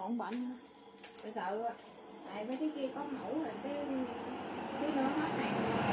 còn bệnh hả? Tôi sợ tại mấy cái kia có mẫu rồi cái nó hết hàng rồi.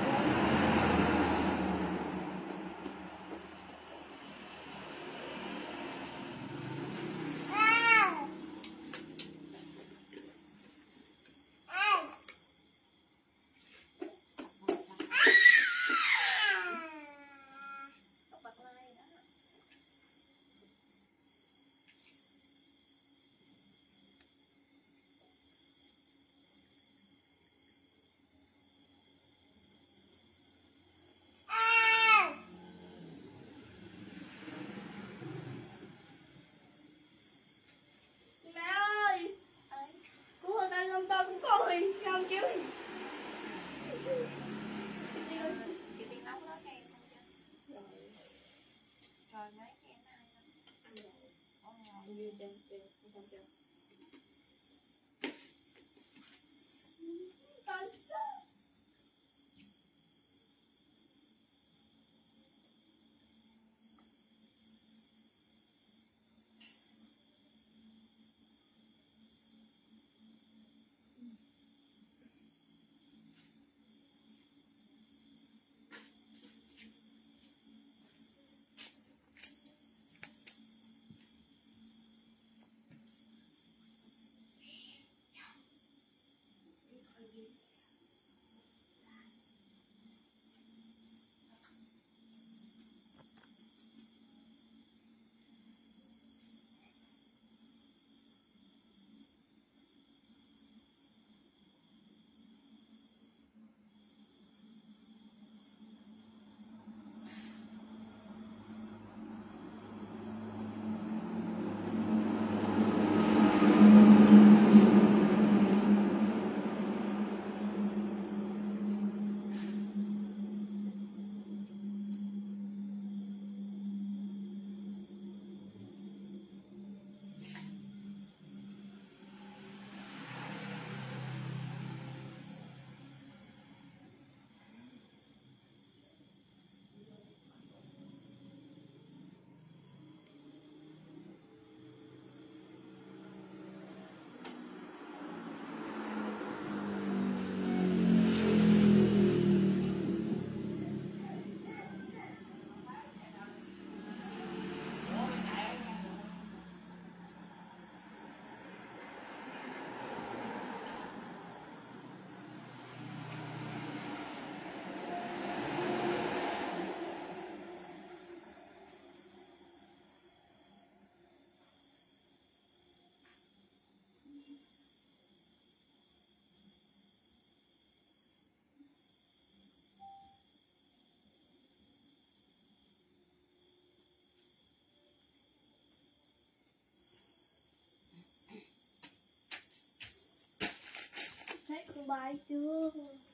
Rồi mấy cái em ăn rồi. Như trên xong chưa? Thấy con bay chưa?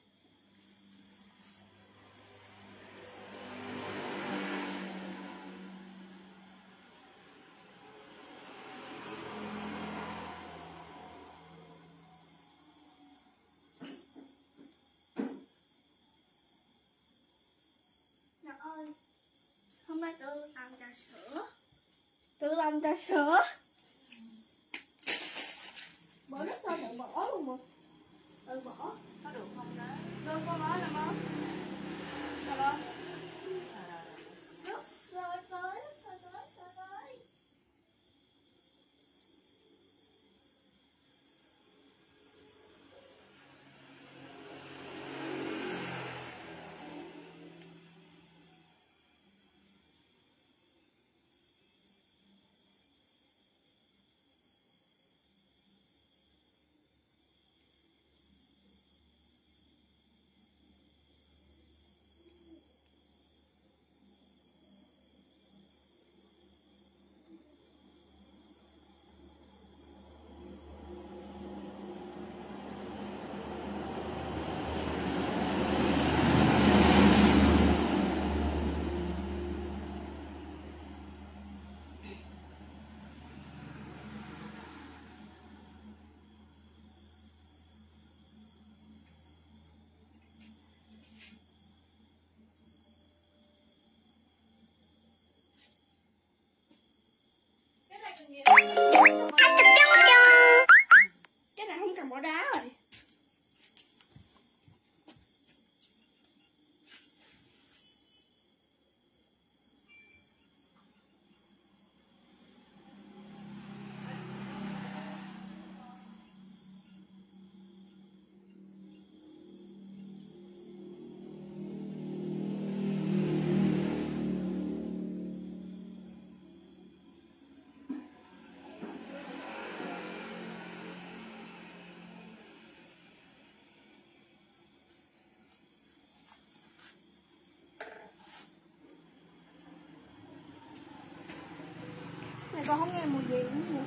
Mẹ ơi, hôm nay tôi làm trà sữa. Tôi làm trà sữa. Bỏ nước sao chẳng bỏ luôn mà. Bỏ. Có được không đó? Đâu có bỏ đâu mà. Đâu đâu. Nước sôi tới. Cái này nhiều. bỏ đá rồi. Này con không nghe mùi gì nữa nhỉ?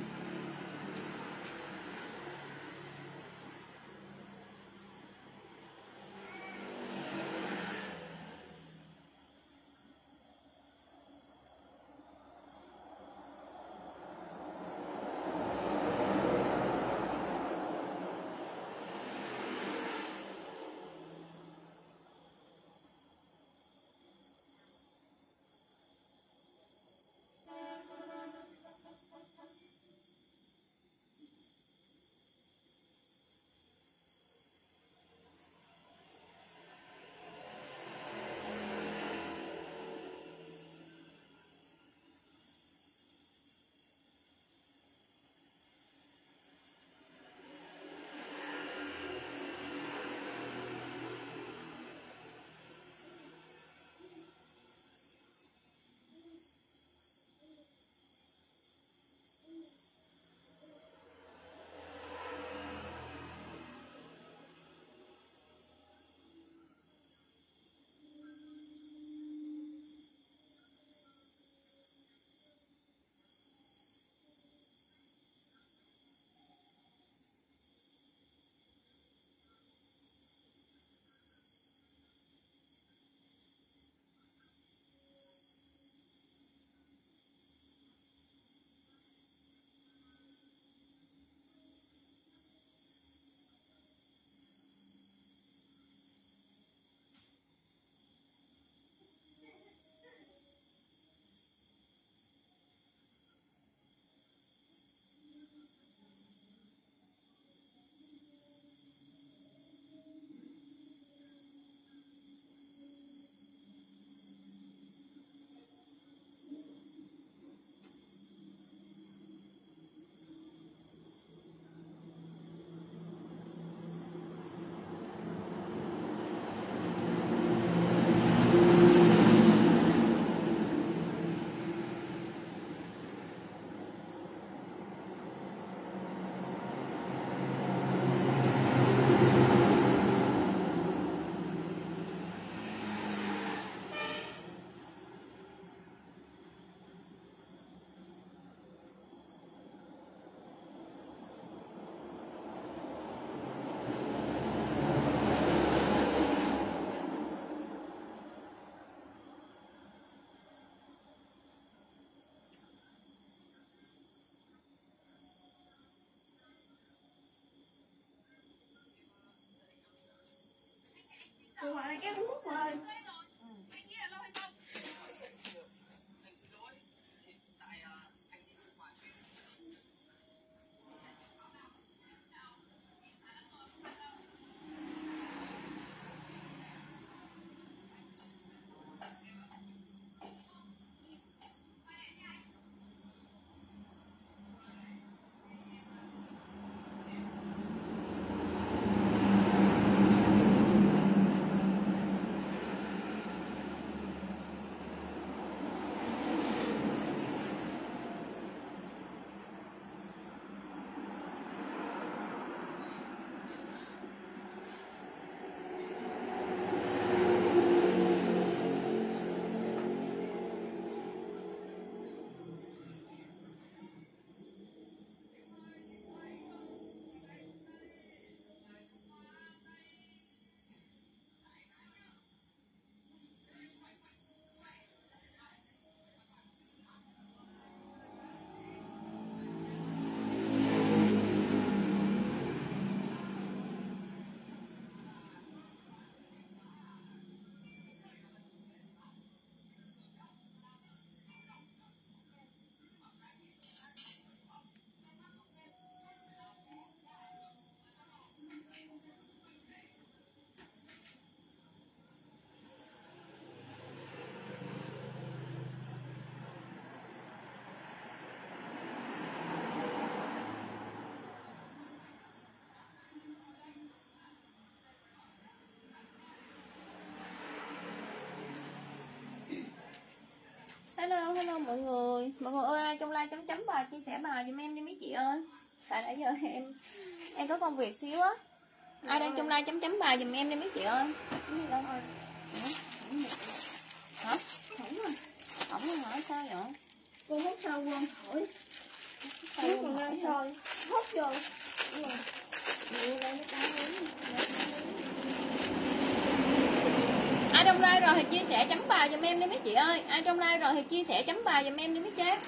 Ủa mà cái thuốc rồi. Hello mọi người. Mọi người ơi, ai trong like chấm bài chia sẻ bài giùm em đi mấy chị ơi. Tại nãy giờ em có công việc xíu á. Ai đang trong like chấm bài giùm em đi mấy chị ơi. Đâu rồi. Hả? Không rồi hả? Sao vậy? Con hút sao con hỏi. Sao con đang sôi. Hút vô. Đúng rồi. Ai trong like rồi thì chia sẻ chấm bài giùm em đi mấy chị ơi. Ai trong like rồi thì chia sẻ chấm bài giùm em đi mấy chị.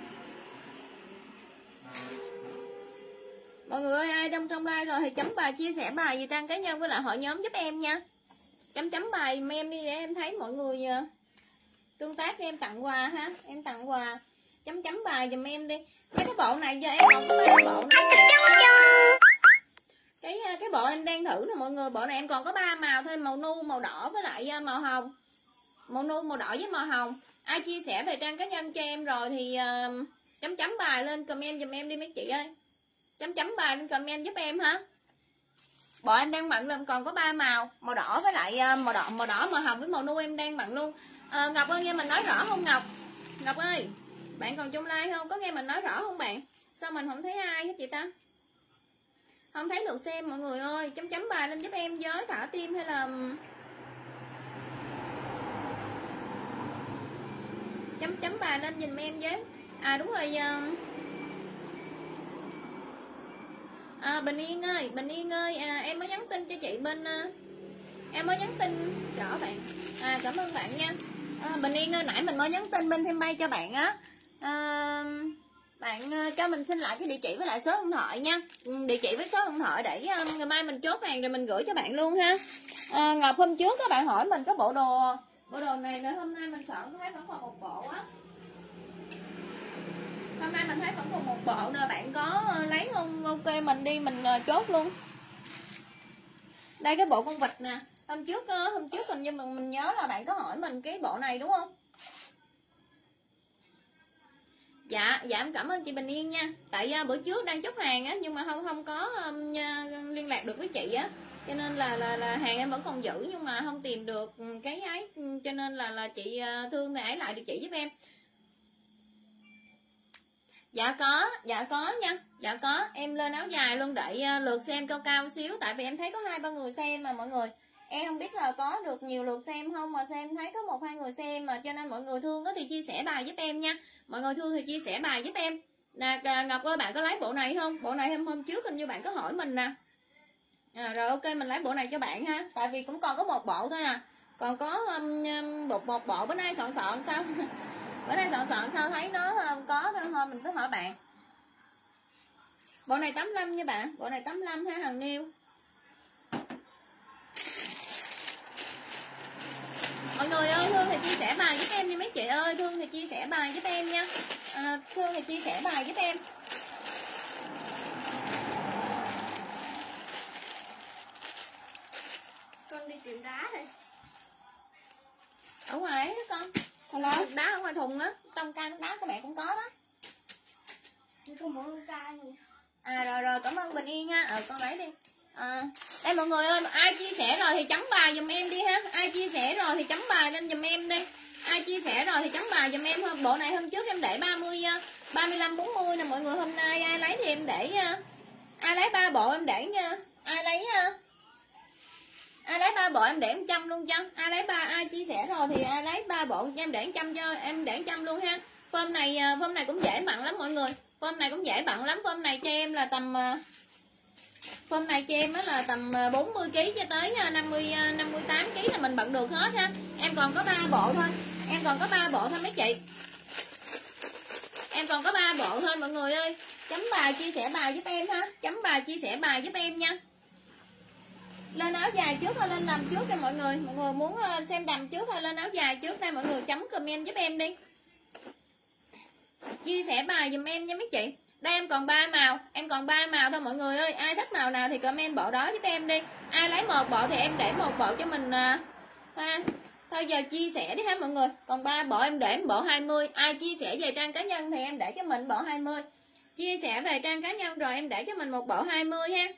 Mọi người ơi, ai trong like rồi thì chấm bài chia sẻ bài gì trang cá nhân với lại hội nhóm giúp em nha. Chấm bài giùm em đi để em thấy mọi người tương tác với em, tặng quà ha. Em tặng quà. Chấm bài giùm em đi. Mấy cái bộ này giờ em còn có 3 bộ nữa. Cái bộ em đang thử nè mọi người, bộ này em còn có 3 màu thôi, màu nu, màu đỏ với lại màu hồng. Màu nu, màu đỏ với màu hồng. Ai chia sẻ về trang cá nhân cho em rồi thì chấm bài lên comment giùm em đi mấy chị ơi. Chấm bài lên comment giúp em ha. Bộ em đang mặn lên còn có 3 màu, màu đỏ với lại màu đỏ, màu hồng với màu nu em đang mặn luôn. Ngọc ơi nghe mình nói rõ không Ngọc? Ngọc ơi, bạn còn trong like không? Có nghe mình nói rõ không bạn? Sao mình không thấy ai hết chị ta? Không thấy được xem mọi người ơi. Chấm bài lên giúp em với, thả tim hay là chấm bài lên giùm em với. À đúng rồi. Bình Yên ơi, em mới nhắn tin cho chị bên em mới nhắn tin rõ bạn. Cảm ơn bạn nha. Bình Yên ơi, nãy mình mới nhắn tin bên thêm bay cho bạn á. Bạn cho mình xin lại cái địa chỉ với lại số điện thoại nha. Địa chỉ với số điện thoại để ngày mai mình chốt hàng rồi mình gửi cho bạn luôn ha. Ngọc hôm trước các bạn hỏi mình có bộ đồ này nữa, hôm nay mình soạn thấy vẫn còn một bộ á. Hôm nay mình thấy vẫn còn một bộ nè, bạn có lấy không? Ok mình đi mình chốt luôn. Đây cái bộ con vịt nè. Hôm trước hình như mình nhớ là bạn có hỏi mình cái bộ này đúng không? Dạ em cảm ơn chị Bình Yên nha. Tại bữa trước đang chốt hàng á nhưng mà không có liên lạc được với chị á. Cho nên là hàng em vẫn còn giữ nhưng mà không tìm được cái ấy, cho nên là chị Thương thì ấy lại địa chỉ giúp em. Dạ có nha. Dạ có, em lên áo dài luôn để lượt xem cao xíu, tại vì em thấy có 2-3 người xem mà mọi người. Em không biết là có được nhiều lượt xem không mà xem thấy có 1-2 người xem mà, cho nên mọi người thương có thì chia sẻ bài giúp em nha. Mọi người thương thì chia sẻ bài giúp em. Nè Ngọc ơi, bạn có lấy bộ này không? Bộ này hôm trước hình như bạn có hỏi mình nè. Rồi ok mình lấy bộ này cho bạn ha. Tại vì cũng còn có một bộ thôi à. Còn có một bộ bữa nay soạn sao? Bữa nay soạn sao thấy nó có thôi mình cứ hỏi bạn. Bộ này 85 nha bạn. Bộ này 85 ha Hằng Niêu. Mọi người ơi, Thương thì chia sẻ bài giúp em nha mấy chị ơi. Thương thì chia sẻ bài giúp em nha. Thương thì chia sẻ bài giúp em. Con đi tìm đá đây. Ở ngoài ấy con. Hello. Đá ở ngoài thùng á. Trong can nước đá của mẹ cũng có đó. Con muốn ca này. Rồi cảm ơn Bình Yên ha. Con lấy đi. Đây mọi người ơi, ai chia sẻ rồi thì chấm bài giùm em đi ha. Ai chia sẻ rồi thì chấm bài lên giùm em đi. Ai chia sẻ rồi thì chấm bài giùm em. Bộ này hôm trước em để 35 40 nè mọi người. Hôm nay ai lấy thì em để ai lấy 3 bộ em để nha. Ai lấy 3 bộ em để 100 luôn cho. Ai chia sẻ rồi thì ai lấy 3 bộ em để 100 cho em để 100 luôn ha. Form này cũng dễ bận lắm mọi người. Form này cũng dễ bận lắm. Form này cho em là tầm Form này cho em là tầm 40 kg cho tới 58 kg là mình bận được hết ha. Em còn có 3 bộ thôi. Em còn có 3 bộ thôi mấy chị. Em còn có 3 bộ thôi mọi người ơi. Chấm bài chia sẻ bài giúp em ha. Chấm bài chia sẻ bài giúp em nha. Lên áo dài trước hay lên đầm trước đây mọi người. Mọi người muốn xem đầm trước hay lên áo dài trước đây mọi người chấm comment giúp em đi. Chia sẻ bài giùm em nha mấy chị. Đây em còn 3 màu. Em còn 3 màu thôi mọi người ơi. Ai thích màu nào thì comment bộ đó giúp em đi. Ai lấy một bộ thì em để một bộ cho mình ha. Thôi giờ chia sẻ đi ha mọi người. Còn 3 bộ em để bộ 20. Ai chia sẻ về trang cá nhân thì em để cho mình bộ 20. Chia sẻ về trang cá nhân rồi em để cho mình một bộ 20 ha.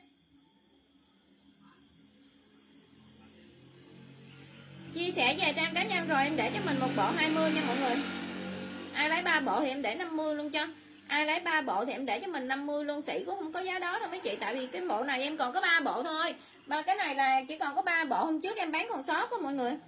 Chia sẻ về trang cá nhân rồi em để cho mình một bộ 20 nha mọi người. Ai lấy 3 bộ thì em để 50 luôn cho. Ai lấy 3 bộ thì em để cho mình 50 luôn. Sỉ cũng không có giá đó đâu mấy chị. Tại vì cái bộ này em còn có 3 bộ thôi. Mà cái này là chỉ còn có 3 bộ. Hôm trước em bán còn sót đó mọi người.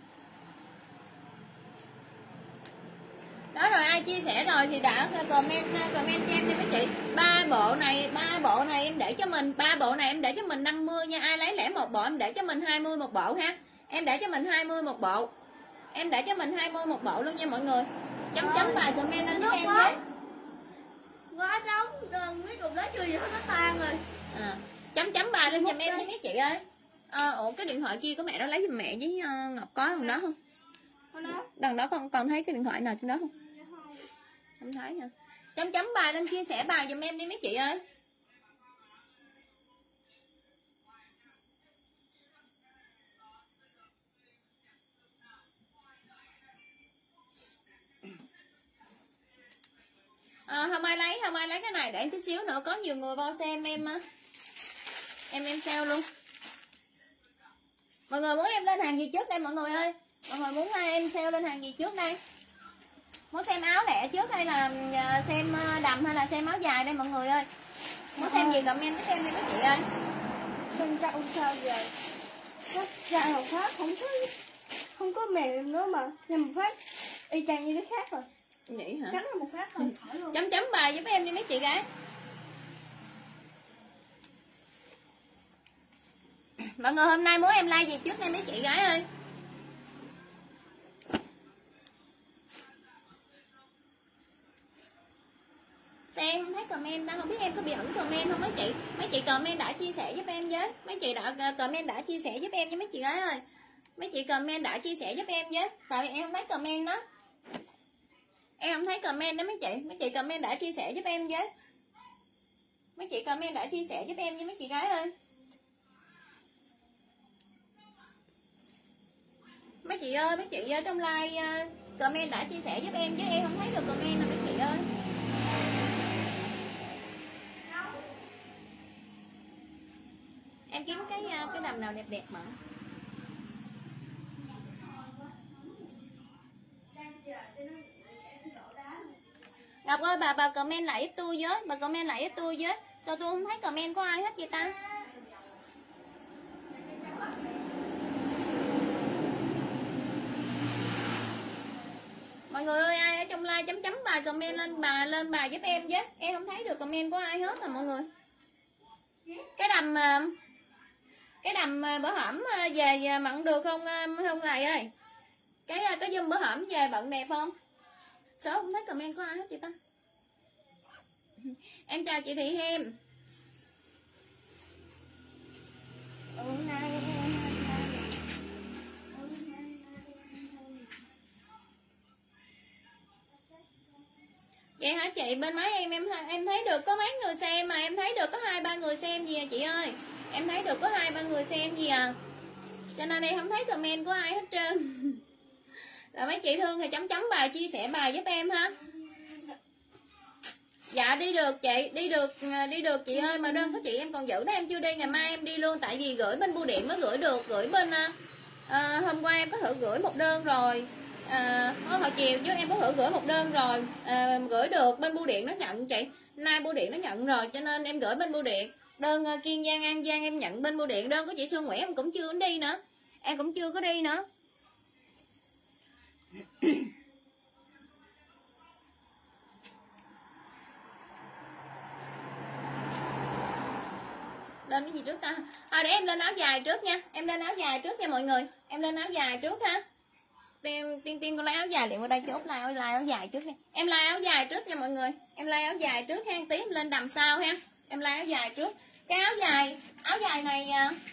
Đó rồi, ai chia sẻ rồi thì đã comment cho em đi mấy chị. 3 bộ này em để cho mình, 3 bộ này em để cho mình 50 nha. Ai lấy lẻ một bộ em để cho mình 20 một bộ ha. Em để cho mình 20 một bộ. Em để cho mình 20 một bộ luôn nha mọi người. Chấm bài comment lên giúp em với. Quá nóng, mấy cục lá chùi gì hết nó tan rồi. Chấm bài lên giùm em với mấy chị ơi. Ủa cái điện thoại kia của mẹ đó lấy giùm mẹ với Ngọc có đằng đó không? Đằng đó con thấy cái điện thoại nào trên đó không? Không thấy hả? Chấm bài lên, chia sẻ bài giùm em đi mấy chị ơi. Không ai lấy cái này để tí xíu nữa có nhiều người vào xem em sale luôn. Mọi người muốn em lên hàng gì trước đây mọi người ơi? Mọi người muốn em sale lên hàng gì trước đây? Muốn xem áo lẻ trước hay là xem đầm hay là xem áo dài đây mọi người ơi? Muốn xem gì comment với em đi mấy chị ơi. Bên trong sao vậy? Nó ra một phát không có mềm nữa mà, nhưng một phát y chang như cái khác rồi. Vậy hả? Cắn là một phát thôi, khỏi luôn. Chấm bài giúp em đi mấy chị gái. Mọi người hôm nay muốn em like gì trước đây mấy chị gái ơi? Xem không thấy comment đâu, không biết em có bị ẩn comment không mấy chị? Mấy chị comment đã chia sẻ giúp em với. Mấy chị đã comment đã chia sẻ giúp em với mấy chị gái ơi. Mấy chị comment đã chia sẻ giúp em với. Tại vì em không thấy comment đó. Em không thấy comment đó mấy chị. Mấy chị comment đã chia sẻ giúp em với. Mấy chị comment đã chia sẻ giúp em với mấy chị gái ơi. Mấy chị ơi, mấy chị trong like comment đã chia sẻ giúp em chứ em không thấy được comment nào mấy chị ơi. Em kiếm cái đầm nào đẹp đẹp mà. Ngọc ơi, bà comment lại giúp tôi với, bà comment lại giúp tôi với. Sao tôi không thấy comment của ai hết vậy ta? Mọi người ơi, ai ở trong like chấm bài comment lên bài giúp em với. Em không thấy được comment của ai hết rồi mọi người. Cái đầm bữa hổm về mặn được không này ơi? Cái zoom bữa hổm về bận đẹp không? Sao không thấy comment của ai hết vậy ta? Em chào chị Thị Hem. Vậy hả chị? Bên máy em thấy được có mấy người xem mà em thấy được có 2-3 người xem gì à chị ơi. Em thấy được có 2-3 người xem gì à. Cho nên em không thấy comment của ai hết trơn. Rồi mấy chị thương thì chấm bài chia sẻ bài giúp em ha. Dạ đi được chị, đi được chị ơi, mà đơn của chị em còn giữ đó, em chưa đi, ngày mai em đi luôn. Tại vì gửi bên bưu điện mới gửi được, gửi bên hôm qua em có thử gửi một đơn rồi. Hồi chiều chứ em có thử gửi một đơn rồi, gửi được bên bưu điện nó nhận chị. Nay bưu điện nó nhận rồi cho nên em gửi bên bưu điện. Đơn Kiên Giang, An Giang em nhận bên bưu điện. Đơn của chị Xuân Nguyễn em cũng chưa đi nữa. Em cũng chưa có đi nữa. Lên cái gì trước ta? Để em lên áo dài trước nha. Em lên áo dài trước nha mọi người. Em lên áo dài trước ha. Tiên con lấy áo dài liền qua đây chốt like áo dài trước nha. Em like áo dài trước nha mọi người. Em like áo dài trước ha, tí em lên đầm sau ha. Em like áo dài trước. Cái áo dài này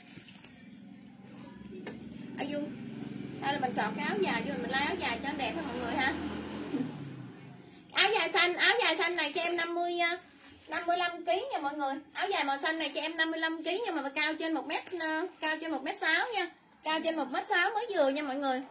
Dung. Hay là mình chọn cái áo dài cho mình like áo dài cho nó đẹp ha mọi người ha. Áo dài xanh này cho em 55 kg nha mọi người. Áo dài màu xanh này cho em 55 kg nhưng mà cao trên 1m6 nha. Cao trên 1m6 mới vừa nha mọi người.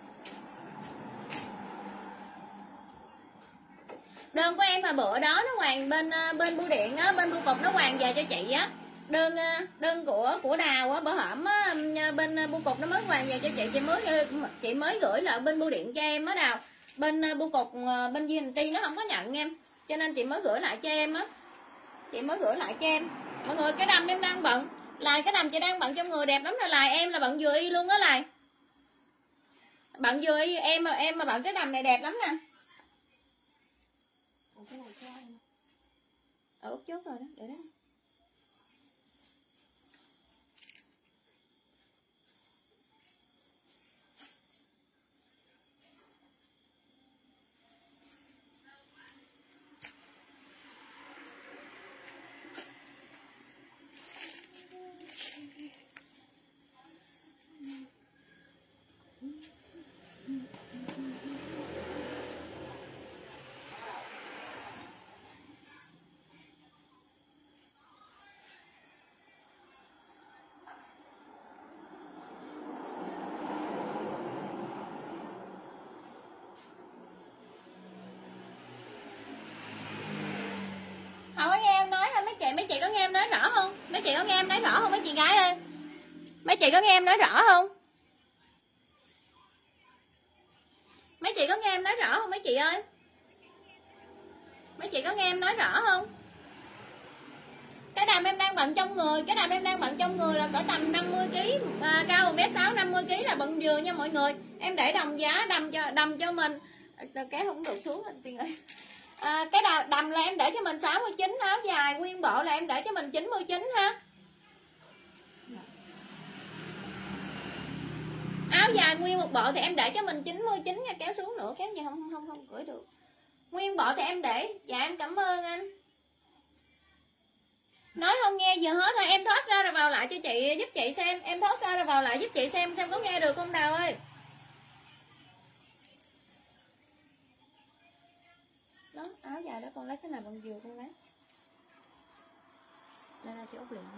Đơn của em mà bữa đó nó hoàn bên bưu điện á, bên bưu cục nó hoàn về cho chị á. Đơn của Đào á, bữa hổm á, bên bưu cục nó mới hoàn về cho chị mới gửi lại bên bưu điện cho em á Đào. bên bưu cục bên VNT nó không có nhận em, cho nên chị mới gửi lại cho em á, chị mới gửi lại cho em. Mọi người cái đầm em đang bận, lại cái đầm chị đang bận trong người đẹp lắm nè, lại em là bận vừa y luôn á, lại bận vừa y em mà bận cái đầm này đẹp lắm nè. Út chốt rồi đó, để đó. Không có nghe em nói hả mấy chị có nghe em nói rõ không? Mấy chị có nghe em nói rõ không mấy chị gái ơi? Mấy chị có nghe em nói rõ không? Mấy chị có nghe em nói rõ không mấy chị ơi? Mấy chị có nghe em nói rõ không? Cái đầm em đang bận trong người, cái đầm em đang bận trong người là cỡ tầm 50 kg, cao 1m6, 50 kg là bận vừa nha mọi người. Em để đồng giá đầm cho mình. Cái không được xuống anh Tiên ơi. Cái đầm là em để cho mình 69, áo dài nguyên bộ là em để cho mình 99 ha. Áo dài nguyên một bộ thì em để cho mình 99 nha, kéo xuống nữa, kéo gì không gửi được. Nguyên bộ thì em để, dạ em cảm ơn anh. Nói không nghe giờ hết rồi, em thoát ra rồi vào lại cho chị, giúp chị xem, em thoát ra rồi vào lại giúp chị xem có nghe được không Đào ơi. Đó, áo dài đó con lấy cái nào bằng dừa con lấy. Đây là chị Út liền.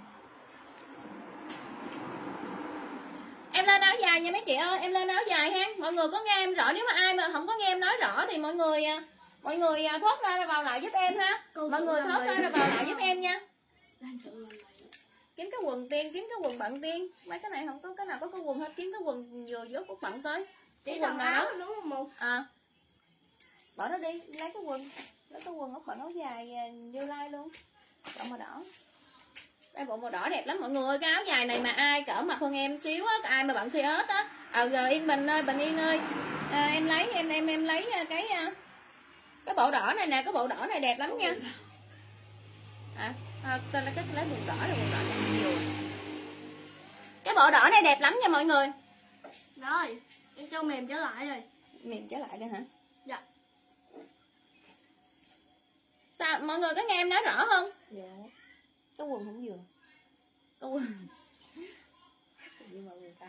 Em lên áo dài nha mấy chị ơi, em lên áo dài ha. Mọi người có nghe em rõ, nếu mà ai mà không có nghe em nói rõ thì mọi người thoát ra rồi vào lại giúp em ha. Mọi người thoát ra rồi vào lại giúp em nha. Kiếm cái quần Tiên, kiếm cái quần bận Tiên. Mấy cái này không có cái nào có cái quần hết, kiếm cái quần vừa dốt Út bận tới. Chỉ quần áo đúng không một? Bỏ nó đi, lấy cái quần Út bận áo dài Như Lai luôn. Bộ màu đỏ. Đây bộ màu đỏ đẹp lắm mọi người ơi, cái áo dài này mà ai cỡ mặt hơn em xíu á, ai mà bận size ớt á. Giờ Yên Bình ơi, Bình Yên ơi. Em lấy em lấy cái bộ đỏ này nè, cái bộ đỏ này đẹp lắm nha. Tên là cái lấy quần đỏ rồi, quần đỏ nhiều. Cái bộ đỏ này đẹp lắm nha mọi người. Rồi, em cho mềm trở lại rồi. Mềm trở lại đây hả? Dạ. Sao mọi người có nghe em nói rõ không? Dạ. Cái quần không vừa. Cái quần. Nhưng mà người ta.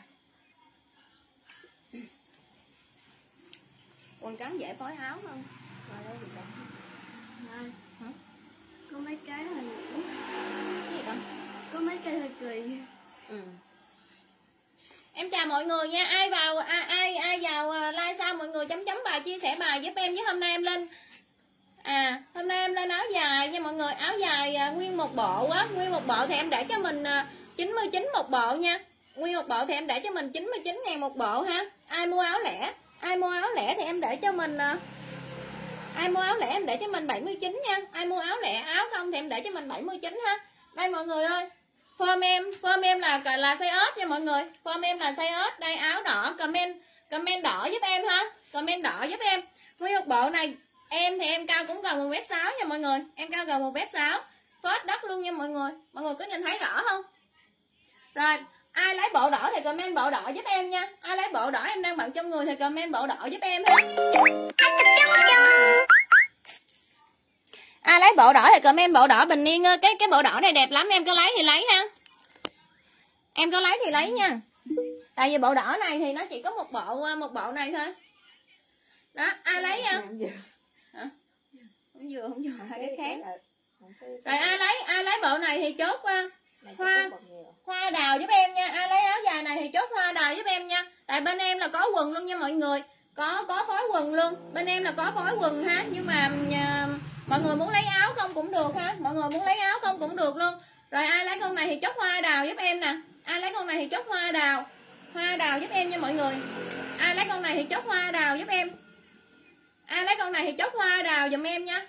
Quần trắng dễ phối áo hơn. Rồi đâu người ta. Này. Hả? Có mấy cái hơi nữa. Cái gì con? Có mấy cái hơi kỳ. Em chào mọi người nha. Ai vào like sao mọi người chấm bài chia sẻ bài giúp em, với hôm nay em lên hôm nay em lên áo dài nha mọi người, áo dài nguyên một bộ á, nguyên một bộ thì em để cho mình 99 một bộ nha. Nguyên một bộ thì em để cho mình 99.000 một bộ ha. Ai mua áo lẻ thì em để cho mình ai mua áo lẻ em để cho mình 79 nha. Ai mua áo lẻ áo không thì em để cho mình 79 ha. Đây mọi người ơi. Form em là size ớt nha mọi người. Form em là size ớt. Đây áo đỏ, comment đỏ giúp em ha. Comment đỏ giúp em. Nguyên một bộ này em thì em cao cũng gần 1m6 nha mọi người. Em cao gần 1m6. Phết đất luôn nha mọi người. Mọi người có nhìn thấy rõ không? Rồi, ai lấy bộ đỏ thì comment bộ đỏ giúp em nha. Ai lấy bộ đỏ em đang bận trong người thì comment bộ đỏ giúp em ha. Ai lấy bộ đỏ thì comment bộ đỏ. Bình Yên ơi, cái bộ đỏ này đẹp lắm, em có lấy thì lấy ha. Em có lấy thì lấy nha. Tại vì bộ đỏ này thì nó chỉ có một bộ này thôi. Đó, ai lấy nha. Hả? Không vừa hai cái khác. Rồi ai lấy bộ này thì chốt hoa đào giúp em nha. Ai lấy áo dài này thì chốt hoa đào giúp em nha. Tại bên em là có quần luôn nha mọi người. Có phối quần luôn. Bên em là có phối quần ha. Nhưng mà mọi người muốn lấy áo không cũng được ha. Mọi người muốn lấy áo không cũng được luôn. Rồi ai lấy con này thì chốt hoa đào giúp em nè. Ai lấy con này thì chốt hoa đào. Hoa đào giúp em nha mọi người. Ai lấy con này thì chốt hoa đào giúp em. Ai lấy con này thì chốt hoa đào giùm em nha.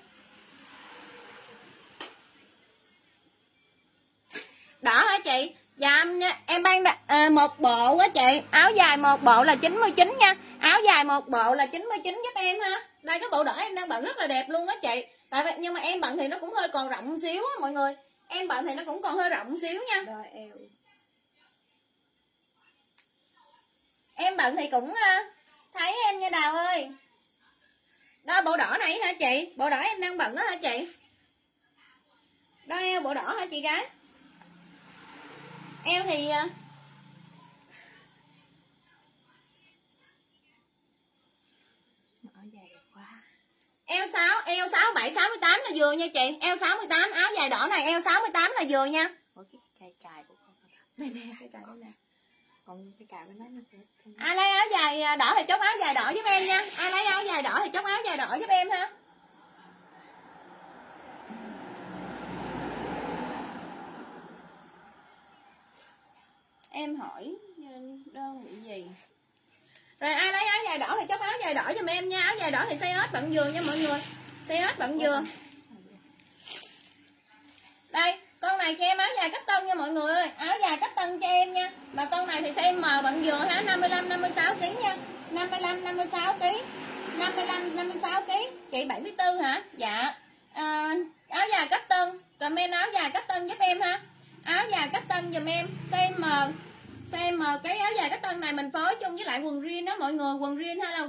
Đỏ hả chị? Dạ em ban một bộ á chị, áo dài một bộ là 99 nha. Áo dài một bộ là 99 giúp em ha. Đây cái bộ đỏ em đang bận rất là đẹp luôn á chị. Tại vì nhưng mà em bận thì nó cũng hơi còn rộng một xíu á mọi người. Em bận thì nó cũng còn hơi rộng một xíu nha. Rồi eo. Em bận thì cũng thấy em nha Đào ơi. Đó bộ đỏ này hả chị? Bộ đỏ em đang bận đó hả chị? Đó eo bộ đỏ hả chị gái? Eo thì eo 6 7 68 là vừa nha chị. Eo 68 áo dài đỏ này eo 68 là vừa nha. Ủa cái cài của con đây nè, cái cài đây nè. Còn cái cài bên đó nó cũng... Ai lấy áo dài đỏ thì chốt áo dài đỏ giúp em nha. Ai lấy áo dài đỏ thì chốt áo dài đỏ giúp em ha. Em hỏi đơn vị gì? Rồi ai lấy áo dài đỏ thì chốt áo dài đỏ giùm em nha. Áo dài đỏ thì size S bận vừa nha mọi người. Size S bận vừa. Đây, con này cho em áo dài cách tân nha mọi người ơi. Áo dài cách tân cho em nha. Và con này thì size M bận vừa ha, 55 56 kg nha. 55 56 kg. 55 56 kg. Chị 74 hả? Dạ. Áo dài cách tân, comment áo dài cách tân giúp em ha. Áo dài cách tân giùm em, size M. Size M, cái áo dài cách tân này mình phối chung với lại quần jean đó mọi người, quần jean hay là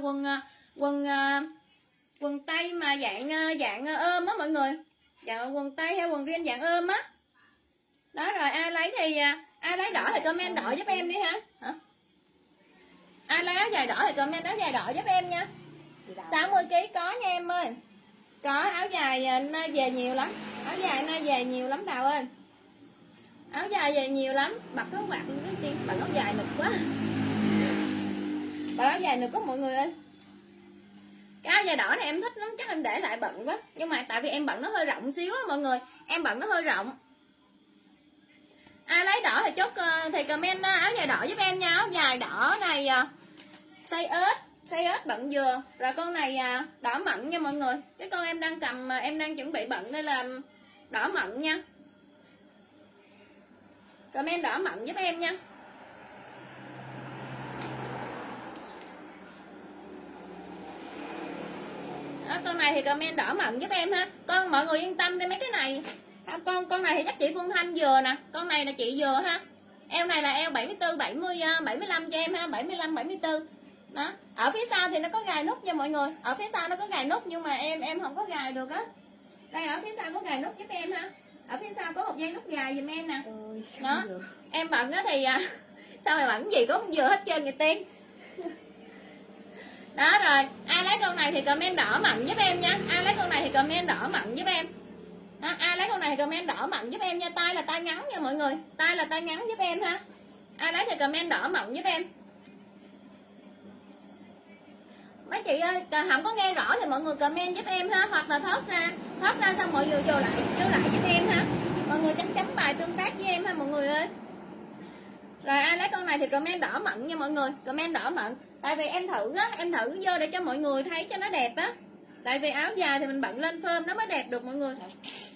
quần tây mà dạng ôm á mọi người. Dạ quần tây hay quần jean dạng ôm á. Đó rồi ai lấy thì ai lấy đỏ thì comment đỏ giúp em đi ha. Hả? Ai lấy áo dài đỏ thì comment áo dài đỏ giúp em nha. 60 kg có nha em ơi. Có áo dài nay về nhiều lắm. Áo dài nay về nhiều lắm Đào ơi. Áo dài về nhiều lắm. Bật áo quạt luôn cái tiên. Bật áo dài nực quá. Bật áo dài nực quá mọi người ơi. Cái áo dài đỏ này em thích lắm. Chắc em để lại bận quá. Nhưng mà tại vì em bận nó hơi rộng xíu á mọi người. Em bận nó hơi rộng. Ai lấy đỏ thì chốt thì comment áo dài đỏ giúp em nha. Áo dài đỏ này size S bận vừa. Rồi con này đỏ mận nha mọi người. Cái con em đang cầm em đang chuẩn bị bận đây là đỏ mận nha. Comment đỏ mận giúp em nha. Đó, con này thì comment đỏ mận giúp em ha. Con mọi người yên tâm đi mấy cái này. Con này thì chắc chị Phương Thanh vừa nè. Con này là chị vừa ha. Eo này là eo 74 70 75 cho em ha, 75 74. Đó. Ở phía sau thì nó có gài nút nha mọi người. Ở phía sau nó có gài nút nhưng mà em không có gài được á. Đây ở phía sau có gài nút giúp em ha. Ở phía sau có một dây nút gài giùm em nè. Đó. Em bận á thì sao mày bận gì cũng không vừa hết trơn người tiên. Đó rồi, ai lấy con này thì comment đỏ mận giúp em nha. Ai lấy con này thì comment đỏ mận giúp em. Đó, ai lấy con này thì comment đỏ mận giúp em nha. Tay là tay ngắn nha mọi người. Tay là tay ngắn giúp em ha. Ai lấy thì comment đỏ mận giúp em. Mấy chị ơi, không có nghe rõ thì mọi người comment giúp em ha. Hoặc là thoát ra xong mọi người vô lại giúp em ha. Mọi người chấm bài tương tác với em ha mọi người ơi. Rồi ai lấy con này thì comment đỏ mận nha mọi người. Comment đỏ mận. Tại vì em thử á, em thử vô để cho mọi người thấy cho nó đẹp á. Tại vì áo dài thì mình bận lên phơm nó mới đẹp được mọi người.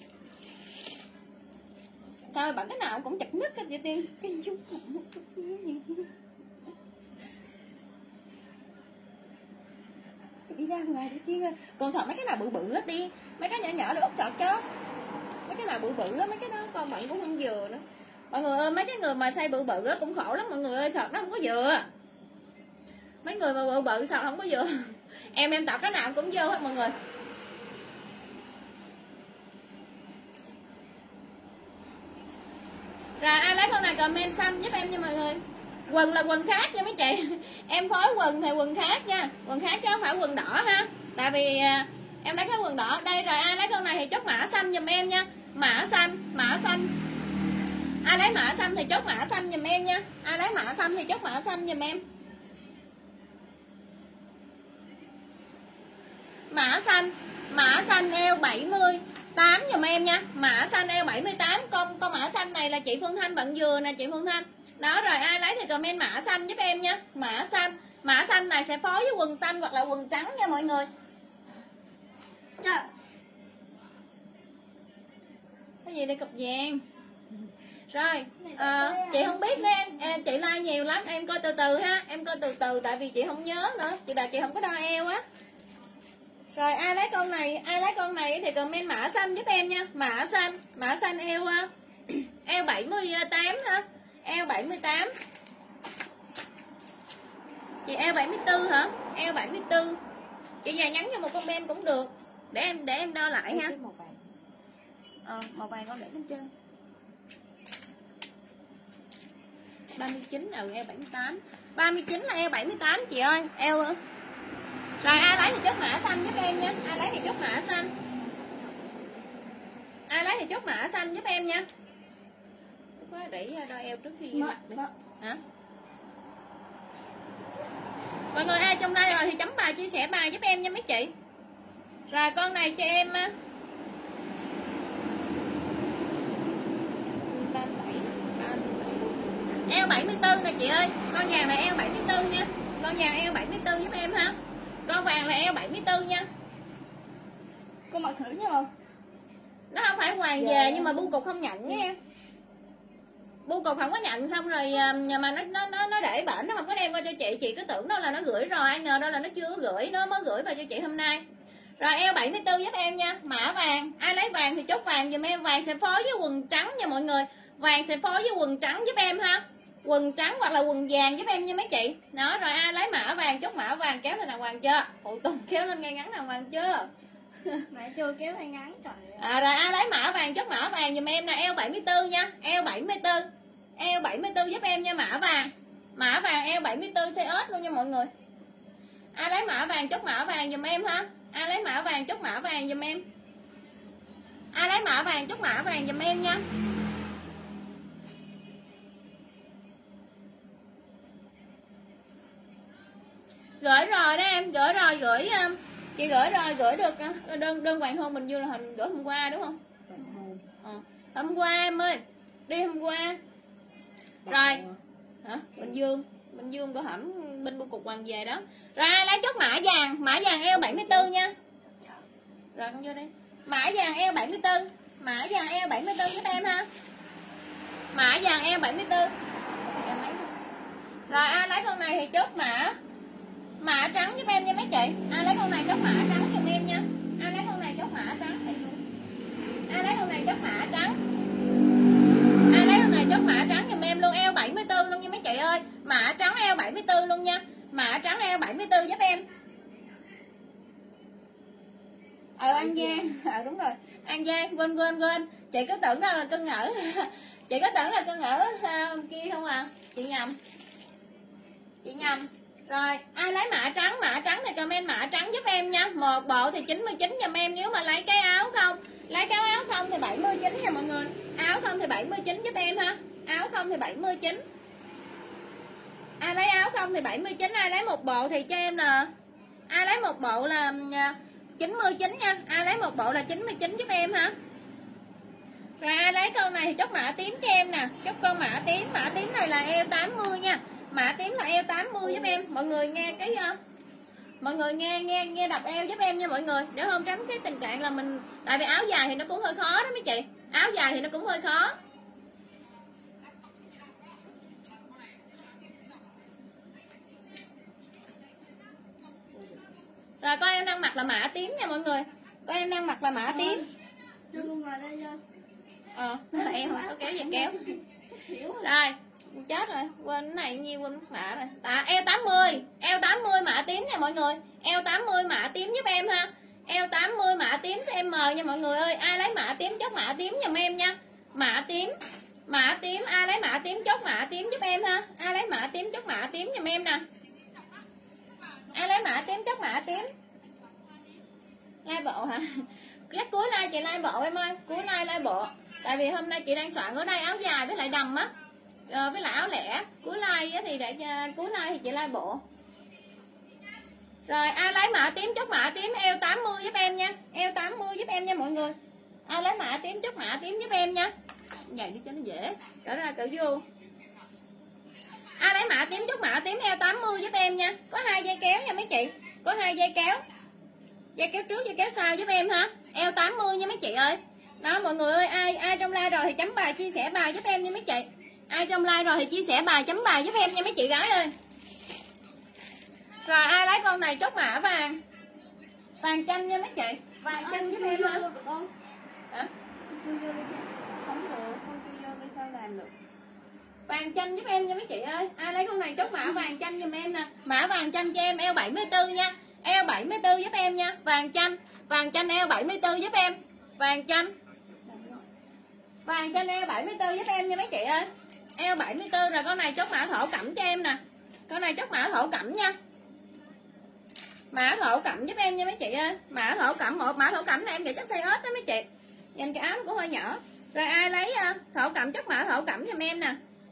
Sao bận cái nào cũng chặt nứt hết vậy Tiên. Đi ra ngoài đi Tiên ơi. Con sợ mấy cái nào bự bự á Tiên. Mấy cái nhỏ nhỏ để út sọt cho. Mấy cái nào bự bự á, mấy cái đó con bận cũng không vừa nữa. Mọi người ơi, mấy cái người mà size bự bự á cũng khổ lắm mọi người ơi, sọt nó không có vừa. Mấy người mà bự bự sọt không có vừa. Em tập cái nào cũng vô hết mọi người. Rồi ai lấy con này comment xanh giúp em nha mọi người. Quần là quần khác nha mấy chị. Em phối quần thì quần khác nha. Quần khác chứ không phải quần đỏ ha. Tại vì em lấy cái quần đỏ. Đây rồi ai lấy con này thì chốt mã xanh giùm em nha. Mã xanh. Ai lấy mã xanh thì chốt mã xanh giùm em nha. Ai lấy mã xanh thì chốt mã xanh giùm em. Mã xanh eo 78 giùm em nha. Mã xanh eo 78. Con mã xanh này là chị Phương Thanh bận vừa nè chị Phương Thanh. Đó rồi ai lấy thì comment mã xanh giúp em nha. Mã xanh này sẽ phối với quần xanh hoặc là quần trắng nha mọi người. Trời. Cái gì đây, cục vàng. Rồi chị không biết nữa em, chị like nhiều lắm, em coi từ từ ha, em coi từ từ tại vì chị không nhớ nữa, chị đặt chị không có đo eo á. Rồi ai lấy con này thì comment mã xanh giúp em nha, mã xanh eo eo 78 hả, eo 78. Chị eo 74 hả, eo 74. Chị già nhắn cho một comment cũng được, để em đo lại ha. Màu vàng con để bên trên 39, eo 78, 39 là eo 78 chị ơi, eo. Rồi ai lấy thì chốt mã xanh giúp em nha, ai lấy thì chốt mã xanh, ai lấy thì chốt mã xanh giúp em nha. Quá để đo eo trước khi mặc đi hả. Mọi người ai trong đây rồi thì chấm bài chia sẻ bài giúp em nha mấy chị. Rồi con này cho em eo 74 nè chị ơi, con vàng là eo 74 nha, con vàng eo 74 giúp em ha, con vàng là eo 74 nha. Con mặc thử nha. Nó không phải hoàng về nhưng mà bưu cục không nhận nha em, bưu cục không có nhận, xong rồi mà nó để bển, nó không có đem qua cho chị cứ tưởng đó là nó gửi rồi, ai ngờ đâu là nó chưa gửi, nó mới gửi vào cho chị hôm nay. Rồi eo 74 giúp em nha, mã vàng, ai lấy vàng thì chốt vàng giùm em, vàng sẽ phối với quần trắng nha mọi người, vàng sẽ phối với quần trắng giúp em ha, quần trắng hoặc là quần vàng giúp em nha mấy chị. Đó, rồi ai lấy mã vàng chốt mã vàng, kéo lên đàng hoàng chưa, phụ tùng kéo lên ngay ngắn đàng hoàng chưa. Mẹ chưa kéo hay ngắn trời ơi. Rồi ai lấy mã vàng chốt mã vàng giùm em nè, eo 74 nha, eo 74, eo 74 giúp em nha, mã vàng eo 74 size S luôn nha mọi người. Ai lấy mã vàng chốt mã vàng giùm em ha, ai lấy mã vàng chốt mã vàng giùm em, ai lấy mã vàng chốt mã vàng giùm em nha. Gửi rồi đó em, gửi rồi, chị gửi rồi, gửi được đơn Hoàng Hôn Bình Dương là hình gửi hôm qua đúng không? Hôm qua em ơi, đi hôm qua. Rồi hả, Bình Dương có hẳn bên bưu cục Hoàng về đó. Rồi ai lấy chốt mã vàng eo 74 nha. Rồi con vô đi, mã vàng eo 74, mã vàng eo 74 giúp em ha, mã vàng eo 74. Rồi ai lấy con này thì chốt mã trắng giúp em nha mấy chị, ai lấy con này chốt mã trắng giùm em nha, ai lấy con này chốt mã trắng, ai lấy con này chốt mã trắng, ai lấy con này chốt mã trắng giùm em luôn, eo 74 luôn nha mấy chị ơi, mã trắng eo 74 luôn nha, mã trắng eo 74 giúp em. An Giang, đúng rồi, An Giang, quên, chị cứ tưởng đâu là cân ngỡ chị có tưởng là cân ngỡ kia không à, chị nhầm. Rồi ai lấy mã trắng thì comment mã trắng giúp em nha, một bộ thì 99 giùm em, nếu mà lấy cái áo không thì 79 nha mọi người, áo không thì 79 giúp em ha, áo không thì 79, ai lấy áo không thì 79, ai lấy một bộ thì cho em là, ai lấy một bộ là 99 nha, ai lấy một bộ là 99 giúp em ha. Rồi ai lấy con này thì chốt mã tím cho em nè, chốt con mã tím này là eo 80 nha, mã tím là eo 80 giúp em. Mọi người nghe cái mọi người nghe đọc eo giúp em nha mọi người, để không tránh cái tình trạng là mình, tại vì áo dài thì nó cũng hơi khó đó mấy chị, áo dài thì nó cũng hơi khó. Rồi con em đang mặc là mã tím nha mọi người, con em đang mặc là mã tím. Em không có kéo gì kéo. Rồi chết rồi, quên cái này nhiêu, quên mã rồi. Eo 80 mã tím nha mọi người, eo 80 mã tím giúp em ha, eo 80 mã tím size M nha mọi người ơi. Ai lấy mã tím chốt mã tím giùm em nha, mã tím ai lấy mã tím chốt mã tím giúp em ha, ai lấy mã tím chốt mã tím giùm em nè, ai lấy mã tím chốt mã tím. Like bộ hả? Chắc cuối like chị like bộ em ơi, cuối like bộ, tại vì hôm nay chị đang soạn ở đây áo dài với lại đầm á, với lại áo lẻ. Cuối like thì để cuối like thì chị like bộ. Rồi ai lấy mã tím chốt mã tím eo 80 giúp em nha, eo 80 giúp em nha mọi người. Ai lấy mã tím chốt mã tím giúp em nha, vậy đi cho nó dễ, cỡ ra cỡ vô. Ai lấy mã tím chốt mã tím eo 80 giúp em nha, có 2 dây kéo nha mấy chị, có 2 dây kéo. Dây kéo trước dây kéo sau giúp em ha. Eo 80 nha mấy chị ơi. Đó mọi người ơi, ai trong like rồi thì chấm bài chia sẻ bài giúp em nha mấy chị. Ai trong like rồi thì chia sẻ bài chấm bài giúp em nha mấy chị gái ơi. Rồi ai lấy con này chốt mã vàng. Vàng chanh nha mấy chị. Vàng chanh giúp em ha. Hả? Không được, không chui vô đi sao làm được. Vàng chanh giúp em nha mấy chị ơi. Ai lấy con này chốt mã vàng chanh giùm em nè. Mã vàng chanh cho em eo 74 nha. Eo 74 giúp em nha. Vàng chanh eo 74 giúp em. Vàng chanh eo 74 giúp em nha mấy chị ơi. Eo 74 rồi con này chốt mã thổ cẩm cho em nè. Con này chốt mã thổ cẩm nha. Mã thổ cẩm giúp em nha mấy chị ơi. Mã thổ cẩm, một mã thổ cẩm này em để chắc size ớt đó mấy chị. Nhìn cái áo nó cũng hơi nhỏ. Rồi ai lấy thổ cẩm chốt mã thổ cẩm giùm em nè.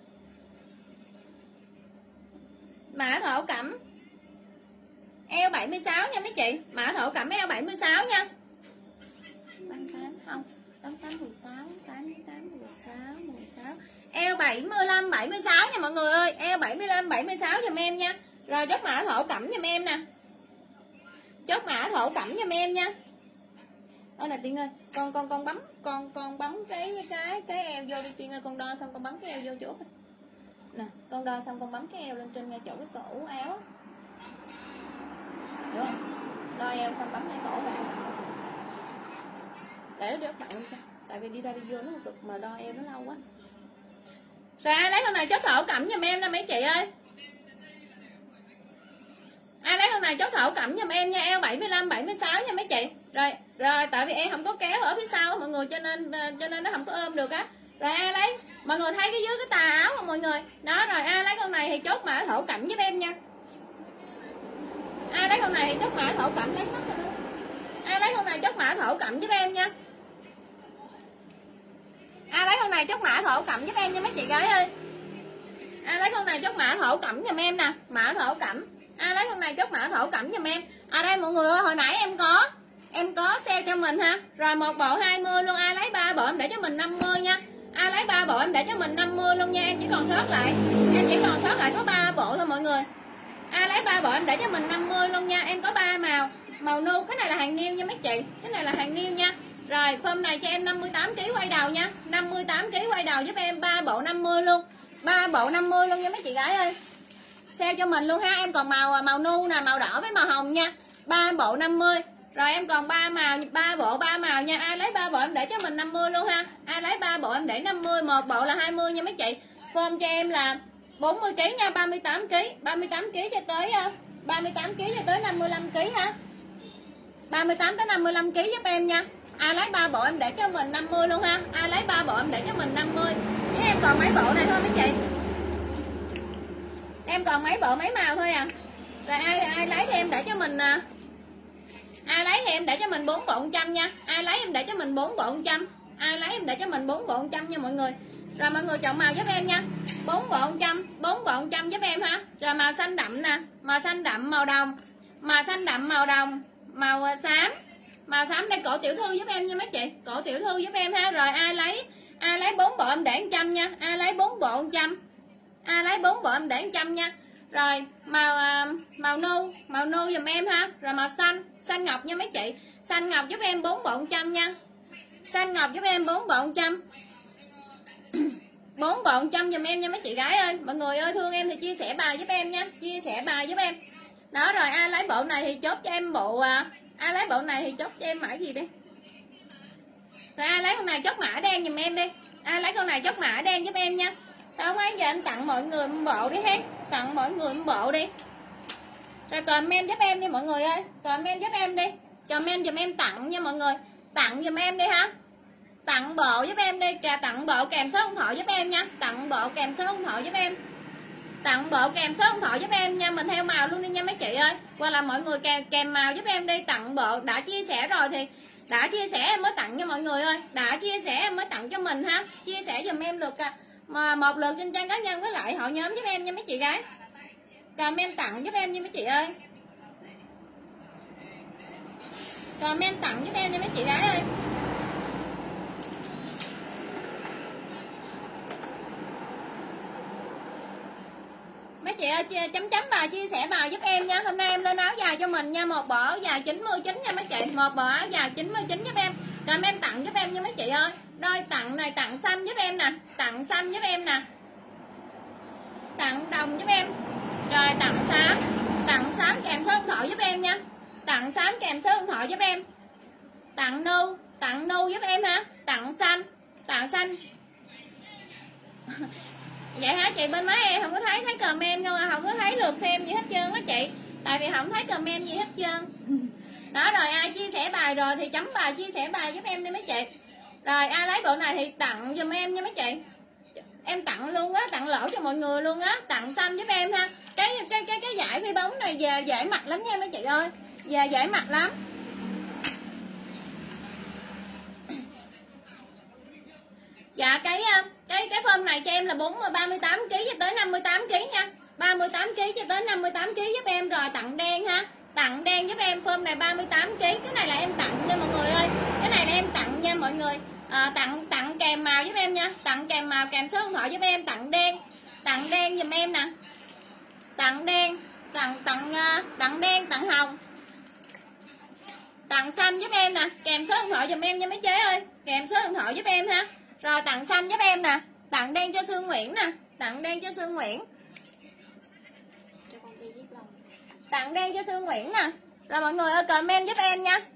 Mã thổ cẩm eo 76 nha mấy chị. Mã thổ cẩm eo 76 nha. 88 không 88 16 88 16 eo 75 76 nha mọi người ơi. Eo 75 76 giùm em nha. Rồi chốt mã thổ cẩm giùm em nè. Chốt mã thổ cẩm giùm em nha. Ôi nè Tiên ơi, con bấm con bấm cái eo vô đi Tiên ơi, con đo xong con bấm cái eo vô chỗ nè, con đo xong con bấm cái eo lên trên ngay chỗ cái cổ áo. Được không? Đo eo xong bấm cái cổ vào. Để nó đỡ bạn cho. Tại vì đi ra đi vô nó cực mà đo eo nó lâu quá. Rồi ai lấy con này chốt thổ cẩm giùm em nè mấy chị ơi. Ai lấy con này chốt thổ cẩm giùm em nha, eo 75 76 nha mấy chị. Rồi tại vì em không có kéo ở phía sau mọi người cho nên nó không có ôm được á. Rồi ai lấy, mọi người thấy cái dưới cái tà áo không mọi người. Đó rồi ai lấy con này thì chốt mã thổ cẩm giúp em nha. Ai lấy con này thì chốt mã thổ cẩm lấy mất rồi đó. Ai lấy con này chốt mã thổ cẩm giúp em nha. Ai lấy con này chốt mã thổ cẩm giúp em nha mấy chị gái ơi. Ai lấy con này chốt mã thổ cẩm giùm em nè, mã thổ cẩm. Ai lấy con này chốt mã thổ cẩm giùm em. À đây mọi người ơi, hồi nãy em có sale cho mình ha. Rồi một bộ 20 luôn, ai lấy 3 bộ em để cho mình 50 nha. Ai lấy 3 bộ em để cho mình 50 luôn nha, em chỉ còn sót lại có 3 bộ thôi mọi người. Ai lấy 3 bộ em để cho mình 50 luôn nha. Em có 3 màu nu, cái này là hàng niêu nha mấy chị. Cái này là hàng niêu nha. Rồi form này cho em 58 kg quay đầu nha. 58 kg quay đầu giúp em 3 bộ 50 luôn. 3 bộ 50 luôn nha mấy chị gái ơi. Sale cho mình luôn ha. Em còn màu nu nè, màu đỏ với màu hồng nha. 3 bộ 50. Rồi em còn 3 bộ 3 màu nha. Ai lấy 3 bộ em để cho mình 50 luôn ha. Ai lấy 3 bộ em để 50, một bộ là 20 nha mấy chị. Form cho em là 40 kg nha, 38 kg, 38 kg cho tới 38 kg cho tới 55 kg ha. 38 tới 55 kg giúp em nha. Ai lấy 3 bộ em để cho mình 50 luôn ha. Ai lấy 3 bộ em để cho mình 50. Chứ em còn mấy bộ này thôi mấy chị. Em còn mấy bộ mấy màu thôi à. Rồi ai lấy thì em để cho mình ai lấy thì em để cho mình 4 bộ 100 nha. Ai lấy em để cho mình 4 bộ 100. Ai lấy em để cho mình 4 bộ 100 nha mọi người. Rồi mọi người chọn màu giúp em nha. 4 bộ 100, 4 bộ 100 giúp em ha. Rồi màu xanh đậm nè, màu xanh đậm màu đồng, màu xanh đậm màu đồng, màu xám. Màu xám đây cổ tiểu thư giúp em nha mấy chị. Cổ tiểu thư giúp em ha. Rồi ai lấy 4 bộ em để 100 nha. Ai lấy 4 bộ 100. Ai lấy 4 bộ em để 100 nha. Rồi màu nu giùm em ha. Rồi màu xanh ngọc nha mấy chị. Xanh ngọc giúp em 4 bộ 100 nha. Xanh ngọc giúp em 4 bộ 100. 4 bộ 100 giùm em nha mấy chị gái ơi. Mọi người ơi thương em thì chia sẻ bài giúp em nha. Chia sẻ bài giúp em. Đó rồi ai lấy bộ này thì chốt cho em bộ ai lấy bộ này thì chốt cho em mã gì đi. Rồi ai lấy con này chốt mã đen giùm em đi. Ai lấy con này chốt mã đen giúp em nha. Không ấy giờ em tặng mọi người một bộ đi hết. Tặng mọi người một bộ đi. Rồi comment giúp em đi mọi người ơi. Comment giúp em đi. Comment giùm em tặng nha mọi người. Tặng giùm em đi ha. Tặng bộ giúp em đi. Tặng bộ kèm số điện thoại giúp em nha. Tặng bộ kèm số điện thoại giúp em. Tặng bộ kèm số điện thoại giúp em nha. Mình theo màu luôn đi nha mấy chị ơi. Hoặc là mọi người kèm màu giúp em đi. Tặng bộ đã chia sẻ rồi thì đã chia sẻ em mới tặng cho mọi người ơi. Đã chia sẻ em mới tặng cho mình ha. Chia sẻ giùm em được mà một lượt trên trang cá nhân với lại hội nhóm giúp em nha mấy chị gái. Comment tặng giúp em nha mấy chị ơi. Comment tặng giúp em nha mấy chị gái ơi. Mấy chị ơi, chấm bài chia sẻ bài giúp em nha. Hôm nay em lên áo dài cho mình nha, một bộ áo dài 99 nha mấy chị, một bộ áo dài 99 giúp em. Rồi em tặng giúp em nha mấy chị ơi. Rồi tặng này, tặng xanh giúp em nè, tặng xanh giúp em nè, tặng đồng giúp em. Rồi tặng xám kèm số điện thoại giúp em nha, tặng xám kèm số điện thoại giúp em. Tặng nu giúp em ha, tặng xanh. Vậy hả chị? Bên máy em không có thấy comment đâu, không có thấy lượt xem gì hết trơn á chị, tại vì không thấy comment gì hết trơn. Đó, rồi ai chia sẻ bài rồi thì chấm bài chia sẻ bài giúp em đi mấy chị. Rồi ai lấy bộ này thì tặng giùm em nha mấy chị, em tặng luôn á, tặng lỗ cho mọi người luôn á. Tặng xanh giúp em ha. Cái giải phi bóng này về dễ mặc lắm nha mấy chị ơi, về dễ mặc lắm. Dạ cái form này cho em là 38 kg cho tới 58 kg nha. 38 kg cho tới 58 kg giúp em. Rồi tặng đen ha. Tặng đen giúp em, form này 38 kg. Cái này là em tặng nha mọi người ơi. Cái này là em tặng nha mọi người. Tặng kèm màu giúp em nha. Tặng kèm màu kèm số điện thoại giúp em. Tặng đen giùm em nè. Tặng đen, tặng đen, tặng hồng. Tặng xanh giúp em nè, kèm số điện thoại giùm em nha mấy chế ơi. Kèm số điện thoại giúp em ha. Rồi tặng xanh giúp em nè, tặng đen cho Sương Nguyễn nè, tặng đen cho Sương Nguyễn. Tặng đen cho Sương Nguyễn nè. Rồi mọi người ơi comment giúp em nha.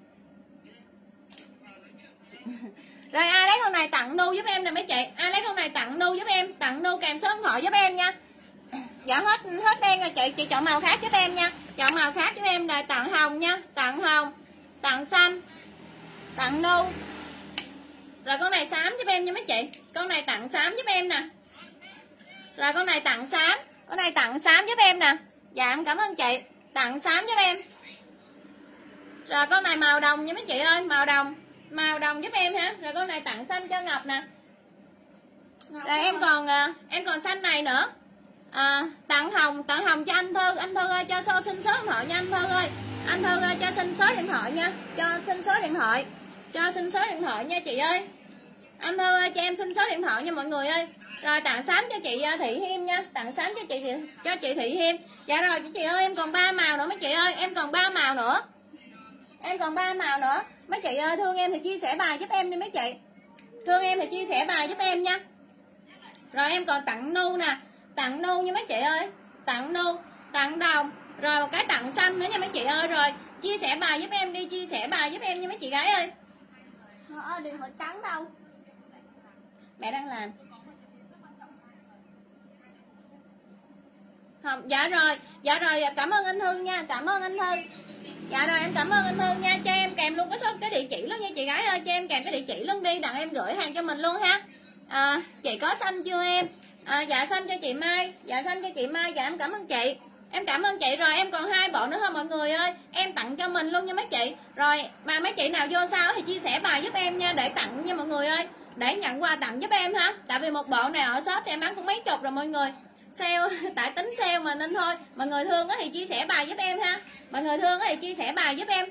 Rồi ai lấy con này tặng nu giúp em nè mấy chị. Ai lấy con này tặng nu giúp em, tặng nu kèm số điện thoại giúp em nha. Dạ hết đen rồi chị chọn màu khác giúp em nha. Chọn màu khác giúp em là tặng hồng nha, tặng hồng, tặng xanh, tặng nu. Rồi con này xám giúp em nha mấy chị. Con này tặng xám giúp em nè. Rồi con này tặng xám, con này tặng xám giúp em nè. Dạ em cảm ơn chị. Tặng xám giúp em. Rồi con này màu đồng nha mấy chị ơi, màu đồng giúp em ha. Rồi con này tặng xanh cho Ngọc nè. Rồi em còn xanh này nữa. Tặng hồng cho anh Thư ơi, cho xin số điện thoại nha anh Thư ơi. Anh Thư ơi cho xin số điện thoại nha, cho xin số điện thoại nha chị ơi. Anh Thư ơi cho em xin số điện thoại nha mọi người ơi. Rồi tặng xám cho chị Thị Hiêm nha, tặng xám cho chị Thị Hiêm. Dạ rồi chị ơi, em còn 3 màu nữa mấy chị ơi, em còn 3 màu nữa. Mấy chị ơi thương em thì chia sẻ bài giúp em đi mấy chị. Thương em thì chia sẻ bài giúp em nha. Rồi em còn tặng nu nè, tặng nu nha mấy chị ơi. Tặng nu, tặng đồng. Rồi một cái tặng xanh nữa nha mấy chị ơi. Rồi chia sẻ bài giúp em đi, chia sẻ bài giúp em nha mấy chị gái ơi. Điện thoại trắng đâu? Mẹ đang làm. Không, dạ rồi cảm ơn anh Hương nha, cảm ơn anh Hương. Dạ rồi em cảm ơn anh Hương nha. Cho em kèm luôn cái địa chỉ luôn nha chị gái ơi. Cho em kèm cái địa chỉ luôn đi, đặng em gửi hàng cho mình luôn ha. Chị có xanh chưa em? Dạ xanh cho chị Mai. Dạ xanh cho chị Mai. Dạ em cảm ơn chị. Em cảm ơn chị. Rồi em còn 2 bộ nữa thôi mọi người ơi. Em tặng cho mình luôn nha mấy chị. Rồi mà mấy chị nào vô sau thì chia sẻ bài giúp em nha, để tặng nha mọi người ơi, để nhận quà tặng giúp em ha. Tại vì một bộ này ở shop thì em bán cũng mấy chục rồi mọi người. Sale tại tính sale mà nên thôi. Mọi người thương thì chia sẻ bài giúp em ha. Mọi người thương thì chia sẻ bài giúp em.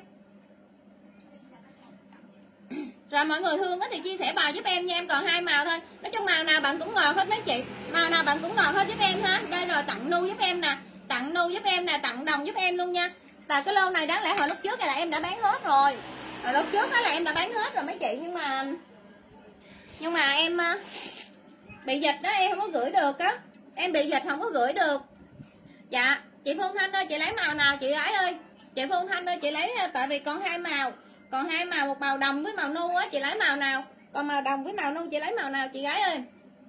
Rồi mọi người thương thì chia sẻ bài giúp em nha. Em còn 2 màu thôi. Nói chung màu nào bạn cũng ngọt hết mấy chị. Màu nào bạn cũng ngọt hết giúp em ha. Đây rồi tặng nu giúp em nè. Tặng nu giúp em nè, tặng đồng giúp em luôn nha. Và cái lô này đáng lẽ hồi lúc trước là em đã bán hết rồi. Hồi lúc trước đó là em đã bán hết rồi mấy chị. Nhưng mà em bị dịch đó, em không có gửi được á. Em bị dịch không có gửi được. Dạ chị Phương Thanh ơi, chị lấy màu nào chị gái ơi? Chị Phương Thanh ơi chị lấy, tại vì còn 2 màu. Còn 2 màu, một màu đồng với màu nu á, chị lấy màu nào? Còn màu đồng với màu nu chị lấy màu nào chị gái ơi?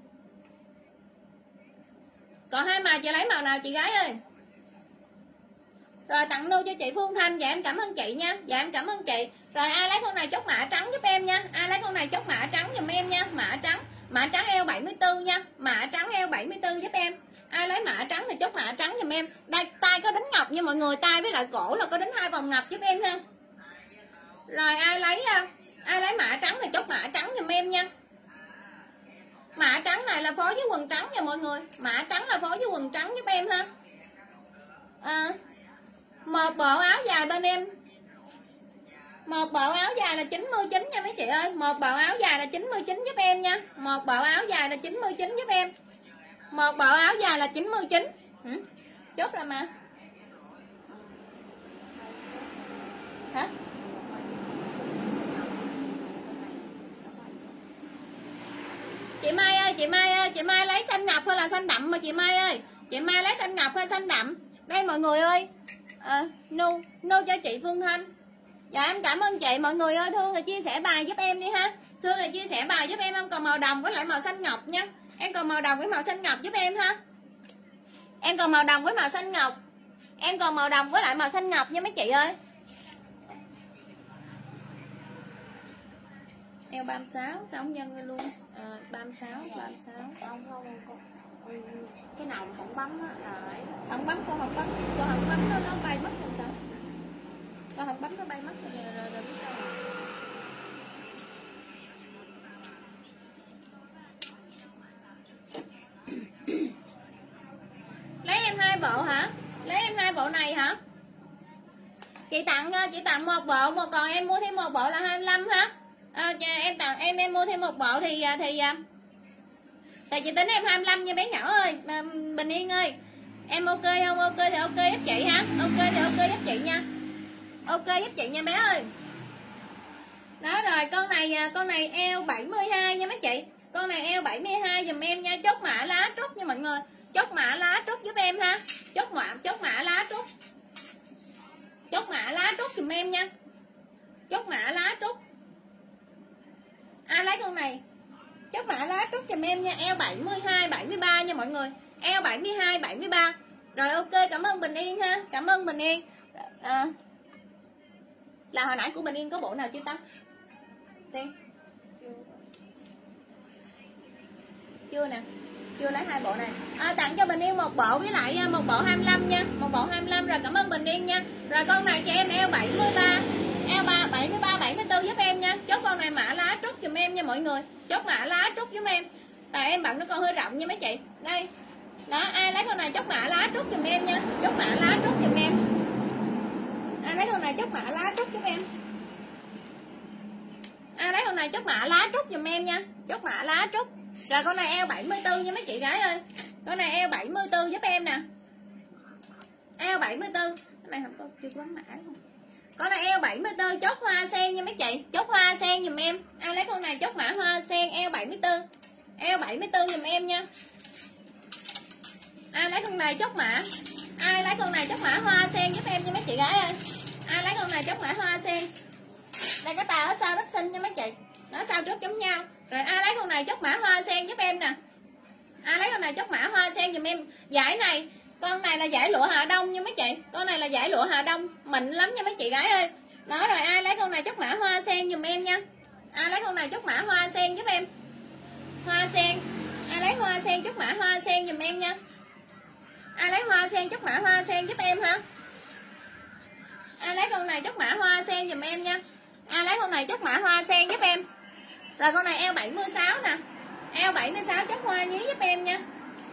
Còn 2 màu chị lấy màu nào chị gái ơi? Rồi tặng nu cho chị Phương Thanh. Dạ em cảm ơn chị nha. Dạ em cảm ơn chị. Rồi ai lấy con này chốt mã trắng giúp em nha. Ai lấy con này chốt mã trắng giùm em nha. Mã trắng eo 74 nha. Mã trắng eo 74 giúp em. Ai lấy mã trắng thì chốt mã trắng giùm em. Đây tay có đính ngọc nha mọi người, tay với lại cổ là có đính 2 vòng ngọc giúp em ha. Rồi ai lấy mã trắng thì chốt mã trắng giùm em nha. Mã trắng này là phối với quần trắng nha mọi người. Mã trắng là phối với quần trắng giúp em ha. Một bộ áo dài bên em, một bộ áo dài là 99 nha mấy chị ơi. Một bộ áo dài là 99 giúp em nha. Một bộ áo dài là 99 giúp em. Một bộ áo dài là 99. chốt ra mà. Hả? Chị Mai ơi, chị Mai lấy xanh ngọc hay là xanh đậm mà chị Mai ơi? Chị Mai lấy xanh ngọc hay xanh đậm? Đây mọi người ơi. No cho chị Phương Thanh. Dạ em cảm ơn chị. Mọi người ơi, thương thì chia sẻ bài giúp em đi ha. Thương thì chia sẻ bài giúp em còn màu đồng với lại màu xanh ngọc nha. Em còn màu đồng với màu xanh ngọc giúp em ha. Em còn màu đồng với màu xanh ngọc. Em còn màu đồng với lại màu xanh ngọc nha mấy chị ơi. Eo 36 sao không nhân luôn. 36. Không. Cái nào mà không bấm á là Không bấm, con không bấm. Con không bấm nó bay mất làm sao? Con không bấm nó bay mất rồi biết sao. Lấy em 2 bộ hả? Lấy em 2 bộ này hả? Chị tặng một bộ, còn em mua thêm một bộ là 25 hả? Em tặng em mua thêm một bộ thì chị tính em 25 nha bé nhỏ ơi. Bình Yên ơi, em ok không? Ok thì ok giúp chị ha. Ok thì ok giúp chị nha. Ok giúp chị nha bé ơi. Đó rồi, con này eo 72 nha mấy chị. Con này eo 72 giùm em nha. Chốt mã lá trúc nha mọi người. Chốt mã lá trúc giúp em ha. Chốt mã lá trúc. Chốt mã lá trúc giùm em nha. Chốt mã lá trúc. Ai lấy con này? Chốt mã lá trúc giùm em nha. Eo 72 73 nha mọi người. Eo 72 73. Rồi ok, cảm ơn Bình Yên ha. Cảm ơn Bình Yên. Là hồi nãy của Bình Yên có bộ nào chưa ta? Tiên chưa nè, chưa lấy 2 bộ này. Tặng cho Bình Yên một bộ với lại một bộ 25 nha. Một bộ 25 rồi, cảm ơn Bình Yên nha. Rồi con này cho em eo 73. Eo 73 74 giúp em nha. Chốt con này mã lá trúc giùm em nha mọi người. Chốt mã lá trúc giúp em. Tại em bận nó con hơi rộng nha mấy chị. Đây. Đó, ai lấy con này chốt mã lá trúc giùm em nha. Chốt mã lá trúc giùm em. Ai lấy con này chốt mã lá trúc giúp em. Ai lấy con này chốt mã lá trúc giùm em nha. Chốt mã lá trúc. Rồi con này eo 74 nha mấy chị gái ơi. Con này eo 74 giúp em nè. Eo 74. Cái này không có chưa có mã không. Con này eo 74 chốt hoa sen nha mấy chị. Chốt hoa sen giùm em. Ai lấy con này chốt mã hoa sen eo 74. Eo 74 giùm em nha. Ai lấy con này chốt mã. Ai lấy con này chốt mã hoa sen giúp em nha mấy chị gái ơi. Ai lấy con này chốt mã hoa sen. Đây cái tà ở sau rất xinh nha mấy chị. Nó sau trước giống nhau. Rồi ai lấy con này chốt mã hoa sen giúp em nè. Ai lấy con này chốt mã hoa sen giùm em. Giải này, con này là giải lụa Hà Đông nha mấy chị. Con này là giải lụa Hà Đông, mịn lắm nha mấy chị gái ơi. Đó rồi ai lấy con này chốt mã hoa sen giùm em nha. Ai lấy con này chốt mã hoa sen giúp em. Hoa sen. Ai lấy hoa sen chốt mã hoa sen giùm em nha. Ai lấy hoa sen chốt mã hoa sen giúp em hả? Ai lấy con này chốt mã hoa sen giùm em nha. Ai lấy con này chốt mã hoa sen giúp em. Rồi con này eo 76 nè. Eo 76 chốt hoa nhí giúp em nha.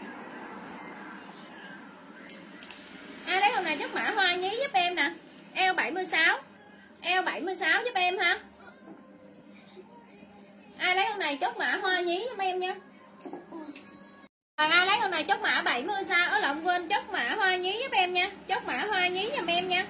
Ai lấy con này chốt mã hoa nhí giúp em nè. Eo 76. Eo 76 giúp em ha. Ai lấy con này chốt mã hoa nhí giúp em nha. Rồi ai lấy con này chốt mã 76. Ở lộn quên, chốt mã hoa nhí giúp em nha. Chốt mã hoa nhí giùm em nha.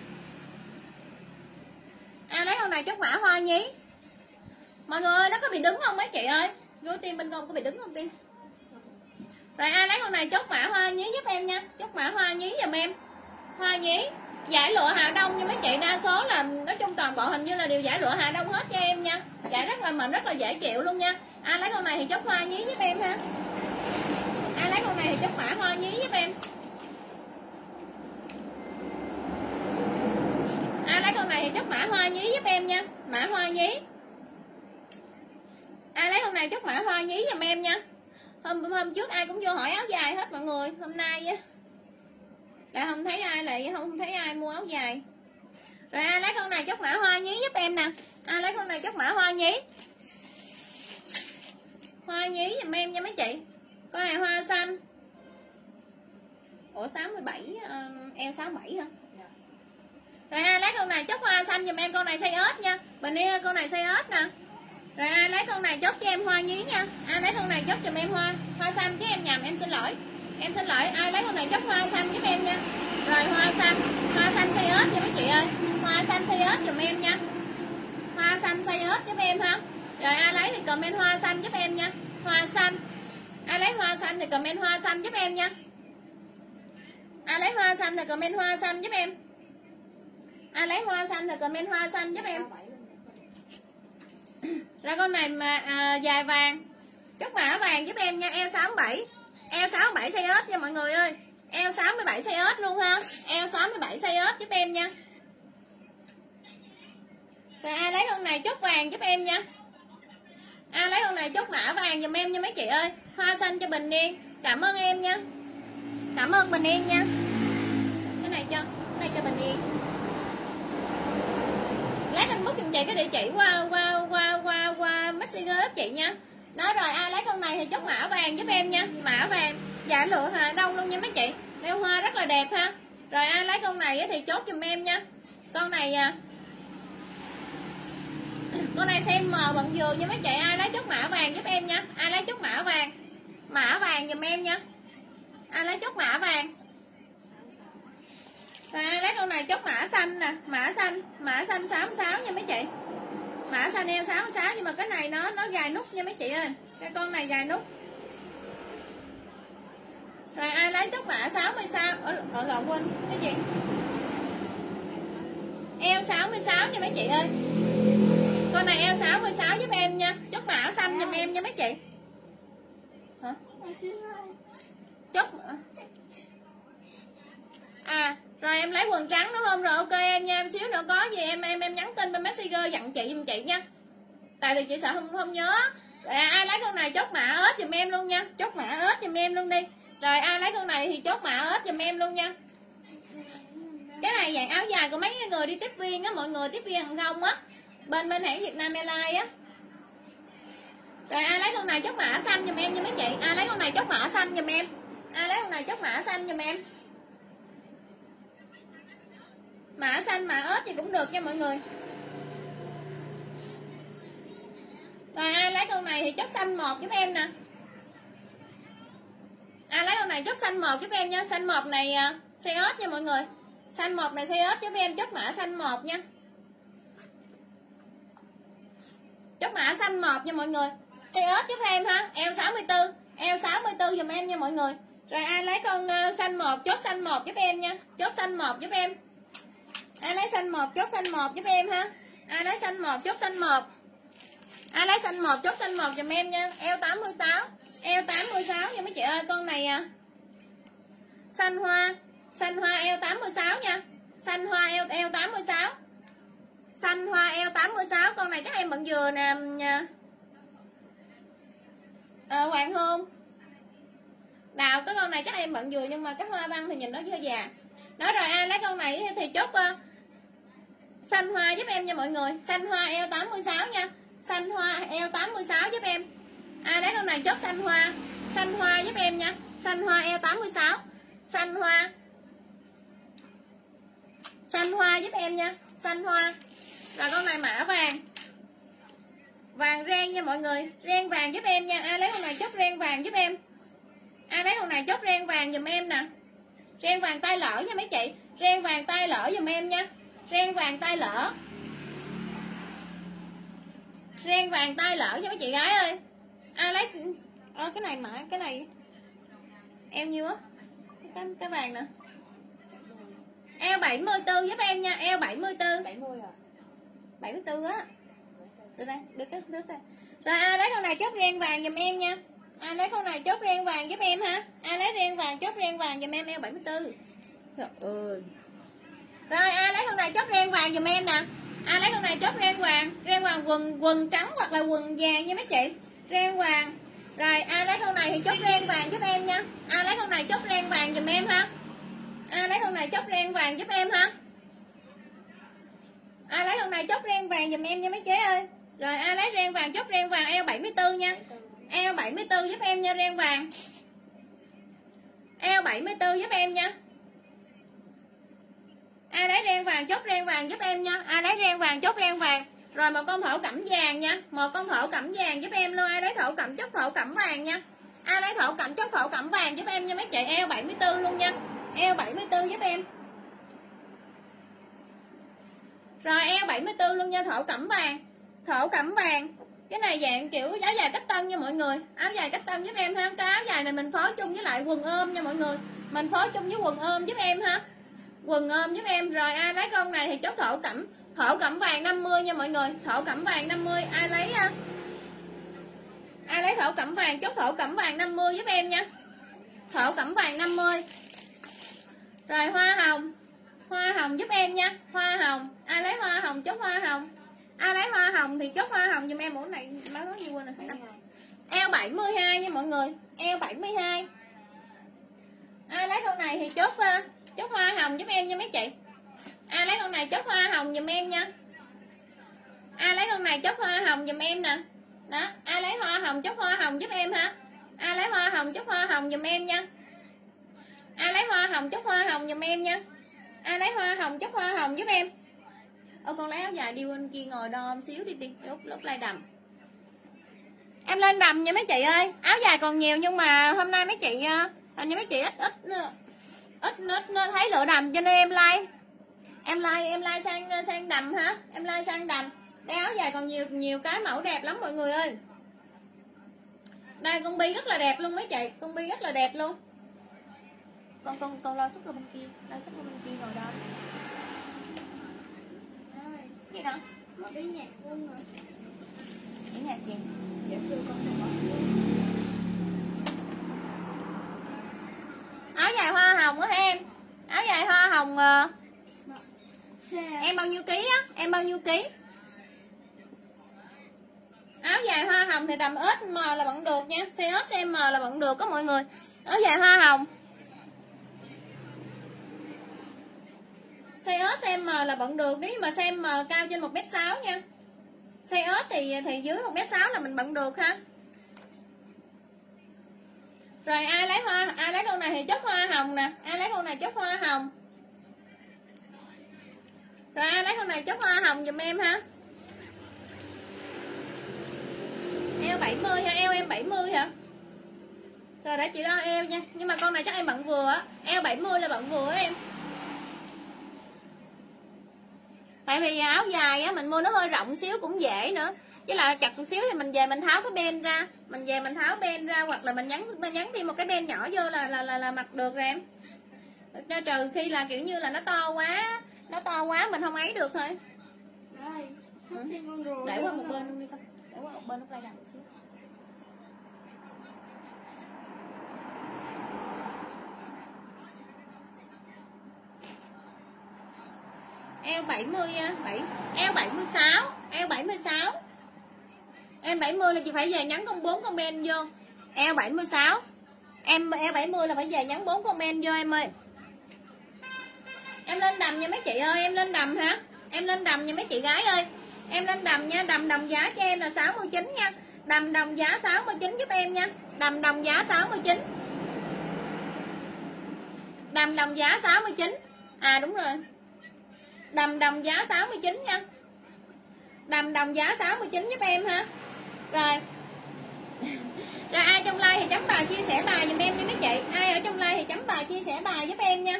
Ai lấy con này chốt mã hoa nhí. Mọi người ơi, nó có bị đứng không mấy chị ơi? Vô tim bên con có bị đứng không Tiên? Rồi ai lấy con này chốt mã hoa nhí giúp em nha. Chốt mã hoa nhí giùm em. Hoa nhí. Giải lụa Hà Đông nha mấy chị. Đa số là nói chung toàn bộ hình như là đều giải lụa Hà Đông hết cho em nha. Giải rất là mịn, rất là dễ chịu luôn nha. Ai lấy con này thì chốt hoa nhí giúp em ha. Ai lấy con này thì chốt mã hoa nhí giúp em. Ai lấy con này thì chốt mã hoa nhí giúp em nha. Mã hoa nhí. Ai lấy con này chốt mã hoa nhí giùm em nha. Hôm trước ai cũng vô hỏi áo dài hết mọi người. Hôm nay á lại không thấy ai, lại không thấy ai mua áo dài. Rồi ai lấy con này chốt mã hoa nhí giúp em nè. Ai lấy con này chốt mã hoa nhí. Hoa nhí giùm em nha mấy chị. Con này hoa xanh. Ủa 67 eo 67 hả? Rồi ai lấy con này chốt hoa xanh giùm em. Con này size ớt nha. Bình Yên con này size ớt nè. Rồi ai lấy con này chốt cho em hoa nhí nha. Ai lấy con này chốt giùm em hoa xanh chứ em nhầm, em xin lỗi. Em xin lỗi, ai lấy con này chốt hoa xanh giúp em nha. Rồi hoa xanh size ớt nha mấy chị ơi. Hoa xanh size ớt giùm em nha. Hoa xanh size ớt giúp em ha. Rồi ai lấy thì comment hoa xanh giúp em nha. Hoa xanh. Ai lấy hoa xanh thì comment hoa xanh giúp em nha. Ai lấy hoa xanh thì comment hoa xanh giúp em. Ai lấy hoa xanh thì comment hoa xanh giúp em. Ra con này mà dài vàng. Chốt mã vàng giúp em nha. Eo 67. Eo 67 size ớt nha mọi người ơi. Eo 67 size ớt luôn ha. Eo 67 size ớt giúp em nha. Rồi ai lấy con này chốt vàng giúp em nha. Ai lấy con này chốt mã vàng giùm em nha mấy chị ơi. Hoa xanh cho Bình Yên. Cảm ơn em nha. Cảm ơn Bình Yên nha. Cái này cho Bình Yên. Lát anh book giùm chị cái địa chỉ qua Messenger giúp chị nha. Đó rồi ai lấy con này thì chốt mã vàng giúp em nha. Mã vàng. Dạ lựa hà đông luôn nha mấy chị. Đeo hoa rất là đẹp ha. Rồi ai lấy con này thì chốt giùm em nha. Con này xem mờ bận vừa nha mấy chị. Ai lấy chốt mã vàng giúp em nha. Ai lấy chốt mã vàng. Mã vàng giùm em nha. Ai lấy chốt mã vàng. Rồi ai lấy con này chốt mã xanh nè. Mã xanh 66 nha mấy chị. Mã xanh eo 66 nhưng mà cái này nó gài nút nha mấy chị ơi. Cái con này gài nút. Rồi ai lấy chốt mã 66 ở lộn quên cái gì? Eo 66 nha mấy chị ơi. Con này eo 66 giúp em nha. Chốt mã xanh giùm em nha mấy chị. Hả? Chốt rồi em lấy quần trắng đúng không? Rồi ok em nha. Em xíu nữa có gì em nhắn tin bên Messenger dặn chị giùm chị nha. Tại vì chị sợ không nhớ. Rồi ai lấy con này chốt mã ớt giùm em luôn nha. Chốt mã ớt giùm em luôn đi. Rồi ai lấy con này thì chốt mã ớt giùm em luôn nha. Cái này dạng áo dài của mấy người đi tiếp viên á, mọi người tiếp viên hàng không á. Bên hãng Vietnam Airlines á. Rồi ai lấy con này chốt mã xanh giùm em nha mấy chị. Ai lấy con này chốt mã xanh giùm em. Ai lấy con này chốt mã xanh giùm em. Mã xanh mã ớt thì cũng được nha mọi người. Rồi ai lấy con này thì chốt xanh 1 giúp em nè. Ai lấy con này chốt xanh 1 giúp em nha. Xanh 1 này size ớt nha mọi người. Xanh 1 này size ớt giúp em. Chốt mã xanh 1 nha. Chốt mã xanh 1 nha mọi người. Size ớt giúp em ha. Eo 64. Eo 64 dùm em nha mọi người. Rồi ai lấy con xanh 1 chốt xanh 1 giúp em nha. Chốt xanh 1 giúp em. Ai lấy xanh 1 chốt xanh 1 giúp em ha. Ai lấy xanh 1 chốt xanh 1. Ai lấy xanh 1 chốt xanh 1 dùm em nha. Eo 86. Eo 86 nha mấy chị ơi. Con này xanh hoa eo 86 nha. Xanh hoa eo 86. Xanh hoa eo 86. Con này chắc em bận vừa nè. Hoàng hôn đào cái con này chắc em bận vừa nhưng mà cái hoa văn thì nhìn nó hơi già. Đó rồi ai lấy con này thì chốt xanh hoa giúp em nha mọi người. Xanh hoa eo 86 nha. Xanh hoa eo 86 giúp em. Ai lấy con này chốt xanh hoa giúp em nha. Xanh hoa eo 86. Xanh hoa giúp em nha. Xanh hoa. Rồi con này mã vàng. Vàng ren nha mọi người. Ren vàng giúp em nha. Ai lấy con này chốt ren vàng giúp em. Ai lấy con này chốt ren vàng giùm em nè. Ren vàng tay lỡ nha mấy chị. Ren vàng tay lỡ giùm em nha. Ren vàng tay lỡ. Ren vàng tay lỡ cho mấy chị gái ơi. Ai lấy cái này mà cái này eo nhiêu á? Cái vàng nè. Eo 74 giúp em nha. Eo 74. 70 à? 74 á. Được đây, được đây. Rồi ai lấy con này chốt ren vàng giùm em nha. Ai lấy con này chốt ren vàng giúp em ha. Ai lấy ren vàng chốt ren vàng giùm em eo 74. Trời ơi. Rồi ai lấy con này chốt ren vàng giùm em nè. Ai lấy con này chốt ren vàng quần trắng hoặc là quần vàng nha mấy chị. Ren vàng. Rồi ai lấy con này thì chốt ren vàng giúp em nha. Ai lấy con này chốt ren vàng giùm em ha. Ai lấy con này chốt ren vàng giúp em ha. Ai lấy con này chốt ren vàng giùm em nha mấy chế ơi. Rồi ai lấy ren vàng chốt ren vàng eo 74 nha. Eo 74 giúp em nha ren vàng. Eo 74 giúp em nha. Ai lấy ren vàng chốt ren vàng giúp em nha. Ai lấy ren vàng chốt ren vàng. Rồi một con thổ cẩm vàng nha. Một con thổ cẩm vàng giúp em luôn. Ai lấy thổ cẩm chốt thổ cẩm vàng nha. Ai lấy thổ cẩm chốt thổ cẩm vàng giúp em nha mấy chị. Eo 74 luôn nha. Eo 74 giúp em. Rồi eo 74 luôn nha, thổ cẩm vàng. Thổ cẩm vàng. Cái này dạng kiểu áo dài cách tân nha mọi người. Áo dài cách tân giúp em ha. Cái áo dài này mình phối chung với lại quần ôm nha mọi người. Mình phối chung với quần ôm giúp em ha. Quần ôm giúp em. Rồi ai lấy con này thì chốt thổ cẩm vàng 50 nha mọi người. Thổ cẩm vàng 50. Ai lấy thổ cẩm vàng chốt thổ cẩm vàng 50 giúp em nha. Thổ cẩm vàng 50. Rồi hoa hồng giúp em nha. Hoa hồng. Ai lấy hoa hồng chốt hoa hồng. Ai lấy hoa hồng thì chốt hoa hồng giùm em. Mẫu này nói như quên rồi. Eo 72 nha mọi người. Eo 72. Ai lấy con này thì chốt hoa hồng giúp em nha mấy chị. Ai lấy con này chốt hoa hồng giùm em nha. Ai lấy con này chốt hoa hồng giùm em nè. Đó, ai lấy hoa hồng chốt hoa hồng giúp em ha. Ai lấy hoa hồng chốt hoa hồng giùm em nha. Ai lấy hoa hồng chốt hoa hồng giùm em nha. Ai lấy hoa hồng chốt hoa hồng giúp em. Ô con lấy áo dài đi bên kia ngồi đo một xíu đi đi. Lúc lai đầm. Em lên đầm nha mấy chị ơi. Áo dài còn nhiều nhưng mà hôm nay mấy chị hình như mấy chị ít thấy lựa đầm cho nên em like. Em like sang đầm hả? Em like sang đầm. Đây áo dài còn nhiều cái mẫu đẹp lắm mọi người ơi. Đây con bi rất là đẹp luôn mấy chị. Con bi rất là đẹp luôn. Con lo sức vào bên kia. Lo sức vào bên kia ngồi đó. Gì đó? Mở cái nhạc luôn rồi. Cái nhạc gì? Dạ đưa con này mở. Áo dài hoa hồng á em. Áo dài hoa hồng em bao nhiêu ký á? Em bao nhiêu ký? Áo dài hoa hồng thì tầm S M là vẫn được nha. Size S M là vẫn được có mọi người. Áo dài hoa hồng size S M là vẫn được. Nếu mà size M cao trên 1m6 nha. Size S thì dưới 1m6 là mình bận được ha. Rồi ai lấy con này thì chốt hoa hồng nè. Ai lấy con này chốt hoa hồng. Rồi ai lấy con này chốt hoa hồng giùm em ha. Eo 70 ha, eo em 70 hả? Rồi để chị đo eo nha. Nhưng mà con này chắc em bận vừa á. Eo 70 là bận vừa á em. Tại vì áo dài á mình mua nó hơi rộng xíu cũng dễ nữa. Chứ là chặt một xíu thì mình về mình tháo cái ben ra. Mình về mình tháo ben ra hoặc là mình nhắn thêm một cái ben nhỏ vô là mặc được rồi em. Cho trừ khi là kiểu như là nó to quá mình không ấy được thôi. Để qua một bên luôn đi con. Để qua một bên lúc đây đặt một xíu. Eo 70 eo 76, eo 76. Em 70 là chị phải về nhắn con 4 comment vô. Eo 76. Em eo 70 là phải về nhắn 4 comment vô em ơi. Em lên đầm nha mấy chị ơi, em lên đầm hả? Em lên đầm nha mấy chị gái ơi. Em lên đầm nha, đầm giá cho em là 69 nha. Đầm giá 69 giúp em nha. Đầm giá 69. Đầm giá 69. À đúng rồi. Đầm giá 69 nha. Đầm giá 69 giúp em ha. Rồi. Rồi ai trong like thì chấm bài chia sẻ bài giùm em nha mấy chị. Ai ở trong like thì chấm bài chia sẻ bài giúp em nha.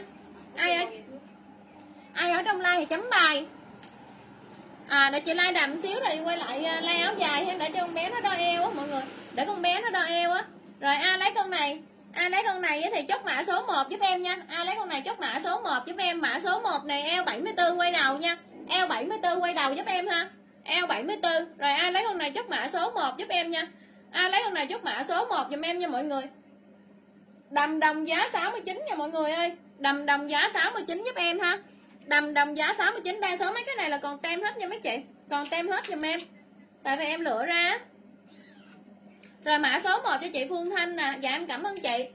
Ai ở trong like thì chấm bài. Để chị like đầm xíu rồi quay lại like áo dài ha, để cho con bé nó đo eo á mọi người. Để con bé nó đo eo á. Rồi ai lấy con này? Ai lấy con này thì chốt mã số 1 giúp em nha. Ai lấy con này chốt mã số 1 giúp em. Mã số 1 này eo 74 quay đầu nha. Eo 74 quay đầu giúp em ha. Eo 74. Rồi ai lấy con này chốt mã số 1 giúp em nha. Ai lấy con này chốt mã số 1 giùm em nha mọi người. Đầm giá 69 nha mọi người ơi. Đầm giá 69 giúp em ha. Đầm giá 69. Đa số mấy cái này là còn tem hết nha mấy chị. Còn tem hết giùm em. Tại vì em lựa ra. Rồi mã số 1 cho chị Phương Thanh nè. Dạ em cảm ơn chị.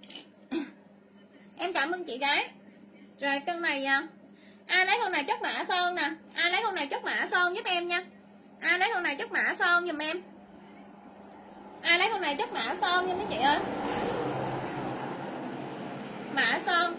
Em cảm ơn chị gái. Rồi con này ai lấy con này chốt mã son nè. Ai lấy con này chốt mã son giúp em nha. Ai lấy con này chốt mã son giùm em. Ai lấy con này chốt mã son nha mấy chị ơi. Mã son.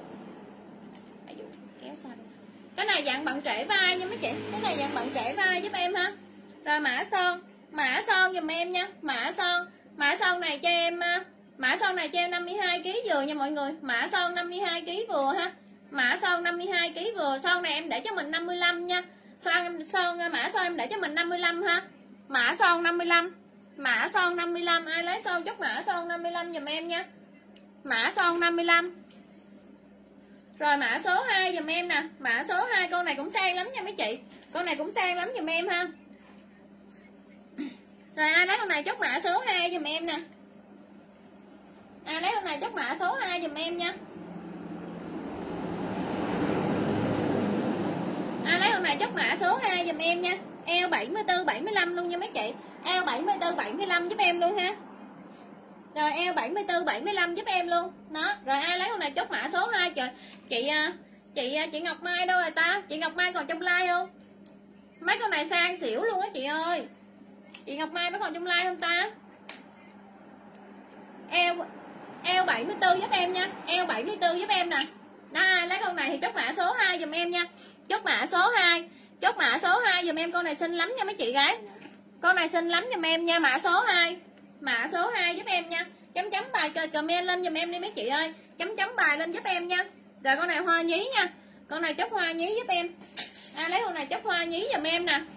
Cái này dạng bận trễ vai nha mấy chị. Cái này dạng bận trễ vai giúp em ha. Rồi mã son giùm em nha. Mã son này cho em Mã son này cho em 52 kg vừa nha mọi người. Mã son 52 kg vừa ha. Mã son 52 kg vừa. Son này em để cho mình 55 nha. Mã son em để cho mình 55 ha. Mã son 55. Mã son 55, ai lấy son chốt mã son 55 giùm em nha. Mã son 55. Rồi mã số 2 giùm em nè. Mã số 2 con này cũng sang lắm nha mấy chị. Con này cũng sang lắm giùm em ha. Rồi ai lấy con này chốt mã số 2 giùm em nè. Ai lấy con này chốt mã số 2 giùm em nha. Ai lấy con này chốt mã số 2 giùm em nha. Eo 74 75 luôn nha mấy chị. Eo 74 75 giúp em luôn ha. Rồi eo 74 75 giúp em luôn. Đó, rồi ai lấy con này chốt mã số 2 trời. Chị Ngọc Mai đâu rồi ta? Chị Ngọc Mai còn trong like không? Mấy con này sang xỉu luôn á chị ơi. Chị Ngọc Mai nó còn trong like không ta? Eo 74 giúp em nha. Eo 74 giúp em nè. Đó, ai lấy con này thì chốt mã số 2 giùm em nha. Chốt mã số 2. Chốt mã số 2 giùm em, con này xinh lắm nha mấy chị gái. Con này xinh lắm giùm em nha, mã số 2. Mã số 2 giúp em nha. Chấm bài comment lên giùm em đi mấy chị ơi. Chấm bài lên giúp em nha. Rồi con này hoa nhí nha. Con này chốt hoa nhí giúp em. Ai lấy con này chốt hoa nhí giùm em nè.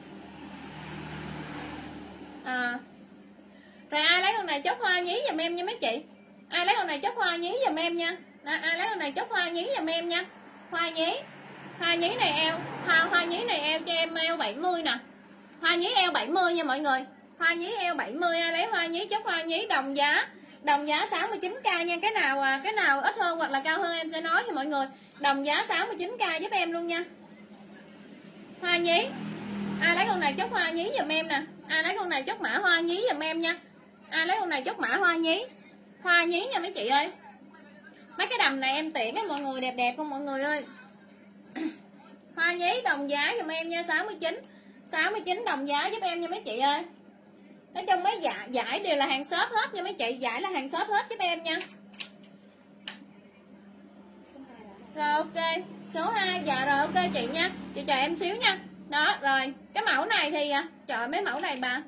Rồi ai lấy con này chốt hoa nhí giùm em nha mấy chị. Ai lấy con này chốt hoa nhí giùm em nha. Đó, ai lấy con này chốt hoa nhí giùm em nha. Hoa nhí. Hoa nhí này eo. Hoa nhí này eo cho em eo 70 nè. Hoa nhí eo 70 nha mọi người. Hoa nhí eo 70, ai lấy hoa nhí chốt hoa nhí đồng giá. Đồng giá 69k nha. Cái nào ít hơn hoặc là cao hơn em sẽ nói cho mọi người. Đồng giá 69k giúp em luôn nha. Hoa nhí. Ai lấy con này chốt hoa nhí giùm em nè. Ai lấy con này chốt mã hoa nhí giùm em nha. Ai lấy con này chốt mã hoa nhí. Hoa nhí nha mấy chị ơi. Mấy cái đầm này em tiện á mọi người, đẹp đẹp không mọi người ơi. Hoa nhí đồng giá giùm em nha, 69 đồng giá giúp em nha mấy chị ơi. Nói chung mấy giải đều là hàng shop hết nha mấy chị, giải là hàng shop hết giúp em nha. Rồi ok, số 2 dạ rồi ok chị nha. Chị chờ em xíu nha. Đó rồi, cái mẫu này thì trời mấy mẫu này bà.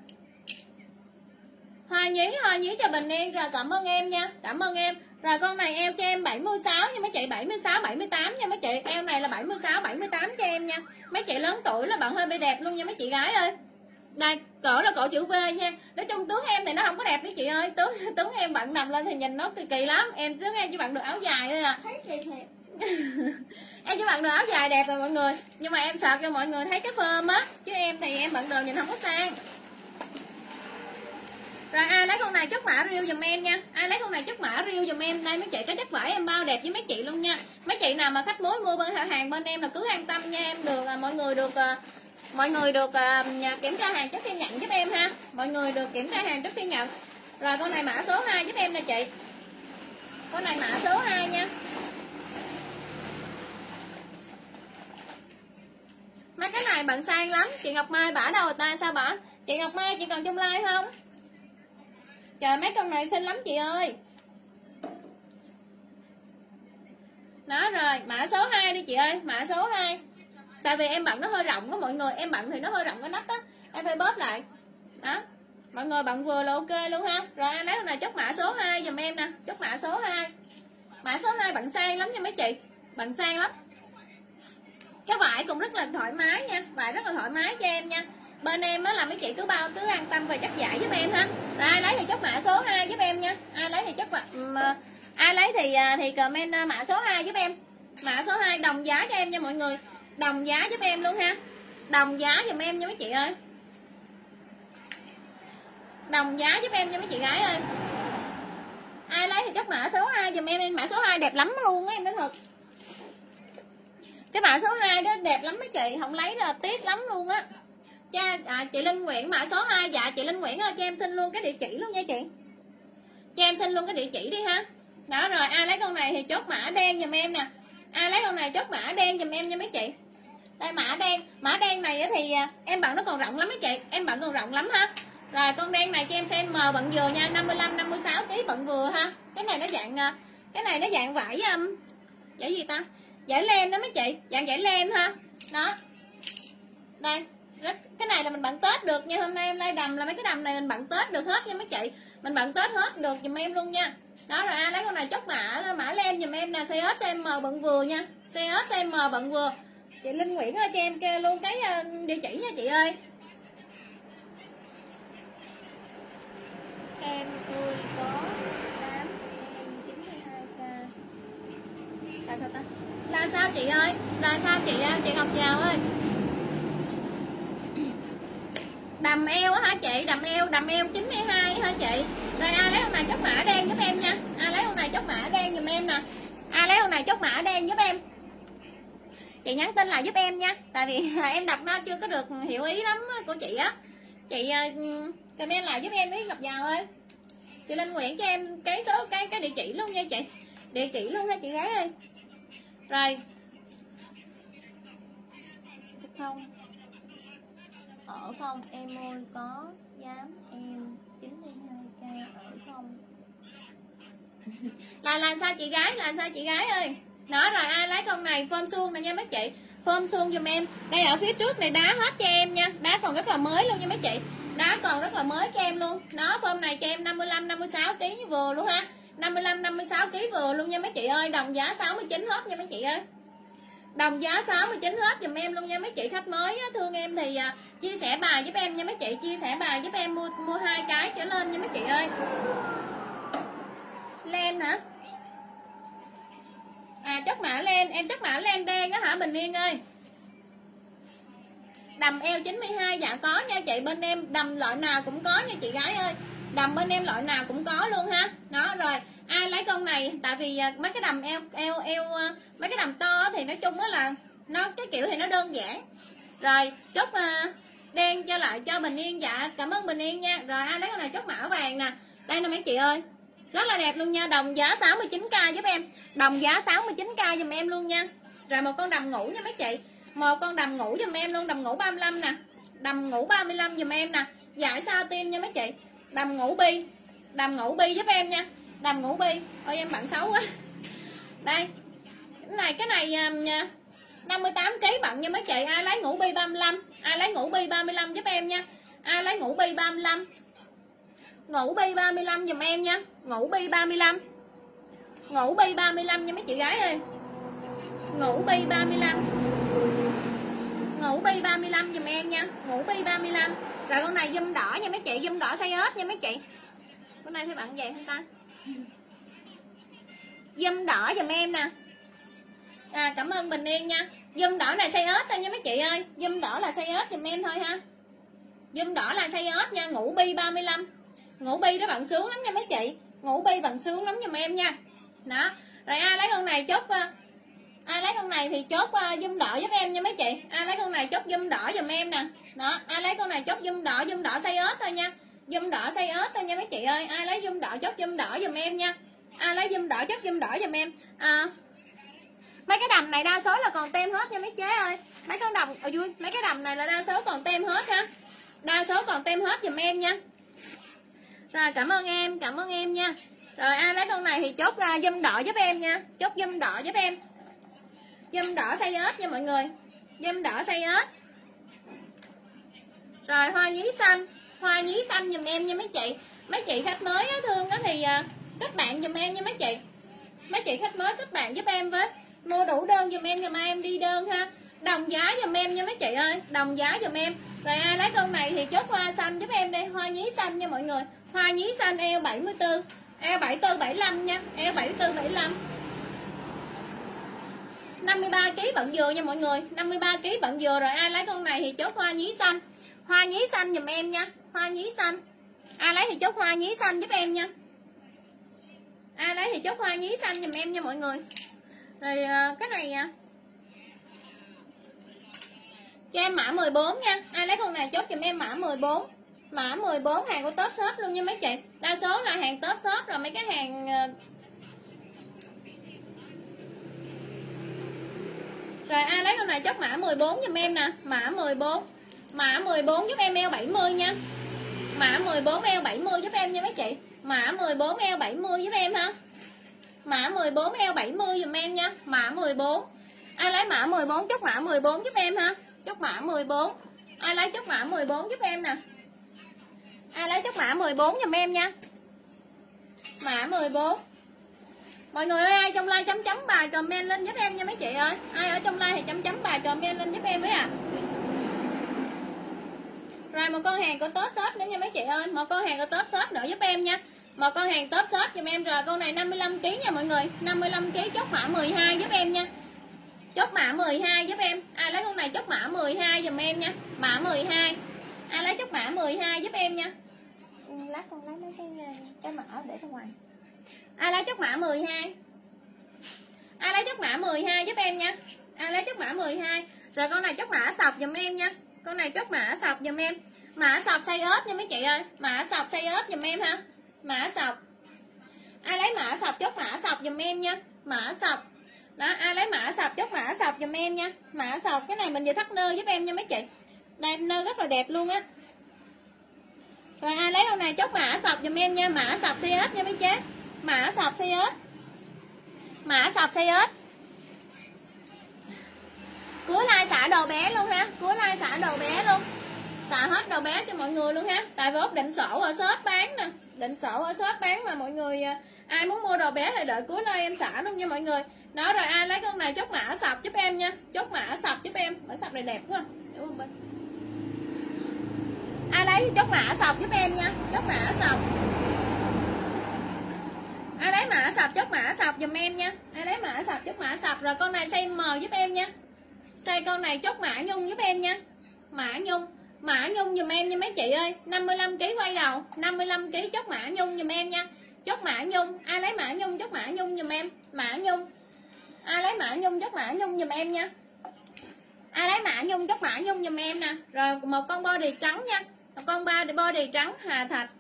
Hoa nhí cho Bình Yên. Rồi cảm ơn em nha, cảm ơn em. Rồi con này eo cho em 76 nha mấy chị, 76 78 nha mấy chị. Eo này là 76 78 cho em nha. Mấy chị lớn tuổi là bạn hơi bị đẹp luôn nha mấy chị gái ơi. Đây, cổ là cổ chữ V nha. Nói chung tướng em thì nó không có đẹp mấy chị ơi. Tướng em bận nằm lên thì nhìn nó kỳ lắm. Tướng em chỉ bận được áo dài thôi à. Thấy kỳ thiệt. Em chỉ bận được áo dài đẹp rồi mọi người. Nhưng mà em sợ cho mọi người thấy cái phơm á. Chứ em thì em bận đồ nhìn không có sang. Rồi ai lấy con này chốt mã riêu giùm em nha. Ai lấy con này chốt mã riêu giùm em. Đây mấy chị, cái chất vải em bao đẹp với mấy chị luôn nha. Mấy chị nào mà khách mối mua bên hàng bên em là cứ an tâm nha. Em được mọi người được kiểm tra hàng trước khi nhận giúp em ha. Mọi người được kiểm tra hàng trước khi nhận. Rồi con này mã số 2 giúp em nè chị. Con này mã số 2 nha. Mấy cái này bận sang lắm. Chị Ngọc Mai bả đâu rồi ta, sao bả? Chị Ngọc Mai chị còn trong like không? Trời mấy con này xinh lắm chị ơi. Đó rồi, mã số 2 đi chị ơi, mã số 2. Tại vì em bận nó hơi rộng đó mọi người, em bận thì nó hơi rộng cái nách á, em phải bóp lại. Đó. Mọi người bận vừa là ok luôn ha. Rồi em lấy con này chốt mã số 2 giùm em nè, chốt mã số 2. Mã số 2 bận sang lắm nha mấy chị, bận sang lắm. Cái vải cũng rất là thoải mái nha, vải rất là thoải mái cho em nha. Bên em á là mấy chị cứ an tâm về chất vải giúp em ha. Rồi ai lấy thì chốt mã số 2 giúp em nha. Ai lấy thì chốt ai lấy thì comment mã số 2 giúp em. Mã số 2 đồng giá cho em nha mọi người. Đồng giá giúp em luôn ha. Đồng giá giùm em nha mấy chị ơi. Đồng giá giúp em nha mấy chị gái ơi. Ai lấy thì chốt mã số 2 giùm em. Mã số 2 đẹp lắm luôn á em nói thật. Cái mã số 2 đó đẹp lắm mấy chị, không lấy là tiếc lắm luôn á. Chị Linh Nguyễn mã số 2. Dạ chị Linh Nguyễn ơi, cho em xin luôn cái địa chỉ luôn nha chị. Cho em xin luôn cái địa chỉ đi ha. Đó rồi ai lấy con này thì chốt mã đen giùm em nè. Ai lấy con này chốt mã đen giùm em nha mấy chị. Đây mã đen. Mã đen này thì em bận nó còn rộng lắm mấy chị. Em bận còn rộng lắm ha. Rồi con đen này cho em size M bận vừa nha, 55 56 kg bận vừa ha. Cái này nó dạng vải vải gì ta? Vải len đó mấy chị, dạng vải len ha. Đó. Đây, cái này là mình bận Tết được nha. Hôm nay em lai đầm là mấy cái đầm này mình bận Tết được hết nha mấy chị. Mình bận Tết hết được giùm em luôn nha. Đó rồi ai lấy con này chốt mã len giùm em nè, size S size M bận vừa nha, size S size M bận vừa. Chị Linh Nguyễn ơi, cho em kêu luôn cái địa chỉ nha chị ơi. Em tôi có 8 em 92k. Là sao ta? Là sao chị ơi? Là sao chị Ngọc Giàu ơi? Đầm eo hả chị? Đầm eo 92 hả chị? Rồi ai lấy con này chốt mã đen giúp em nha. Ai lấy con này chốt mã đen giùm em nè. Ai lấy con này chốt mã đen giúp em. Chị nhắn tin lại giúp em nha. Tại vì em đọc nó chưa có được hiểu ý lắm của chị á. Chị comment lại giúp em với Ngọc Giàu ơi. Chị Linh Nguyễn cho em cái số cái địa chỉ luôn nha chị. Địa chỉ luôn nha chị gái ơi. Rồi. Không. Ở không em ơi, có dám em 92k ở không? là sao chị gái, là sao chị gái ơi? Đó rồi ai lấy con này phơm suông nè nha mấy chị. Phơm suông giùm em. Đây ở phía trước này đá hết cho em nha. Đá còn rất là mới luôn nha mấy chị. Đá còn rất là mới cho em luôn. Đó phơm này cho em 55 56 kg vừa luôn ha. 55 56 kg vừa luôn nha mấy chị ơi. Đồng giá 69 hết nha mấy chị ơi. Đồng giá 69 hết giùm em luôn nha mấy chị. Khách mới á, thương em thì chia sẻ bài giúp em nha mấy chị. Chia sẻ bài giúp em mua 2 cái trở lên nha mấy chị ơi. Len hả? À chốt mã len, em chốt mã len đen đó hả Bình Yên ơi? Đầm eo 92 dạ có nha chị. Bên em đầm loại nào cũng có nha chị gái ơi. Đầm bên em loại nào cũng có luôn ha. Đó rồi ai lấy con này, tại vì mấy cái đầm eo mấy cái đầm to thì nói chung đó là nó cái kiểu thì nó đơn giản. Rồi chốt đen cho lại cho Bình Yên. Dạ cảm ơn Bình Yên nha. Rồi ai lấy con này chốt mã vàng nè. Đây nè mấy chị ơi, rất là đẹp luôn nha. Đồng giá 69k giúp em. Đồng giá 69k giùm em luôn nha. Rồi một con đầm ngủ nha mấy chị. Một con đầm ngủ giùm em luôn. Đầm ngủ 35 nè. Đầm ngủ 35 giùm em nè. Giải sao tim nha mấy chị. Đầm ngủ bi. Đầm ngủ bi giúp em nha. Đầm ngủ bi. Ôi em bận xấu quá. Đây. Cái này 58kg bận nha mấy chị. Ai lấy ngủ bi 35. Ai lấy ngủ bi 35 giúp em nha. Ai lấy ngủ bi 35. Ngủ bi 35 giùm em nha. Ngủ bi 35. Ngủ bi 35 nha mấy chị gái ơi. Ngủ bi 35. Ngủ bi 35 giùm em nha. Ngủ bi 35. Rồi con này zoom đỏ nha mấy chị. Zoom đỏ size S nha mấy chị. Con này thấy bạn vậy không ta? Zoom đỏ giùm em nè. À cảm ơn Bình Yên nha. Zoom đỏ này size S thôi nha mấy chị ơi. Zoom đỏ là size S giùm em thôi ha. Zoom đỏ là size S nha. Ngủ bi 35. Ngủ bi nó bận sướng lắm nha mấy chị. Ngủ bi bận sướng lắm giùm em nha. Đó. Rồi ai lấy con này chốt, ai lấy con này thì chốt zoom đỏ giúp em nha mấy chị. Ai lấy con này chốt zoom đỏ giùm em nè. Đó, ai lấy con này chốt zoom đỏ size S thôi nha. Zoom đỏ size S thôi nha mấy chị ơi. Ai lấy zoom đỏ chốt zoom đỏ giùm em nha. Ai lấy zoom đỏ chốt zoom đỏ giùm em. Mấy cái đầm này đa số là còn tem hết nha mấy chế ơi. Mấy cái đầm ở vui, mấy cái đầm này là đa số còn tem hết ha. Đa số còn tem hết giùm em nha. Rồi cảm ơn em nha. Rồi ai lấy con này thì chốt ra zoom đỏ giúp em nha. Chốt zoom đỏ giúp em. Zoom đỏ size S nha mọi người. Zoom đỏ size S. Rồi hoa nhí xanh. Hoa nhí xanh giùm em nha mấy chị. Mấy chị khách mới thương đó thì kết bạn giùm em nha mấy chị. Mấy chị khách mới kết bạn giúp em với. Mua đủ đơn giùm em, ngày mai em đi đơn ha. Đồng giá giùm em nha mấy chị ơi. Đồng giá giùm em. Rồi ai lấy con này thì chốt hoa xanh giúp em đây. Hoa nhí xanh nha mọi người. Hoa nhí xanh eo 74. Eo 74 75 nha. Eo 74 75. 53kg bận dừa nha mọi người. 53kg bận dừa. Rồi ai lấy con này thì chốt hoa nhí xanh. Hoa nhí xanh giùm em nha. Hoa nhí xanh. Ai lấy thì chốt hoa nhí xanh giúp em nha. Ai lấy thì chốt hoa nhí xanh giùm em nha mọi người. Rồi cái này cho em mã 14 nha. Ai lấy con này chốt giùm em mã 14. Mã 14 hàng của Top Shop luôn nha mấy chị. Đa số là hàng Top Shop. Rồi mấy cái hàng rồi ai lấy con này chốt mã 14 giùm em nè. Mã 14. Mã 14 giúp em eo 70 nha. Mã 14 eo 70 giúp em nha mấy chị. Mã 14 eo 70 giúp em ha. Mã 14 eo 70 giùm em nha. Mã 14. Ai lấy mã 14 chốt mã 14 giúp em ha. Chốt mã 14. Ai lấy chốt mã 14 giúp em nè. Ai lấy chốt mã 14 giùm em nha. Mã 14. Mọi người ơi, ai trong like chấm bài comment lên giúp em nha mấy chị ơi. Ai ở trong like thì chấm bài comment lên giúp em với ạ. Rồi một con hàng của top shop nữa nha mấy chị ơi. Một con hàng của top shop nữa giúp em nha. Một con hàng top shop giùm em. Rồi con này 55kg nha mọi người. 55kg chốt mã 12 giúp em nha. Chốt mã 12 giúp em. Ai lấy con này chốt mã 12 giùm em nha. Mã 12. Ai lấy chốt mã 12 giúp em nha. Lát con lấy mấy cái mã để ra ngoài. Ai lấy chốt mã 12. Ai lấy chốt mã 12 giúp em nha. Ai lấy chốt mã 12. Rồi con này chốt mã sọc giùm em nha. Con này chốt mã sọc giùm em. Mã sọc size ớt nha mấy chị ơi. Mã sọc size ớt giùm em ha. Mã sọc. Ai lấy mã sọc chốt mã sọc giùm em nha. Mã sọc. Đó, ai lấy mã sọc chốt mã sọc giùm em nha. Mã sọc cái này mình vừa thắt nơ giúp em nha mấy chị. Đây nơ rất là đẹp luôn á. Rồi ai lấy con này chốt mã sọc giùm em nha. Mã sọc size ớt nha mấy chế. Mã sọc size ớt. Mã sọc size ớt. Cuối like xả đồ bé luôn ha. Cuối like xả đồ bé luôn. Xả hết đồ bé cho mọi người luôn ha. Tại vì định sổ ở shop bán nè. Định sổ ở shop bán mà mọi người ai muốn mua đồ bé thì đợi cuối like em xả luôn nha mọi người. Đó rồi ai lấy con này chốt mã sọc giúp em nha. Chốt mã sọc giúp em. Mã sọc này đẹp quá. Đúng không bên? Ai lấy chốt mã sọc giúp em nha. Chốt mã sọc. Ai lấy mã sọc chốt mã sọc giùm em nha. Ai lấy mã sọc chốt mã sọc. Rồi con này size M giúp em nha. Size con này chốt mã nhung giúp em nha. Mã nhung. Mã nhung giùm em nha mấy chị ơi. 55kg quay đầu. 55kg chốt mã nhung giùm em nha. Chốt mã nhung. Ai lấy mã nhung chốt mã nhung giùm em. Mã nhung. Ai lấy mã nhung chốt mã nhung giùm em nha. Ai lấy mã nhung chốt mã nhung giùm em nè. Rồi một con body trắng nha. Một con body trắng Hà Thạch.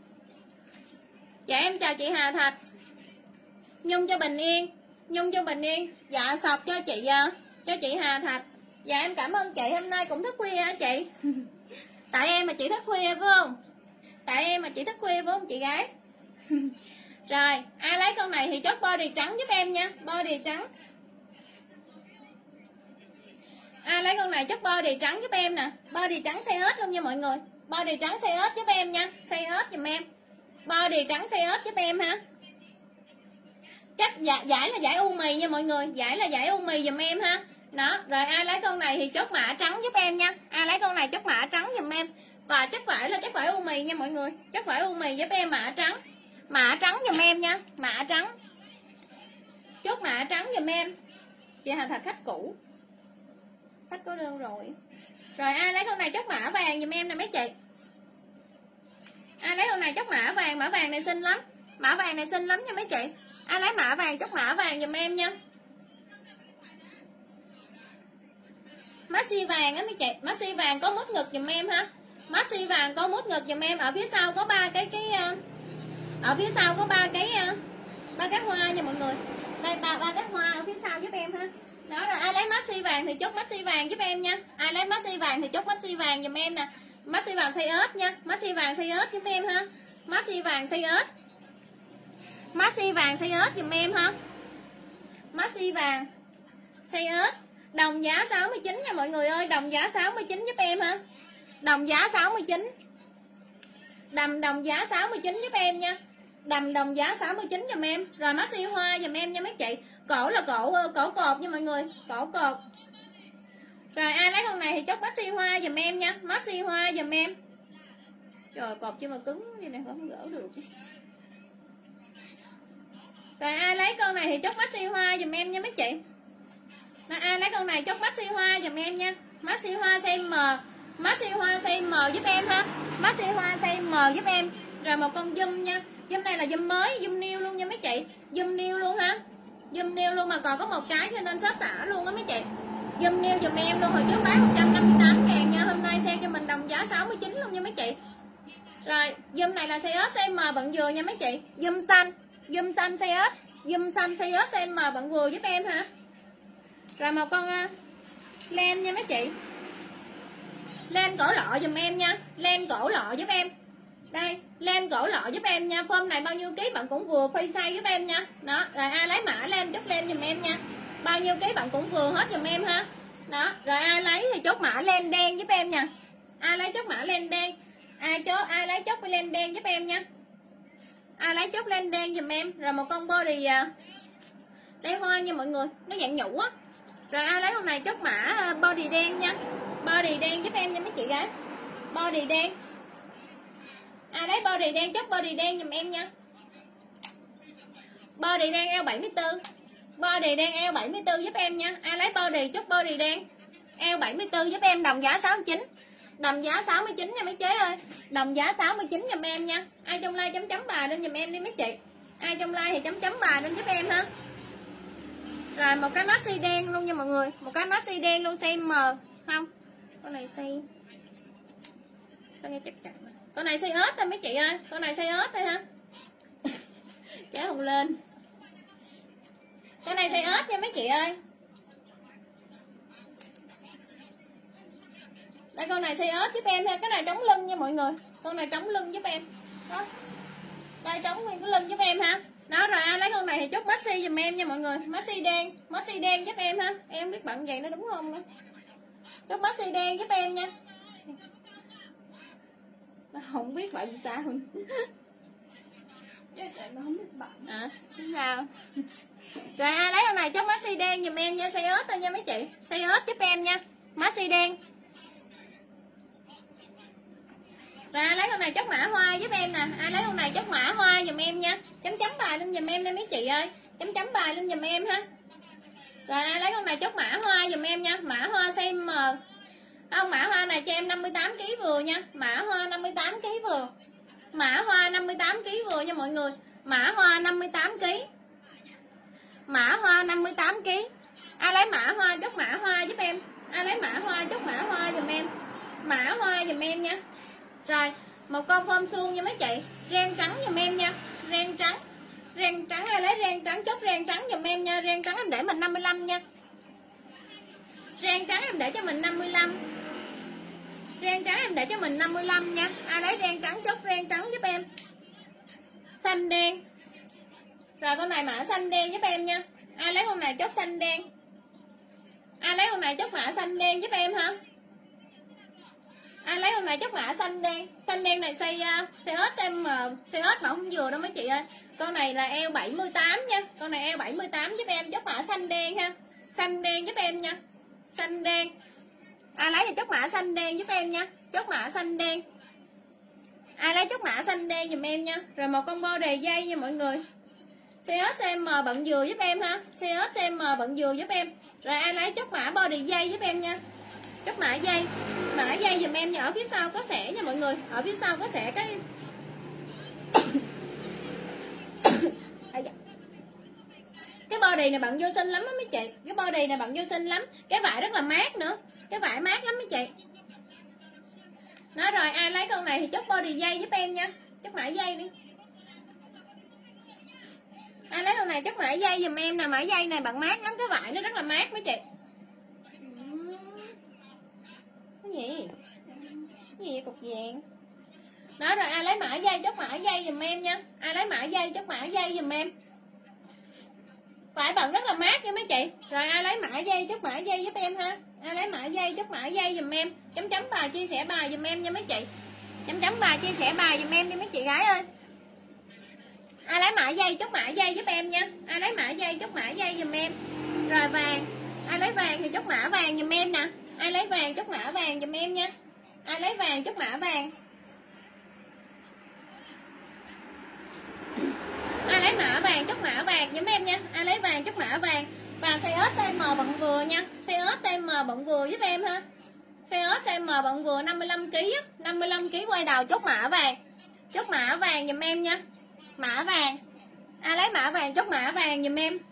Dạ em chào chị Hà Thạch. Nhung cho bình yên. Nhung cho bình yên. Dạ sọc cho chị Hà Thạch. Dạ em cảm ơn chị. Hôm nay cũng thức khuya hả chị? Tại em mà chị thức khuya phải không? Tại em mà chị thức khuya phải không chị gái? Rồi ai lấy con này thì chốt body trắng giúp em nha. Body trắng. Ai lấy con này chốt body trắng giúp em nè. Body trắng size ớt luôn nha mọi người. Body trắng size ớt giúp em nha. Size ớt giùm em. Body trắng size ớt giúp em ha. Chắc giải là giải u mì nha mọi người. Giải là giải u mì giùm em ha. Đó, rồi ai lấy con này thì chốt mã trắng giúp em nha. Ai lấy con này chốt mã trắng giùm em. Và chắc phải u mì nha mọi người. Chắc phải u mì giúp em mã trắng. Mã trắng giùm em nha. Mã trắng. Chốt mã trắng giùm em. Chị Hà Thạch khách cũ. Khách có đơn rồi. Rồi ai lấy con này chốt mã vàng giùm em nè mấy chị. Ai lấy con này chốt mã vàng này xinh lắm. Mã vàng này xinh lắm nha mấy chị. Ai lấy mã vàng chốt mã vàng giùm em nha. Maxi vàng á mấy chị. Maxi vàng có mút ngực giùm em ha. Maxi vàng có mút ngực giùm em. Ở phía sau có ba cái ở phía sau có ba cái hoa nha mọi người. Đây ba cái hoa ở phía sau giúp em ha. Đó rồi ai lấy maxi vàng thì chốt maxi vàng giúp em nha. Ai lấy maxi vàng thì chốt maxi vàng giùm em nè. Maxi vàng size ớt nha. Maxi vàng size ớt giúp em ha. Maxi vàng size ớt. Maxi vàng size ớt giùm em ha. Maxi vàng size ớt. Đồng giá 69 nha mọi người ơi. Đồng giá 69 giúp em ha. Đồng giá 69. Đồng giá 69 giúp em nha. Đồng giá 69 giùm em. Rồi maxi hoa giùm em nha mấy chị. Cổ là cổ cột nha mọi người. Cổ cột. Rồi ai lấy con này thì chốt maxi hoa giùm em nha. Maxi hoa giùm em. Trời cột chứ mà cứng như này không gỡ được. Rồi ai lấy con này thì chốt maxi hoa giùm em nha mấy chị. Rồi ai lấy con này chốt maxi hoa giùm em nha. Maxi hoa size M. Maxi hoa size M giúp em ha. Maxi hoa size M giúp em. Rồi một con zoom nha. Zoom này là zoom mới, zoom new luôn nha mấy chị. Zoom new luôn ha. Zoom new luôn mà còn có một cái cho nên shop xả luôn á mấy chị. Zoom new giùm em luôn. Hồi trước bán 158.000 nha. Hôm nay sale cho mình đồng giá 69 luôn nha mấy chị. Rồi zoom này là size S size M bận vừa nha mấy chị. Zoom xanh size S. Zoom xanh size S size M bận vừa giúp em ha. Rồi một con len nha mấy chị. Len cổ lọ giùm em nha. Len cổ lọ giúp em. Đây, len cổ lọ giúp em nha. Form này bao nhiêu ký bạn cũng vừa free size giúp em nha. Đó, rồi ai lấy mã len chốt len giùm em nha. Bao nhiêu ký bạn cũng vừa hết giùm em ha. Đó, rồi ai lấy thì chốt mã len đen giúp em nha. Ai lấy chốt mã len đen. Ai lấy chốt len đen giúp em nha. Ai lấy chốt len đen giùm em. Rồi một con Đây hoa nha mọi người, nó dạng nhũ á. Rồi ai lấy con này chốt mã body đen nha. Body đen giúp em nha mấy chị gái. Body đen. Ai lấy body đen chốt body đen giùm em nha. Body đen eo 74. Body đen eo 74 giúp em nha. Ai lấy body chốt body đen eo 74 giúp em, đồng giá 69. Đồng giá 69 nha mấy chế ơi. Đồng giá 69 giùm em nha. Ai trong like chấm chấm bài lên giùm em đi mấy chị. Ai trong like thì chấm chấm bài lên giúp em ha. Rồi một cái maxi đen luôn nha mọi người. Một cái maxi đen luôn size M. Không, con này size chắc chắn. Con này size ớt thôi mấy chị ơi. Con này size ớt thôi ha. Trái hồng lên. Con này size ớt nha mấy chị ơi. Đây con này size ớt giúp em ha. Cái này trống lưng nha mọi người. Con này trống lưng giúp em. Đó. Đây trống nguyên cái lưng giúp em ha. Đó rồi ai lấy con này thì chốt maxi giùm em nha mọi người. Maxi đen giúp em ha. Em biết bận vậy nó đúng không nữa. Chốt maxi đen giúp em nha. Nó không biết bận sao. Nó không biết bận. À, sao? Rồi ai lấy con này chốt maxi đen giùm em nha. Size ớt thôi nha mấy chị. Size ớt giúp em nha. Maxi đen. Rồi ai lấy con này chốt mã hoa giúp em nè. Ai lấy con này chốt mã hoa giùm em nha. Chấm chấm bài lên giùm em đây mấy chị ơi. Chấm chấm bài lên giùm em ha. Rồi ai lấy con này chốt mã hoa giùm em nha. Mã hoa size M. Không, mã hoa này cho em 58 kg vừa nha. Mã hoa 58 kg vừa. Mã hoa 58 kg vừa nha mọi người. Mã hoa 58 kg. Mã hoa 58 kg. Ai lấy mã hoa chốt mã hoa giúp em. Ai lấy mã hoa chốt mã hoa giùm em. Mã hoa giùm em nha. Rồi, một con form suông nha mấy chị. Ren trắng giùm em nha. Ren trắng. Ren trắng ai lấy ren trắng chốt ren trắng giùm em nha. Ren trắng em để mình 55 nha. Ren trắng em để cho mình 55. Ren trắng em để cho mình 55 nha. Ai lấy ren trắng chốt ren trắng giúp em. Xanh đen. Rồi con này mã xanh đen giúp em nha. Ai lấy con này chốt xanh đen. Ai lấy con này chốt mã xanh đen giúp em ha. Ai lấy con này chốt mã xanh đen. Xanh đen này size ớt em size ớt mà không vừa đâu mấy chị ơi. Con này là eo 78 nha. Con này eo 78 giúp em chốt mã xanh đen ha. Xanh đen giúp em nha. Xanh đen. Ai lấy thì chốt mã xanh đen giúp em nha. Chốt mã xanh đen. Ai lấy chốt mã xanh đen giùm em nha. Rồi một con body dây nha mọi người. Size M bận vừa giúp em ha. Size M bận vừa giúp em. Rồi ai lấy chốt mã body dây giúp em nha. Chốt mã dây. Mã dây giùm em nha. Ở phía sau có xẻ nha mọi người. Ở phía sau có xẻ cái cái body này bận vô xinh lắm đó mấy chị. Cái body này bận vô xinh lắm. Cái vải rất là mát nữa. Cái vải mát lắm mấy chị. Nói rồi ai lấy con này thì chốt body dây giúp em nha. Chốt mã dây đi. Ai lấy con này chốt mã dây giùm em nè. Mã dây này bận mát lắm. Cái vải nó rất là mát mấy chị. Cái gì? Cái gì vậy cục vàng? Đó rồi ai lấy mã dây chốt mã dây giùm em nha. Ai lấy mã dây chốt mã dây giùm em. Vải bận rất là mát nha mấy chị. Rồi ai lấy mã dây chốt mã dây giúp em ha. Ai lấy mã dây chốt mã dây giùm em. Chấm chấm bài chia sẻ bài giùm em nha mấy chị. Chấm chấm bài chia sẻ bài giùm em đi mấy chị gái ơi. Ai lấy mã dây chốt mã dây giúp em nha. Ai lấy mã dây chốt mã dây giùm em. Rồi vàng. Ai lấy vàng thì chốt mã vàng giùm em nè. Ai lấy vàng chốt mã vàng giùm em nha. Ai lấy vàng chốt mã vàng. Ai lấy mã vàng chốt mã vàng giùm em nha. Ai lấy vàng chốt mã vàng. Và size ớt size M bận vừa nha. Size ớt size M bận vừa giúp em ha. Size ớt size M bận vừa 55 kg á. 55 kg quay đầu chốt mã vàng. Chốt mã vàng giùm em nha. Mã vàng. Ai lấy mã vàng chốt mã vàng giùm em.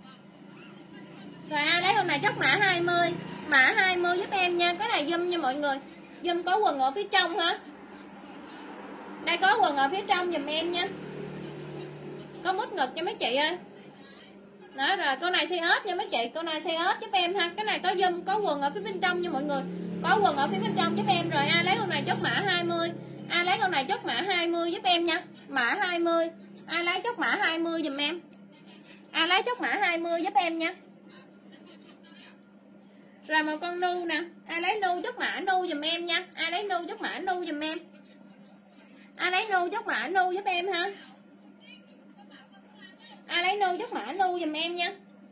Rồi ai lấy hôm này chốt mã 20. Mã 20 giúp em nha. Cái này zoom nha mọi người. Zoom có quần ở phía trong hả. Đây có quần ở phía trong giùm em nha. Có mút ngực cho mấy chị ơi. Đó rồi con này size ớt nha mấy chị. Con này size ớt giúp em ha. Cái này có zoom có quần ở phía bên trong nha mọi người. Có quần ở phía bên trong giúp em. Rồi ai lấy con này chốt mã 20. Ai lấy con này chốt mã 20 giúp em nha. Mã 20. Ai lấy chốt mã 20 giùm em. Ai lấy chốt mã 20 giúp em nha. Rồi một con nu nè. Ai lấy nu chốt mã nu giùm em nha. Ai lấy nu chốt mã nu giùm em. Ai lấy nu chốt mã nu giúp em ha. Ai lấy nu chốt mã nu giùm em nha.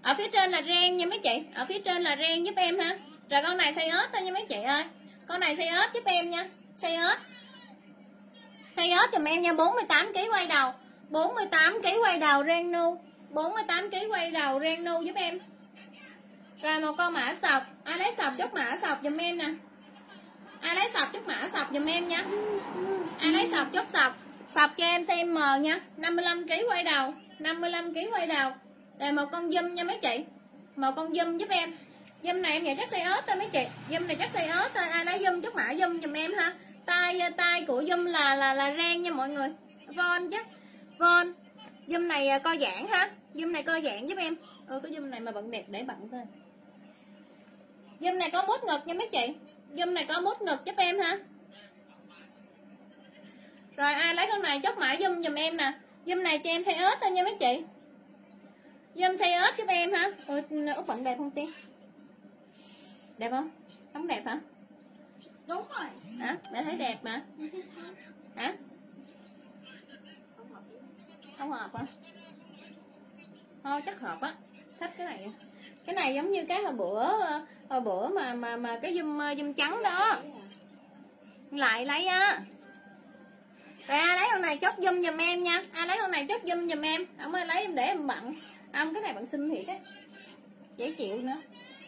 Ở phía trên là ren nha mấy chị, ở phía trên là ren giúp em ha. Rồi con này size ớt thôi nha mấy chị ơi. Con này size ớt giúp em nha, size ớt. Size ớt giùm em nha, 48 kg quay đầu. 48 kg quay đầu ren nu. 48 kg quay đầu ren nu giúp em. Rồi một con mã sọc, ai lấy sọc chốt mã sọc giùm em nè. Ai lấy sọc chốt mã sọc giùm em nha. Ai lấy sọc chốt sọc. Sọc cho em size M nha, 55 kg quay đầu, 55 kg quay đầu. Rồi một con zoom nha mấy chị. Một con zoom giúp em. Zoom này em nghĩ chắc size ớt thôi mấy chị. Zoom này chắc size ớt thôi. Ai lấy zoom chốt mã zoom giùm em ha. Tay của zoom là ren nha mọi người. Von chứ. Von. Zoom này co giãn ha. Zoom này co giãn giúp em. Cái zoom này mà bận đẹp để bận thôi. Zoom này có mút ngực nha mấy chị. Zoom này có mút ngực giúp em ha. Rồi ai lấy con này chốt mã zoom giùm em nè. Zoom này cho em size ớt thôi nha mấy chị. Zoom size ớt giúp em ha. Út bận đẹp không Tiên? Đẹp không? Không đẹp hả? Đúng rồi. Hả? Mẹ thấy đẹp mà. Hả? Không hợp hả? Thôi chắc hợp á. Thích cái này. Cái này giống như cái hồi bữa mà cái zoom trắng đó. Lại lấy á. Rồi ai lấy con này chốt zoom giùm em nha. Ai lấy con này chốt zoom giùm em. Không ai lấy em để em bận. Cái này bạn xinh thiệt á. Dễ chịu nữa.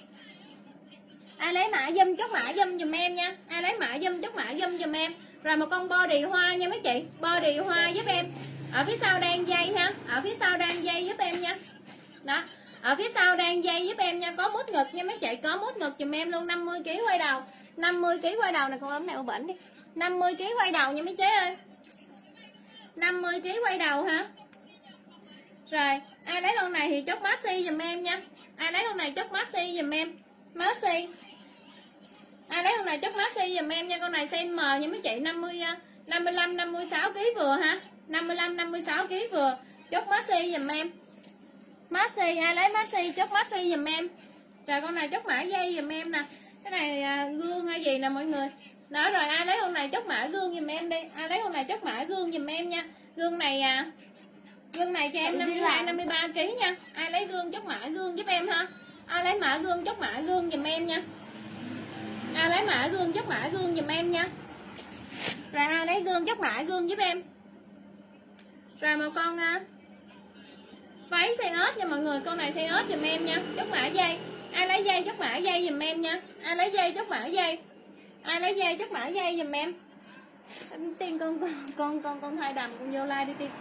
Ai lấy mã zoom chốt mã zoom giùm em nha. Ai lấy mã zoom chốt mã zoom giùm em. Rồi một con body hoa nha mấy chị. Body hoa giúp em. Ở phía sau đang dây ha. Ở phía sau đang dây giúp em nha. Đó. Ở phía sau đang dây giúp em nha. Có mút ngực nha mấy chị. Có mút ngực giùm em luôn. 50 kg quay đầu. 50 kg quay đầu này. Con ấm này bệnh đi. 50 kg quay đầu nha mấy chế ơi. 50 kg quay đầu hả. Rồi ai lấy con này thì chốt maxi giùm em nha. Ai lấy con này chốt maxi giùm em. Maxi. Ai lấy con này chốt maxi giùm em nha. Con này size M nha mấy chị. 55 56 kg vừa ha. 55 56 kg vừa. Chốt maxi giùm em. Maxi, ai lấy maxi chốt maxi giùm em. Rồi con này chốt mã dây giùm em nè. Cái này gương hay gì nè mọi người. Đó rồi ai lấy con này chốt mã gương giùm em đi. Ai lấy con này chốt mã gương giùm em nha. Gương này cho em 52 53 kg nha. Ai lấy gương chốt mã gương giúp em ha. Ai lấy mã gương chốt mã gương giùm em nha. Ai lấy mã gương chốt mã gương giùm em nha. Rồi ai lấy gương chốt mã gương giúp em. Rồi một con váy size ớt nha mọi người. Con này size ớt giùm em nha. Chốt mã dây. Ai lấy dây chốt mã dây giùm em nha. Ai lấy dây chốt mã dây. Ai lấy dây chốt mã dây giùm em. Tiên con thai đầm con vô like đi Tiên.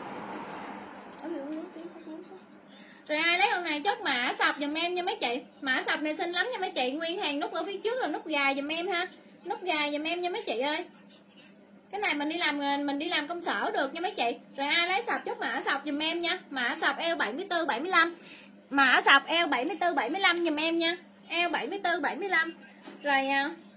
Rồi ai lấy con này chốt mã sọc giùm em nha mấy chị. Mã sọc này xinh lắm nha mấy chị. Nguyên hàng nút ở phía trước là nút gài giùm em ha. Nút gài giùm em nha mấy chị ơi. Cái này mình đi làm công sở được nha mấy chị. Rồi ai lấy sọc chốt mã sọc giùm em nha. Mã sọc eo 74 75. Mã sọc eo 74 75 giùm em nha. Eo 74 75. Rồi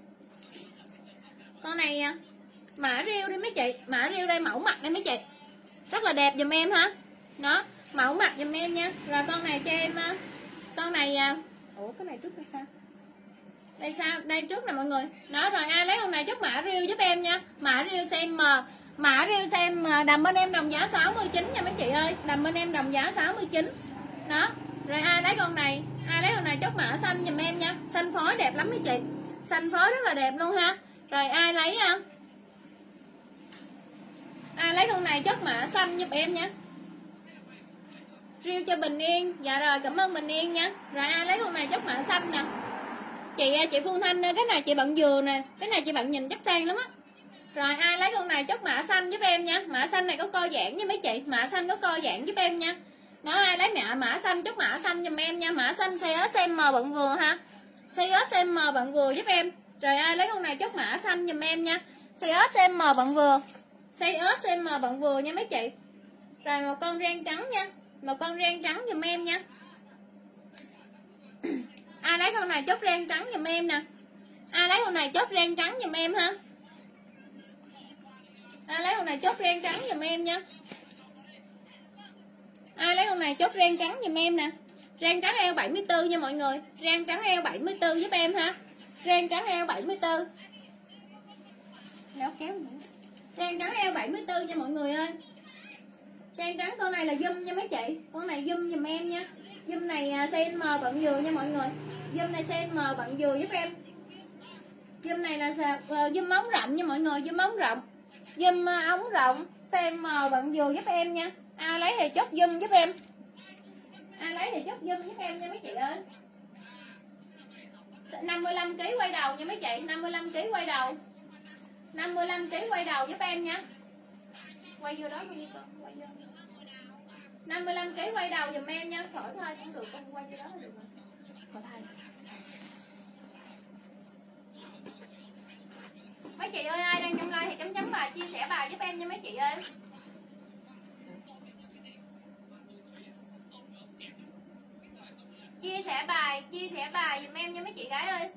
con này mã riêu đi mấy chị. Mã riêu đây mẫu mặt đây mấy chị. Rất là đẹp giùm em ha. Đó, mẫu mặt giùm em nha. Rồi con này cho em con này cái này trước hay sao? Đây sao? Đây trước nè mọi người. Đó rồi ai lấy con này chốt mã riêu giúp em nha. Mã riêu size M. Mã riêu size M đầm bên em đồng giá 69 nha mấy chị ơi. Đầm bên em đồng giá 69. Đó. Rồi ai lấy con này? Ai lấy con này chốt mã xanh giùm em nha. Xanh phối đẹp lắm mấy chị. Xanh phối rất là đẹp luôn ha. Rồi ai lấy con này chốt mã xanh giúp em nha. Riêu cho Bình Yên. Dạ rồi cảm ơn Bình Yên nha. Rồi ai lấy con này chốt mã xanh nè. Chị Phương Thanh cái này chị bận dừa nè. Cái này chị bận nhìn chắc sang lắm á. Rồi ai lấy con này chốt mã xanh giúp em nha. Mã xanh này có co giãn nha mấy chị. Mã xanh có co giãn giúp em nha. Đó ai lấy mã xanh chốt mã xanh giùm em nha. Mã xanh size S size M bận vừa ha. Size S size M bận vừa giúp em. Rồi ai lấy con này chốt mã xanh giùm em nha. Size S size M bận vừa. Size S size M bận vừa nha mấy chị. Rồi một con ren trắng nha. Một con ren trắng giùm em nha. Ai lấy con này chốt ren trắng giùm em nè. Ai lấy con này chốt ren trắng giùm em ha. Ai lấy con này chốt ren trắng giùm em nha. Ai lấy con này chốt ren trắng giùm em nè. Ren trắng eo 74 nha mọi người. Ren trắng eo 74 giúp em ha. Ren trắng eo 74. Kéo nữa. Ren trắng eo 74 nha mọi người ơi. Ren trắng con này là zoom nha mấy chị. Con này zoom giùm em nha. Dùm này size M bận vừa nha mọi người. Dùm này size M bận vừa giúp em. Dùm này là dùm ống rộng nha mọi người, dùm ống rộng. Dùm ống rộng size M bận vừa giúp em nha. Ai lấy thì chốt dùm giúp em. Ai lấy thì chốt dùm giúp em nha mấy chị ơi. 55 kg quay đầu nha mấy chị, 55 kg quay đầu. 55 kg quay đầu giúp em nha. Quay vô đó luôn đi con, quay vô. 55 kg quay đầu giùm em nha, khỏi thôi cũng được, con quay vô đó là được rồi. Khỏi thay. Mấy chị ơi, ai đang trong like thì chấm bài chia sẻ bài giúp em nha mấy chị ơi. Chia sẻ bài giùm em nha mấy chị gái ơi.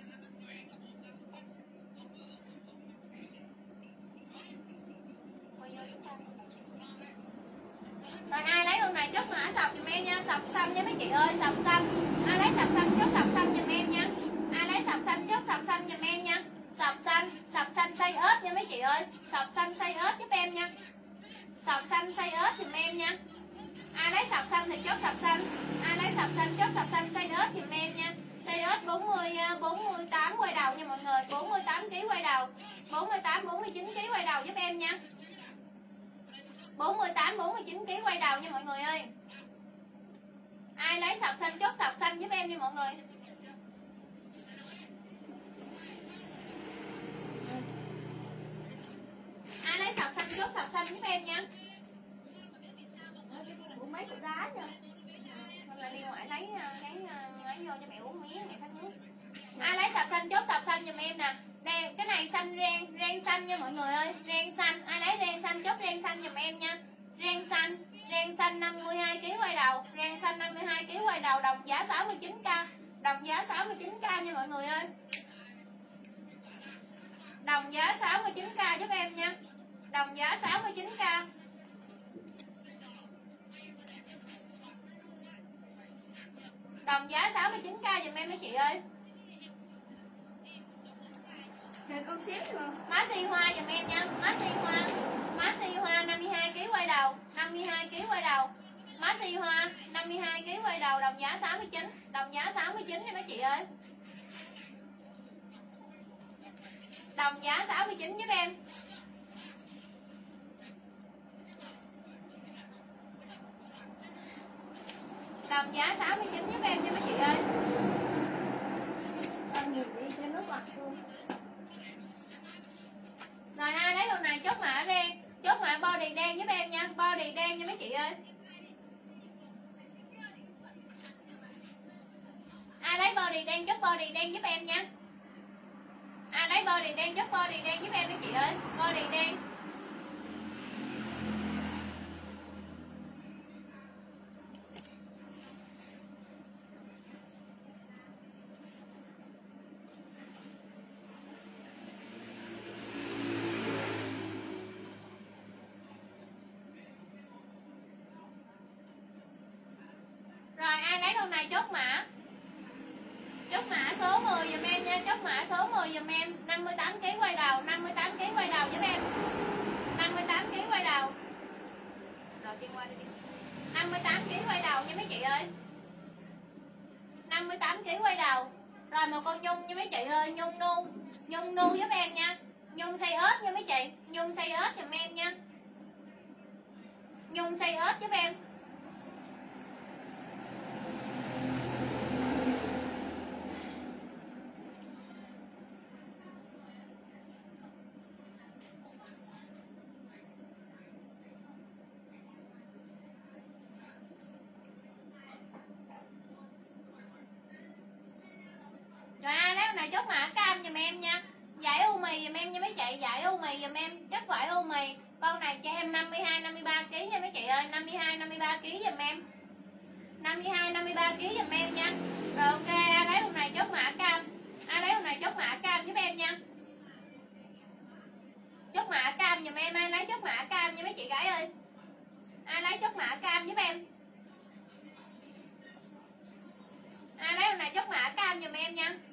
Rồi ai lấy con này chốt mã sọc giùm em nha, sọc xanh nha mấy chị ơi, sọc xanh. Ai lấy sọc xanh chốt sọc xanh giùm em nha. Ai lấy sọc xanh chốt sọc xanh giùm em nha. Sọc xanh size ớt nha mấy chị ơi, sọc xanh size ớt giúp em nha. Sọc xanh size ớt giùm em nha. Ai lấy sọc xanh thì chốt sọc xanh. Ai lấy sọc xanh chốt sọc xanh size ớt giùm em nha. Size ớt 48 quay đầu nha mọi người, 48 kg quay đầu. 49 kg quay đầu giúp em nha. 49 kg quay đầu nha mọi người ơi. Ai lấy sọc xanh chốt sọc xanh giúp em nha mọi người. Ai lấy sọc xanh chốt sọc xanh giúp em nha. Mấy cục đá nha. Hôm nay đi ngoại lấy vô cho mẹ uống miếng mẹ khát nước. Ai lấy sọc xanh chốt sọc xanh giùm em nè. Đen cái này xanh ren xanh nha mọi người ơi, ren xanh. Ai lấy ren xanh chốt ren xanh giùm em nha. Ren xanh 52 kg quay đầu, ren xanh 52 kg quay đầu, đồng giá 69k. Đồng giá 69k nha mọi người ơi. Đồng giá 69k giúp em nha. Đồng giá 69k. Đồng giá 69k giùm em mấy chị ơi. Con xếp rồi. Má xi hoa giùm em nha, má xi hoa. Má xi hoa 52 kg quay đầu, 52 kg quay đầu. Má xi hoa 52 kg quay đầu, đồng giá 69. Đồng giá 69 nha mấy chị ơi. Đồng giá 69 giúp em. Đồng giá 69 giúp em nha mấy chị ơi. Con nhìn đi cho nó bật luôn. Rồi ai lấy con này chốt mã đen, chốt mã body đen giúp em nha, body đen nha mấy chị ơi. Ai lấy body đen chốt body đen giúp em nha. Ai lấy body đen chốt body đen giúp em mấy chị ơi, body đen. Rồi ai lấy con này chốt mã. Chốt mã số 10 giùm em nha, chốt mã số 10 giùm em. 58 kg quay đầu, 58 kg quay đầu giúp em. 58 kg quay đầu. Rồi chuyên qua đi. 58 kg quay đầu nha mấy chị ơi. 58 kg quay đầu. Rồi một con nhung nha mấy chị ơi, nhung nu. Nhung nu giúp em nha. Nhung xay ớt nha mấy chị. Nhung xay ớt giùm em nha. Nhung xay ớt giúp em. Rồi ai lấy con này chốt mã cam giùm em nha. Vải u mì giùm em nha mấy chị, vải u mì giùm em, chất vải u mì. Con này cho em 52 53 kg nha mấy chị ơi, 52 53 kg giùm em. 52 53 kg giùm em nha. Rồi ok, ai lấy con này chốt mã cam. Ai lấy con này chốt mã cam giúp em nha. Chốt mã cam giùm em, ai lấy chốt mã cam nha mấy chị gái ơi. Ai lấy chốt mã cam giúp em. Ai lấy con này chốt mã cam giùm em nha.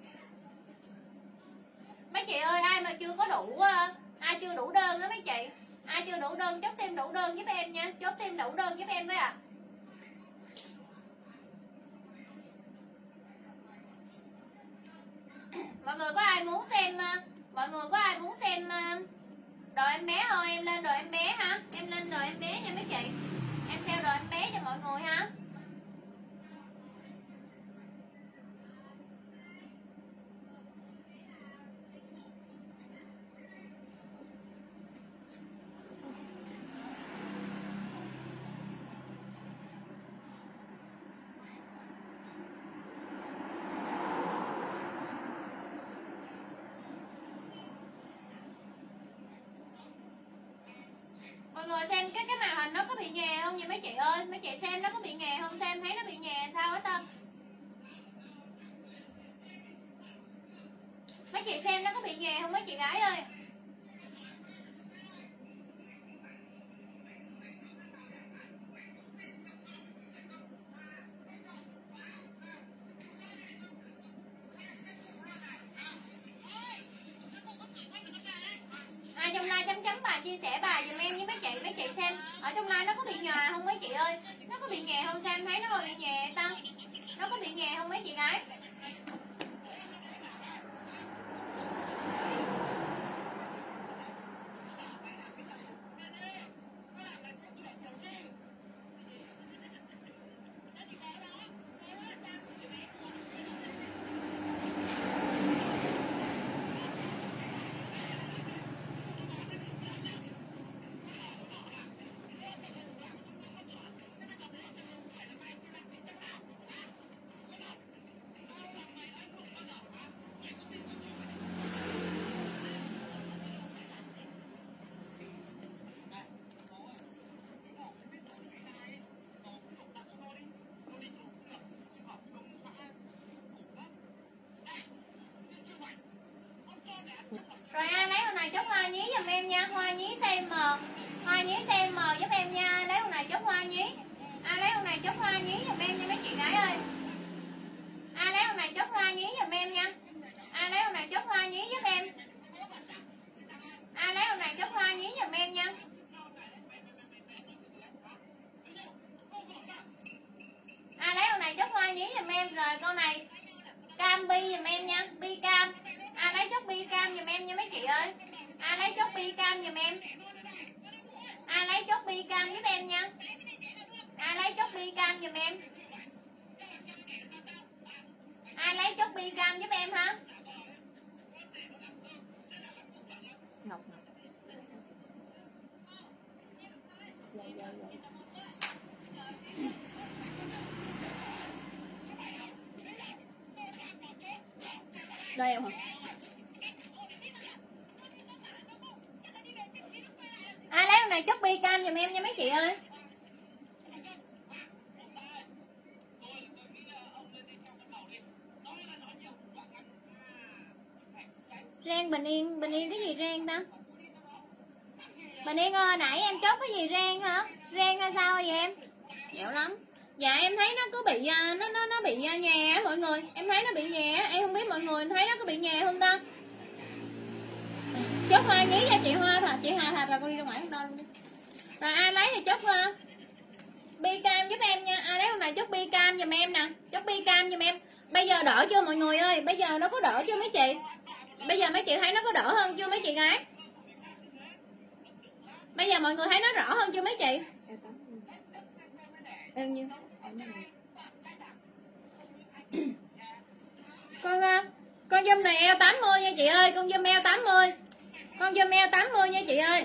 Mấy chị ơi, ai mà chưa có đủ, ai chưa đủ đơn đó mấy chị. Ai chưa đủ đơn chốt thêm đủ đơn giúp em nha. Chốt thêm đủ đơn giúp em với ạ. Mọi người có ai muốn xem, mọi người có ai muốn xem đồ em bé không? Em lên đồ em bé ha. Em lên đồ em bé nha mấy chị. Em theo đồ em bé cho mọi người ha. Mọi người xem cái màn hình nó có bị nhè không vậy mấy chị ơi? Mấy chị xem nó có bị nhè không? Xem thấy nó bị nhè sao hết ta? Mấy chị xem nó có bị nhè không mấy chị gái ơi? Ai trong live chấm bài chia sẻ bài giùm em với mấy chị xem ở trong live nó có bị nhè không mấy chị ơi? Nó có bị nhè không? Xem thấy nó có bị nhè ta? Nó có bị nhè không mấy chị gái? Rồi ai lấy con này chốt hoa nhí giùm em nha. Hoa nhí size M. Hoa nhí size M giúp em nha. Ai lấy con này chốt hoa nhí. Ai lấy con này chốt hoa nhí giùm em nha mấy chị gái ơi. Ai lấy con này chốt hoa nhí giùm em nha. Ai lấy con này chốt hoa nhí giúp em. Ai lấy con này chốt hoa nhí giùm em nha. Ai lấy con này chốt hoa nhí giùm em. Rồi con này cam bi giùm em nha. Bi cam. Ai lấy chốt bi cam giùm em nha mấy chị ơi. Ai lấy chốt bi cam giùm em. Ai lấy chốt bi cam giúp em nha. Ai lấy chốt bi cam giùm em. Ai lấy chốt bi cam giúp em hả? Ngọc đây em hả? Ai lấy con này chốt bi cam giùm em nha mấy chị ơi. Ren Bình Yên cái gì Ren ta? Bình Yên ơi, nãy em chốt cái gì Ren hả? Ren hay sao vậy em? Dẻo lắm. Dạ em thấy nó cứ bị nó bị nhè á mọi người. Em thấy nó bị nhè á, em không biết mọi người thấy nó có bị nhè không ta? Chốt hoa nhí cho chị Hoa thật, chị Hà thật là con đi ra ngoài không đo luôn đi. Rồi ai lấy thì chốt bi cam giúp em nha. Ai lấy con này chốt bi cam giùm em nè. Chốt bi cam giùm em. Bây giờ đỡ chưa mọi người ơi? Bây giờ nó có đỡ chưa mấy chị? Bây giờ mấy chị thấy nó có đỡ hơn chưa mấy chị gái? Bây giờ mọi người thấy nó rõ hơn chưa mấy chị? Em nhiêu? Con dâm này eo 80 nha chị ơi. Con dâm eo 80. Con dâm eo 80 nha chị ơi.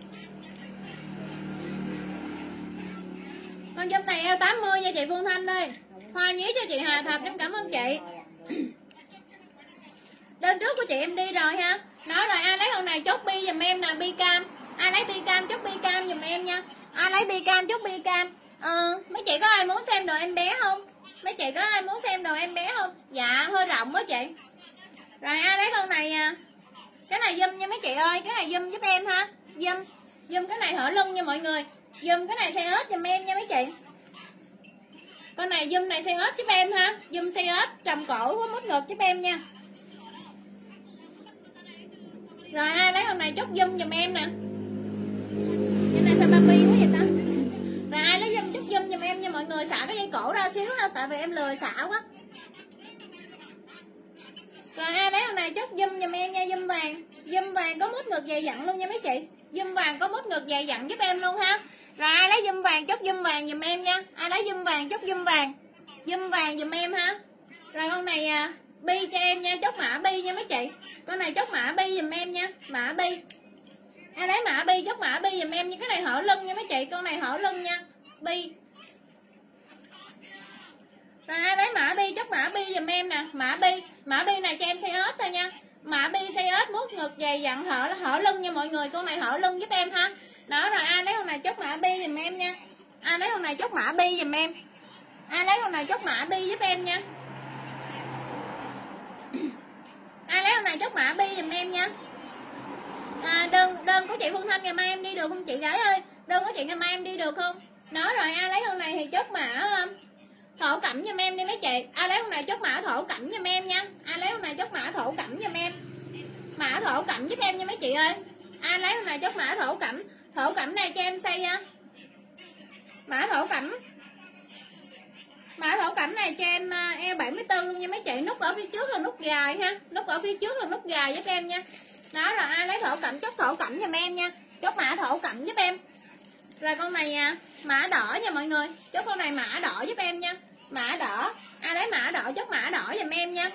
Con dâm này eo 80 nha chị Phương Thanh ơi. Hoa nhí cho chị Hà Thạch, em cảm ơn chị. Đơn trước của chị em đi rồi ha. Nói rồi ai lấy con này chốt bi giùm em nè, bi cam. Ai lấy bi cam chốt bi cam giùm em nha. Ai lấy bi cam chốt bi cam. Mấy chị có ai muốn xem đồ em bé không? Mấy chị có ai muốn xem đồ em bé không? Dạ hơi rộng quá chị. Rồi ai lấy con này à? Cái này dùm nha mấy chị ơi. Cái này dùm giúp em ha. Dùm cái này hở lưng nha mọi người. Dùm cái này xe ớt giùm em nha mấy chị. Con này dùm này xe ớt giúp em ha. Dùm xe ớt trầm cổ có mút ngực giúp em nha. Rồi ai lấy con này chốt dùm giùm em nè. Cái này sao baby quá vậy ta? Rồi ai lấy chốt dùm giùm em nha mọi người. Xả cái dây cổ ra xíu ha. Tại vì em lười xả quá. Rồi ai lấy con này chốt zoom giùm em nha. Zoom vàng có mút ngực dày dặn luôn nha mấy chị. Zoom vàng có mút ngực dày dặn giúp em luôn ha. Rồi ai lấy zoom vàng chốt zoom vàng giùm em nha. Ai lấy zoom vàng chốt zoom vàng. Zoom vàng giùm em ha. Rồi con này bi cho em nha, chốt mã bi nha mấy chị. Con này chốt mã bi giùm em nha, mã bi. Ai lấy mã bi chốt mã bi giùm em nha. Cái này hở lưng nha mấy chị, con này hở lưng nha. Bi. Rồi ai lấy mã bi chốt mã bi giùm em nè, mã bi. Mã bi này cho em size ớt thôi nha. Mã bi size ớt mút ngực dày dặn hở lưng nha mọi người, con này hở lưng giúp em ha. Đó rồi ai lấy con này chốt mã bi giùm em nha. Ai lấy con này chốt mã bi giùm em. Ai lấy con này chốt mã bi giúp em nha. Ai lấy con này chốt mã bi giùm em nha. Đơn của chị Phương Thanh ngày mai em đi được không chị gái ơi? Đơn của chị ngày mai em đi được không? Nói rồi ai lấy con này thì chốt mã thổ cẩm giùm em đi mấy chị. Ai lấy con này chốt mã thổ cẩm giùm em nha. Ai lấy con này chốt mã thổ cẩm giùm em. Mã thổ cẩm giúp em nha mấy chị ơi. Ai lấy con này chốt mã thổ cẩm. Thổ cẩm này cho em xây nha. Mã thổ cẩm. Mã thổ cẩm này cho em eo 74 luôn nha mấy chị. Nút ở phía trước là nút gài ha. Nút ở phía trước là nút gài giúp em nha. Đó rồi ai lấy thổ cẩm chốt thổ cẩm giùm em nha. Chốt mã thổ cẩm giúp em. Rồi con này mã đỏ nha mọi người. Chốt con này mã đỏ giúp em nha. Mã đỏ. Ai lấy mã đỏ chốt mã đỏ giùm em nha.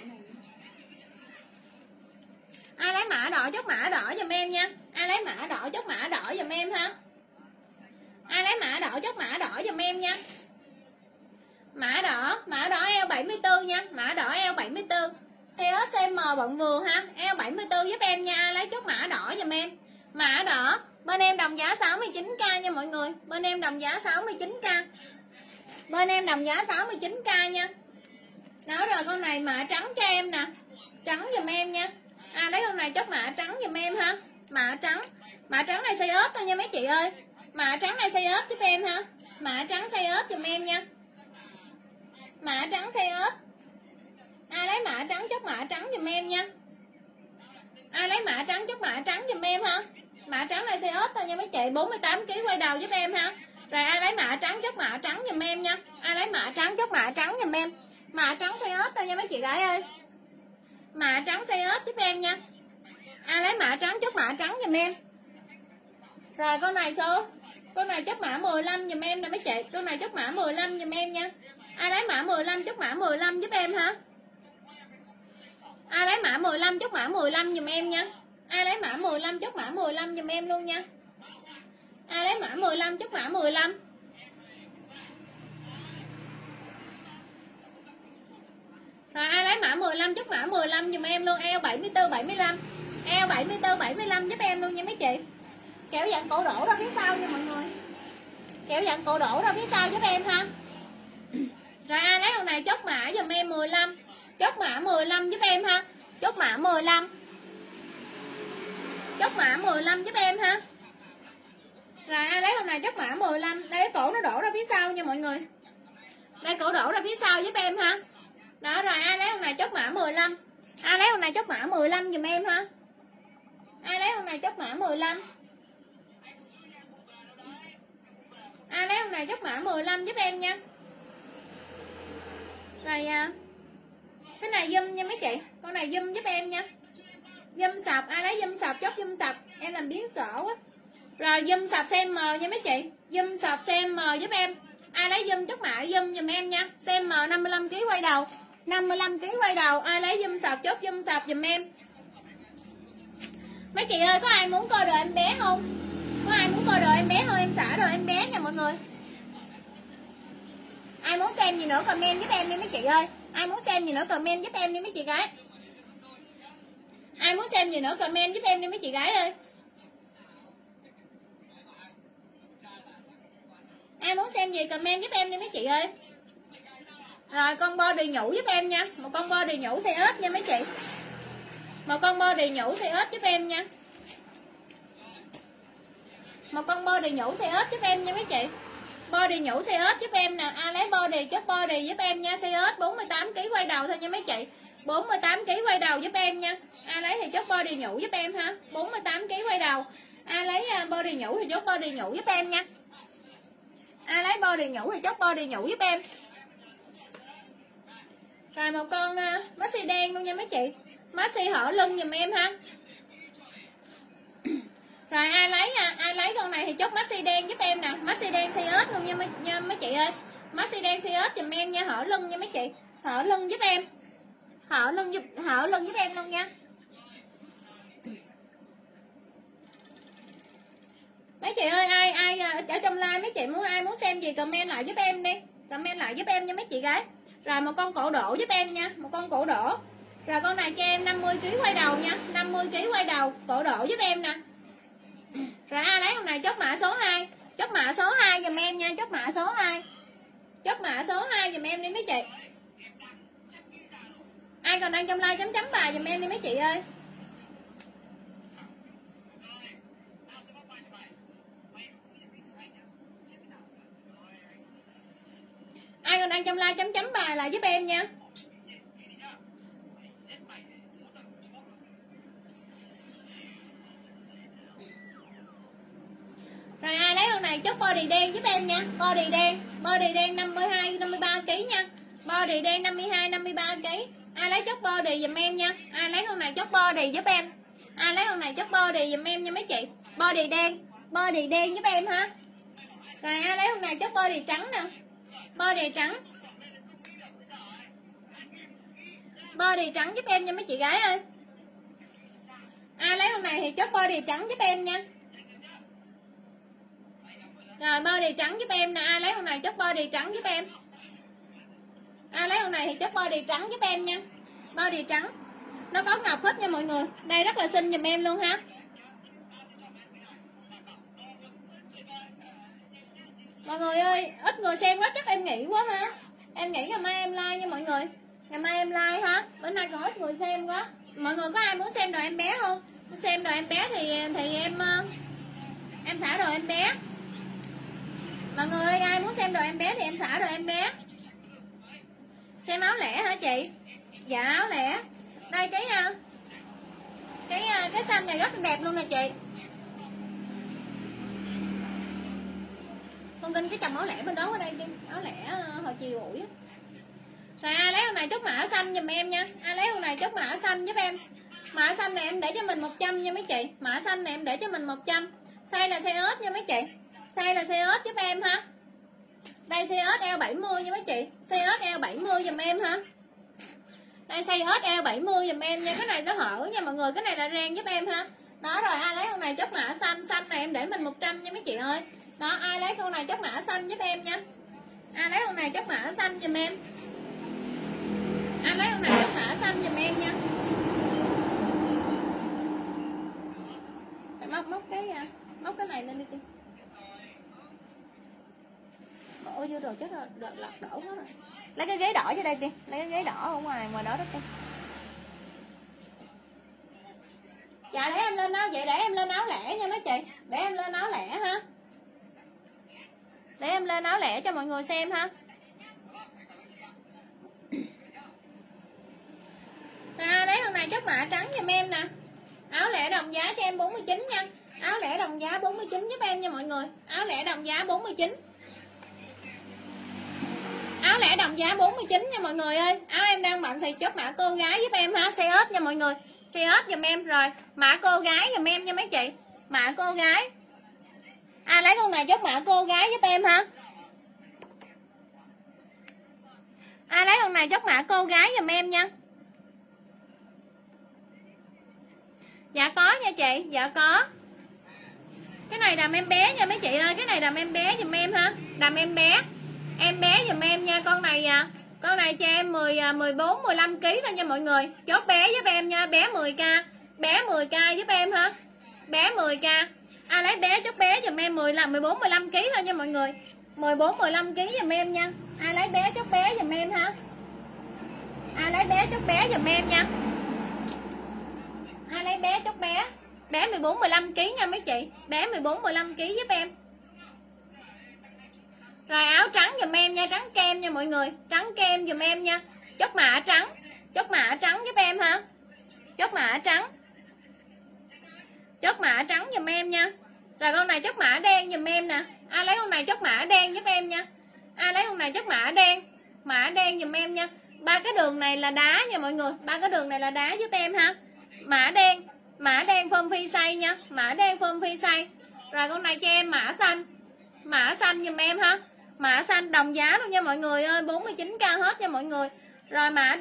Ai lấy mã đỏ chốt mã đỏ giùm em nha. Ai lấy mã đỏ chốt mã đỏ giùm em ha. Ai lấy mã đỏ chốt mã đỏ giùm em nha. Mã đỏ eo 74 nha. Mã đỏ eo 74. Size S size M bận vừa ha. Eo 74 giúp em nha. Ai lấy chốt mã đỏ giùm em. Mã đỏ bên em đồng giá 69k nha mọi người. Bên em đồng giá 69k. Bên em đồng giá 69k nha. Đó rồi con này mã trắng cho em nè. Trắng giùm em nha. Lấy con này chốt mã trắng giùm em ha. Mã trắng. Mã trắng này size ớt thôi nha mấy chị ơi. Mã trắng này size ớt giúp em ha. Mã trắng size ớt giùm em nha. Mã trắng size ớt. Ai lấy mã trắng chốt mã trắng giùm em nha. Ai lấy mã trắng chốt mã trắng giùm em ha. Mã trắng này size ớt thôi nha mấy chị. 48kg quay đầu giúp em ha. Rồi ai lấy mã trắng chốt mã trắng giùm em nha. Ai lấy mã trắng chốt mã trắng giùm em. Mã trắng size ớt thôi nha mấy chị gái ơi. Mã trắng size ớt giúp em nha. Ai lấy mã trắng chốt mã trắng giùm em. Rồi con này số. Con này chốt mã 15 giùm em nè mấy chị. Con này chốt mã 15 giùm em nha. Ai lấy mã 15 chốt mã 15 giúp em ha. Ai lấy mã 15 chốt mã 15 giùm em nha. Ai lấy mã 15 chốt mã 15 giùm em luôn nha. Ai lấy mã 15 chốt mã 15. Rồi ai lấy mã 15 chốt mã 15 giùm em luôn. Eo 74 75. Eo 74 75 giúp em luôn nha mấy chị. Kéo dặn cổ đổ ra phía sau nha mọi người. Kéo dặn cổ đổ ra phía sau giúp em ha. Rồi ai lấy con này chốt mã giùm em 15. Chốt mã 15 giúp em ha. Chốt mã 15. Chốt mã 15 giúp em ha. Rồi ai lấy con này chốt mã 15. Đây cổ nó đổ ra phía sau nha mọi người. Đây cổ đổ ra phía sau giúp em ha. Đó rồi ai lấy con này chốt mã 15. Ai lấy con này chốt mã 15 giùm em ha. Ai lấy con này chốt mã 15. Ai lấy con này chốt mã 15 giúp em nha. Rồi cái này zoom nha mấy chị. Con này zoom giúp em nha. Zoom sọc. Ai lấy zoom sọc chốt zoom sọc. Em làm biến sổ quá. Rồi zoom sọc size M nha mấy chị. Zoom sọc size M giúp em. Ai lấy zoom chốt mã zoom giùm em nha. Size M 55kg quay đầu. 55kg quay đầu. Ai lấy zoom sọc chốt zoom sọc giùm em. Mấy chị ơi có ai muốn coi đồ em bé không? Có ai muốn coi đồ em bé không? Em xả đồ em bé nha mọi người. Ai muốn xem gì nữa comment giúp em đi mấy chị ơi. Ai muốn xem gì nữa comment giúp em đi mấy chị gái. Ai muốn xem gì nữa comment giúp em đi mấy chị gái ơi. Ai muốn xem gì comment giúp em đi mấy chị ơi. Rồi con body nhũ giúp em nha. Một con body nhũ size ớt nha mấy chị. Một con body nhũ size ớt giúp em nha. Một con body nhũ size ớt giúp em nha mấy chị. Body nhũ size ớt giúp em nè. Ai lấy body chốt body giúp em nha. Size ớt 48kg quay đầu thôi nha mấy chị. 48kg quay đầu giúp em nha. Ai lấy thì chốt body nhũ giúp em ha. 48kg quay đầu. Ai lấy body nhũ thì chốt body nhũ giúp em nha. Ai lấy body nhũ thì chốt body nhũ giúp em. Rồi một con maxi đen luôn nha mấy chị. maxi hở lưng giùm em ha. Rồi ai lấy con này thì chốt maxi đen giúp em nè, maxi đen size S luôn nha mấy chị ơi. Maxi đen size S giùm em nha, hở lưng nha mấy chị. Hở lưng giúp em. Hở lưng giúp em luôn nha. Mấy chị ơi, ai ở trong live mấy chị muốn xem gì comment lại giúp em đi. Comment lại giúp em nha mấy chị gái. Rồi một con cổ đổ giúp em nha, một con cổ đổ. Rồi con này cho em 50 kg quay đầu nha, 50 kg quay đầu, cổ đổ giúp em nè. Rồi ai lấy con này chốt mã số 2. Chốt mã số 2 giùm em nha, chốt mã số 2. Chốt mã số 2 giùm em đi mấy chị. Ai còn đang trong live chấm bài giùm em đi mấy chị ơi. Ai còn đang trong live chấm bài lại giúp em nha. Rồi ai lấy con này chốt body đen giúp em nha. Body đen 52 53 kg nha. Body đen 52 53 kg. Ai lấy chốt body giùm em nha. Ai lấy con này chốt body giúp em. Ai lấy con này chốt body giùm em nha mấy chị. Body đen giúp em ha. Rồi ai lấy con này chốt body trắng nè. Body trắng. Body trắng giúp em nha mấy chị gái ơi. Ai lấy con này thì chốt body trắng giúp em nha. Rồi body trắng giúp em nè, ai lấy con này chốt body trắng giúp em. Ai lấy con này thì chốt body trắng giúp em nha. Body trắng. Nó có ngọc hết nha mọi người. Đây rất là xinh giùm em luôn ha. Mọi người ơi, ít người xem quá chắc em nghỉ quá ha. Em nghĩ ngày mai em like nha mọi người. Ngày mai em like ha. Bữa nay còn ít người xem quá. Mọi người có ai muốn xem đồ em bé không? Muốn xem đồ em bé thì em xả đồ em bé. Mọi người ơi, ai muốn xem đồ em bé thì em xả đồ em bé. Xem áo lẻ hả chị? Dạ áo lẻ. Đây cái xanh này rất đẹp luôn nè chị. Con Kinh cái chồng áo lẻ bên đó ở đây đi. Áo lẻ hồi chiều ủi á. Rồi ai lấy con này chốt mã xanh giùm em nha. Ai lấy con này chốt mã xanh giúp em. Mã xanh này em để cho mình 100 nha mấy chị. Mã xanh này em để cho mình 100. Size là size S nha mấy chị. Size là size S giúp em ha. Đây size S L70 nha mấy chị. Size S L70 giùm em ha. Đây size S L70 giùm em nha. Cái này nó hở nha mọi người. Cái này là ren giúp em ha. Đó rồi ai lấy con này chốt mã xanh. Xanh này em để mình 100 nha mấy chị ơi. Đó ai lấy con này chốt mã xanh giúp em nha. Ai lấy con này chốt mã xanh giùm em. Ai lấy con này chốt mã xanh giùm em nha. Móc cái này lên đi. Ôi vô rồi chết rồi, lật đổ quá rồi. Lấy cái ghế đỏ vô đây đi, lấy cái ghế đỏ ở ngoài đó đó đi. Dạ để em lên áo vậy, để em lên áo lẻ nha mấy chị. Để em lên áo lẻ ha. Để em lên áo lẻ cho mọi người xem ha. À, đấy hôm nay chốt mã trắng giùm em nè. Áo lẻ đồng giá cho em 49 nha. Áo lẻ đồng giá 49 giúp em nha mọi người. Áo lẻ đồng giá 49. Áo lẻ đồng giá 49 nha mọi người ơi. Áo em đang bận thì chốt mã cô gái giúp em ha. Size S nha mọi người. Size S giùm em rồi. Mã cô gái giùm em nha mấy chị. Mã cô gái. Ai lấy con này chốt mã cô gái giúp em ha. Ai lấy con này chốt mã cô gái giùm em nha. Dạ có nha chị. Dạ có. Cái này đầm em bé nha mấy chị ơi. Cái này đầm em bé giùm em ha. Đầm em bé. Em bé giùm em nha. Con này cho em 14 15 kg thôi nha mọi người. Chốt bé giúp em nha. Bé 10k. Bé 10k giúp em ha. Bé 10k. Ai lấy bé chốt bé giùm em 14 15 kg thôi nha mọi người. 14 15 kg giùm em nha. Ai lấy bé chốt bé giùm em ha. Ai lấy bé chốt bé giùm em nha. Ai lấy bé chốt bé. Bé 14 15 kg nha mấy chị. Bé 14 15 kg giúp em. Rồi áo trắng giùm em nha, trắng kem nha mọi người. Trắng kem giùm em nha. Chốt mã trắng. Chốt mã trắng giúp em ha. Chốt mã trắng. Chốt mã trắng giùm em nha. Rồi con này chốt mã đen giùm em nè. Ai lấy con này chốt mã đen giúp em nha. Ai lấy con này chốt mã đen. Mã đen giùm em nha. ba cái đường này là đá nha mọi người, ba cái đường này là đá giúp em ha. Mã đen phơm phi xay nha, mã đen phơm phi xay. Rồi con này cho em mã xanh giùm em ha, mã xanh đồng giá luôn nha mọi người ơi, 49k hết nha mọi người. Rồi mã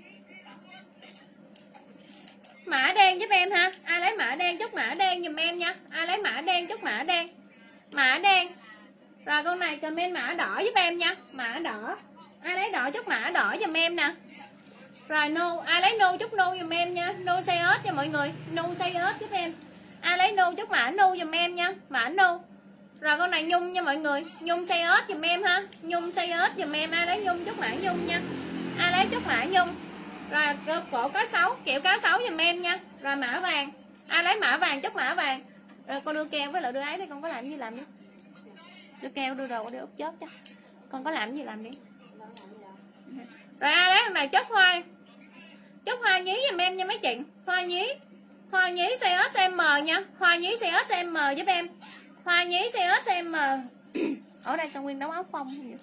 đen giúp em ha, ai lấy mã đen chốt mã đen giùm em nha, ai lấy mã đen chốt mã đen. Rồi con này comment mã đỏ giúp em nha, mã đỏ, ai lấy đỏ chốt mã đỏ giùm em nè. Rồi nô, ai lấy nô chốt nô giùm em nha, nô xay ớt cho mọi người, nô xay ớt giúp em, ai lấy nô chốt mã nô giùm em nha, mã nô. Rồi con này nhung nha mọi người, nhung xay ớt giùm em ha, nhung xay ớt giùm em, ai lấy nhung chốt mã nhung nha, ai lấy chốt mã nhung. Rồi cổ cá sấu, kiểu cá sấu giùm em nha. Rồi mã vàng, ai lấy mã vàng chốt mã vàng. Rồi con đưa keo với lại đưa ấy đi, con có làm gì làm đi, đưa keo đưa đồ đi úp chớp cho con có làm gì làm đi. Rồi ai lấy con này chốt hoa nhí giùm em nha mấy chị, hoa nhí size S M nha, hoa nhí size S M giúp em, hoa nhí size S M. Ở đây sao nguyên đóng áo phông,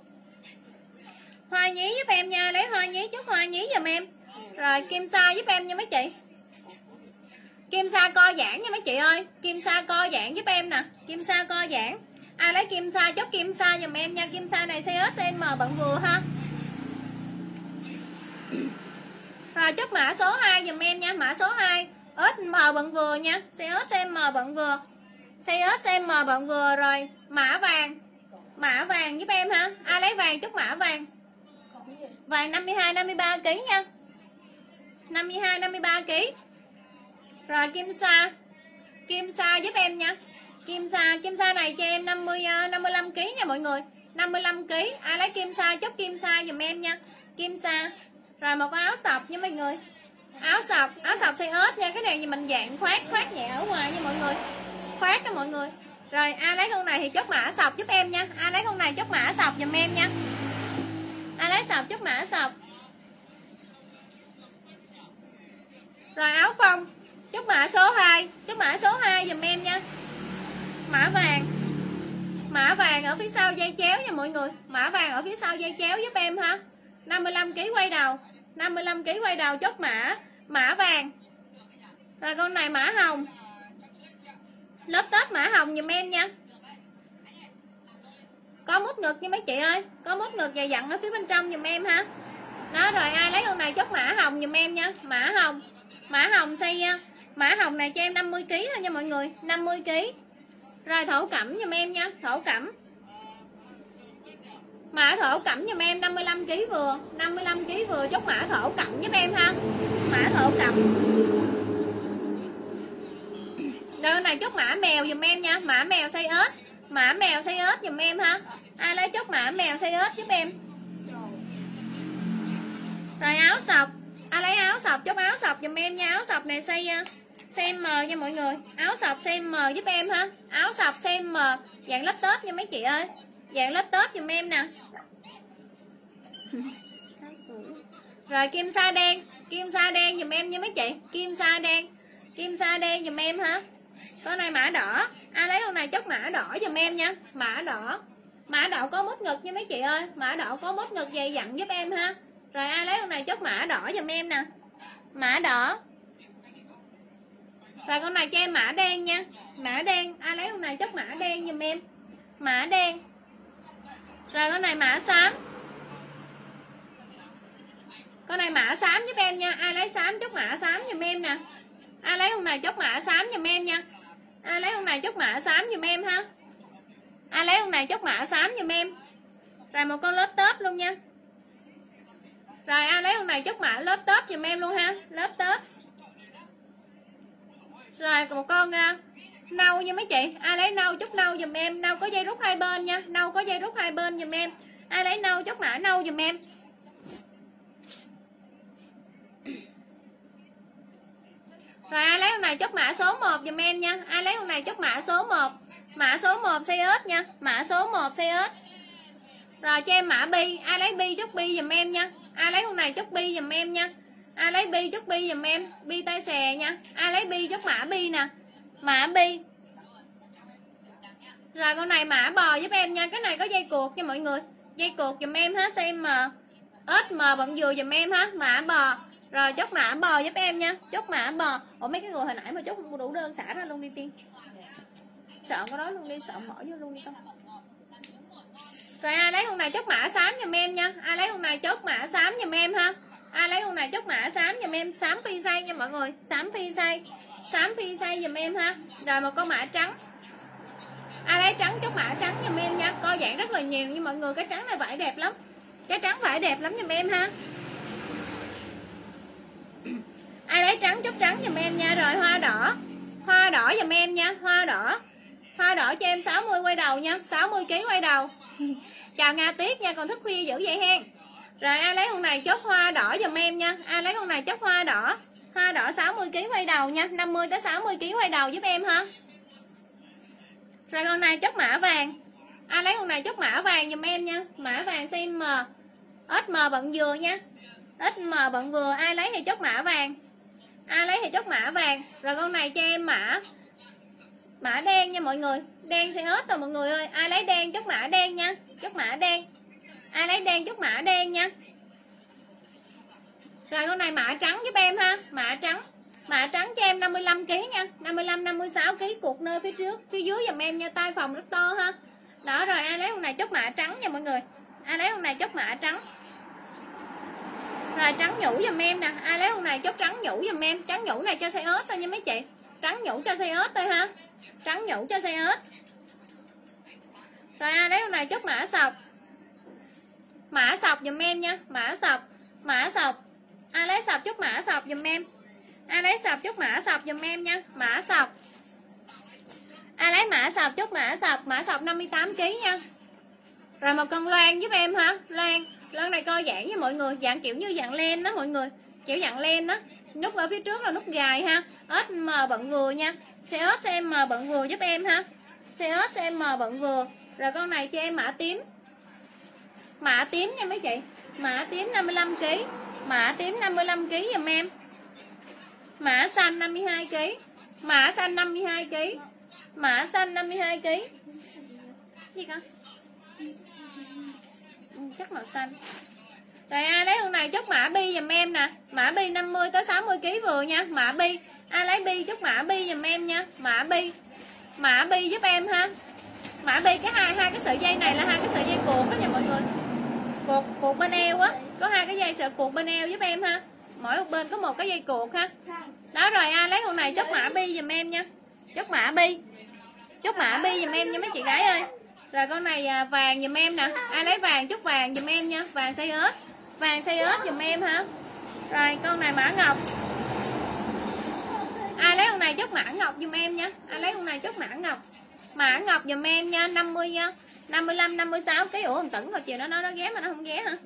hoa nhí giúp em nha, lấy hoa nhí chốt hoa nhí giùm em. Rồi kim sa giúp em nha mấy chị, kim sa co giãn nha mấy chị ơi, kim sa co giãn giúp em nè, kim sa co giãn, ai lấy kim sa chốt kim sa giùm em nha, kim sa này size S M bận vừa ha. Rồi chốt mã số 2 giùm em nha, mã số 2 SM bận vừa nha, size SM bận vừa, size SM bận vừa. Rồi mã vàng giúp em ha, ai lấy vàng chốt mã vàng, vàng 52 53 kg nha, 52 53 kg. Rồi kim sa giúp em nha, kim sa này cho em 55 kg nha mọi người, 55 kg, ai lấy kim sa chốt kim sa giùm em nha, kim sa. Rồi một con áo sọc nha mọi người, áo sọc size ớt nha, cái này thì mình dạng khoác nhẹ ở ngoài nha mọi người, khoác cho mọi người. Rồi ai lấy con này thì chốt mã sọc giúp em nha, ai lấy con này chốt mã sọc giùm em nha, ai lấy sọc chốt mã sọc. Rồi áo phông chốt mã số 2, chốt mã số 2 giùm em nha. Mã vàng ở phía sau dây chéo nha mọi người, mã vàng ở phía sau dây chéo giúp em ha, 55 kg quay đầu, 55 kg quay đầu chốt mã vàng. Rồi con này mã hồng, lớp tết mã hồng giùm em nha, có mút ngực nha mấy chị ơi, có mút ngực dày dặn ở phía bên trong giùm em ha. Đó, rồi ai lấy con này chốt mã hồng giùm em nha, mã hồng size, mã hồng này cho em 50 kg thôi nha mọi người, 50 kg. Rồi thổ cẩm giùm em nha, thổ cẩm, mã thổ cẩm giùm em 55 kg vừa, 55 kg vừa chốt mã thổ cẩm giúp em ha, mã thổ cẩm. Rồi con này chốt mã mèo giùm em nha, mã mèo size ớt, mã mèo size ớt giùm em ha, ai lấy chốt mã mèo size ớt giúp em. Rồi áo sọc, ai lấy áo sọc chốt áo sọc giùm em nha, áo sọc này size M nha mọi người, áo sọc size M giúp em ha, áo sọc size M dạng lớp tết nha mấy chị ơi, dạng lớp tết giùm em nè. Rồi kim sa đen giùm em nha mấy chị, kim sa đen giùm em ha. Con này mã đỏ, ai lấy con này chốt mã đỏ giùm em nha, mã đỏ có mút ngực nha mấy chị ơi, mã đỏ có mút ngực dày dặn giúp em ha. Rồi ai lấy con này chốt mã đỏ giùm em nè, mã đỏ. Rồi con này cho em mã đen nha, mã đen, ai lấy con này chốt mã đen giùm em, mã đen. Rồi con này mã xám, con này mã xám giúp em nha, ai lấy xám chốt mã xám giùm em nè, ai lấy con này chốt mã xám giùm em nha, ai lấy con này chốt mã xám giùm em ha, ai lấy con này chốt mã xám giùm em. Rồi một con lớp tớp luôn nha, rồi ai lấy con này chốt mã lớp tớp giùm em luôn ha, lớp tớp. Rồi một con nâu nha mấy chị, ai lấy nâu chốt nâu giùm em, nâu có dây rút hai bên nha, nâu có dây rút hai bên giùm em, ai lấy nâu chốt mã nâu giùm em. Rồi ai lấy con này chốt mã số 1 giùm em nha, ai lấy con này chốt mã số 1, mã số 1 size ớt nha, mã số 1 size ớt. Rồi cho em mã bi, ai lấy bi chốt bi giùm em nha, ai lấy con này chốt bi giùm em nha, ai lấy bi chốt bi giùm em, bi tay xòe nha, ai lấy bi chốt mã bi nè, mã bi. Rồi con này mã bò giúp em nha, cái này có dây cuộc nha mọi người, dây cuộc giùm em ha, size M, SM bận vừa giùm em ha, mã bò. Rồi chốt mã bò giúp em nha, chốt mã bò. Ủa mấy cái người hồi nãy mà chốt không đủ đơn xả ra luôn đi Tiên. Sợ cái đó luôn đi, sợ mở vô luôn đi con. Rồi ai lấy con này chốt mã xám giùm em nha. Ai lấy con này chốt mã xám giùm em ha. Ai lấy con này chốt mã xám giùm em, xám phi xay nha mọi người, xám phi xay. Xám phi xay giùm em ha. Rồi một con mã trắng. Ai lấy trắng chốt mã trắng giùm em nha. Co giãn rất là nhiều nhưng mọi người cái trắng này vải đẹp lắm. Cái trắng vải đẹp lắm giùm em ha. Ai lấy trắng chốt trắng giùm em nha. Rồi hoa đỏ. Hoa đỏ giùm em nha, hoa đỏ. Hoa đỏ cho em 60 quay đầu nha, 60 kg quay đầu. Chào Nga Tuyết nha, còn thức khuya dữ vậy hen. Rồi ai lấy con này chốt hoa đỏ giùm em nha. Ai lấy con này chốt hoa đỏ. Hoa đỏ 60 kg quay đầu nha, 50 tới 60 kg quay đầu giúp em ha. Rồi con này chốt mã vàng. Ai lấy con này chốt mã vàng giùm em nha. Mã vàng size M. SM bận vừa nha. SM bận vừa, ai lấy thì chốt mã vàng. Ai lấy thì chốt mã vàng. Rồi con này cho em mã đen nha mọi người. Đen sẽ hết rồi mọi người ơi. Ai lấy đen chốt mã đen nha. Chốt mã đen. Ai lấy đen chốt mã đen nha. Rồi con này mã trắng giúp em ha. Mã trắng. Mã trắng cho em 55 kg nha. 55 56 kg cuộc nơi phía trước, phía dưới giùm em nha, tay phòng rất to ha. Đó rồi ai lấy con này chốt mã trắng nha mọi người. Ai lấy con này chốt mã trắng. Rồi trắng nhũ giùm em nè. Ai lấy con này chốt trắng nhũ giùm em. Trắng nhũ này cho size ớt thôi nha mấy chị. Trắng nhũ cho size ớt thôi ha. Trắng nhũ cho size ớt. Rồi ai lấy con này chốt mã sọc. Mã sọc giùm em nha. Mã sọc. Mã sọc. Ai lấy sọc chốt mã sọc giùm em. Ai lấy sọc chốt mã sọc giùm em nha. Mã sọc. Ai lấy mã sọc chốt mã sọc. Mã sọc 58 kg nha. Rồi một con loan giúp em ha. Loan này co giãn nha mọi người. Dạng kiểu như dạng len đó mọi người. Kiểu dạng len đó. Nút ở phía trước là nút gài ha. SM bận vừa nha. CS M bận vừa giúp em ha. CS M bận vừa. Rồi con này cho em mã tím. Mã tím nha mấy chị. Mã tím 55 kg. Mã tím 55 kg giùm em. Mã xanh 52 kg. Mã xanh 52 kg. Mã xanh 52 kg. Gì con? Chắc màu xanh. Rồi ai lấy con này chốt mã bi giùm em nè. Mã bi 50 tới 60 kg vừa nha. Mã bi. Ai lấy bi chốt mã bi giùm em nha. Mã bi. Mã bi giúp em ha. Mã bi cái hai cái sợi dây này là hai cái sợi dây cột đó nha mọi người. Cột bên eo á, có hai cái dây sợi cột bên eo giúp em ha. Mỗi một bên có một cái dây cột ha. Đó rồi ai lấy con này chốt mã bi giùm em nha. Chốt mã bi. Chốt mã bi giùm em nha mấy chị gái ơi. Rồi con này vàng giùm em nè. Ai lấy vàng chốt vàng giùm em nha. Vàng size ớt. Vàng size ớt giùm em ha. Rồi con này mã ngọc. Ai lấy con này chốt mã ngọc giùm em nha. Ai lấy con này chốt mã ngọc. Mã ngọc giùm em nha, 50 nha. 55 56 kg. Ủa thằng Tửng hồi chiều nó nói nó ghé mà nó không ghé hả?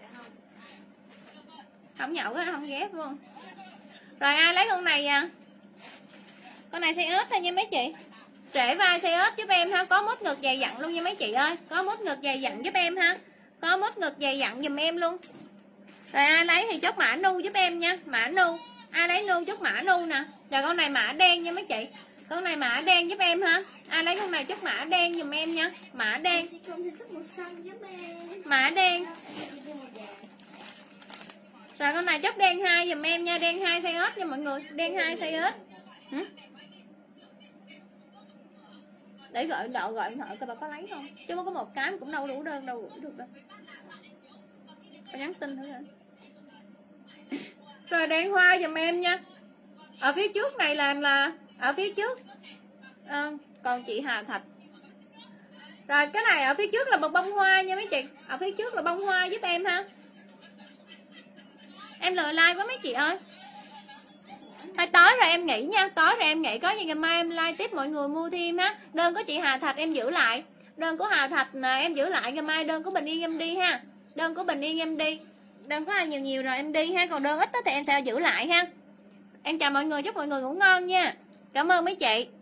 Không nhậu cái nó không ghé luôn. Rồi ai lấy con này à? Con này size ớt thôi nha mấy chị. Trễ vai size ớt giúp em ha. Có mút ngực dày dặn luôn nha mấy chị ơi. Có mút ngực dày dặn giúp em ha. Có mút ngực dày dặn giùm em luôn. Rồi ai lấy thì chốt mã nu giúp em nha. Mã nu. Ai lấy nu chốt mã nu nè. Rồi con này mã đen nha mấy chị. Con này mã đen giúp em ha. Ai lấy con này chốt mã đen giùm em nha. Mã đen. Mã đen. Rồi con này chốt đen 2 giùm em nha. Đen 2 size ớt nha mọi người. Đen 2 size ớt. Để gọi điện thoại coi bà có lấy không. Chứ có một cái cũng đâu đủ đơn đâu gửi được đâu. Có nhắn tin thôi. Rồi đen hoa giùm em nha. Ở phía trước này là ở phía trước còn chị Hà Thạch. Rồi cái này ở phía trước là một bông hoa nha mấy chị. Ở phía trước là bông hoa giúp em ha. Em lười like quá mấy chị ơi. Thôi tối rồi em nghỉ nha. Tối rồi em nghỉ, có gì ngày mai em like tiếp mọi người mua thêm ha. Đơn của chị Hà Thạch em giữ lại. Đơn của Hà Thạch em giữ lại. Ngày mai đơn của Bình Yên em đi ha. Đơn của Bình Yên em đi. Đơn có ai nhiều rồi em đi ha. Còn đơn ít thì em sẽ giữ lại ha. Em chào mọi người, chúc mọi người ngủ ngon nha. Cảm ơn mấy chị.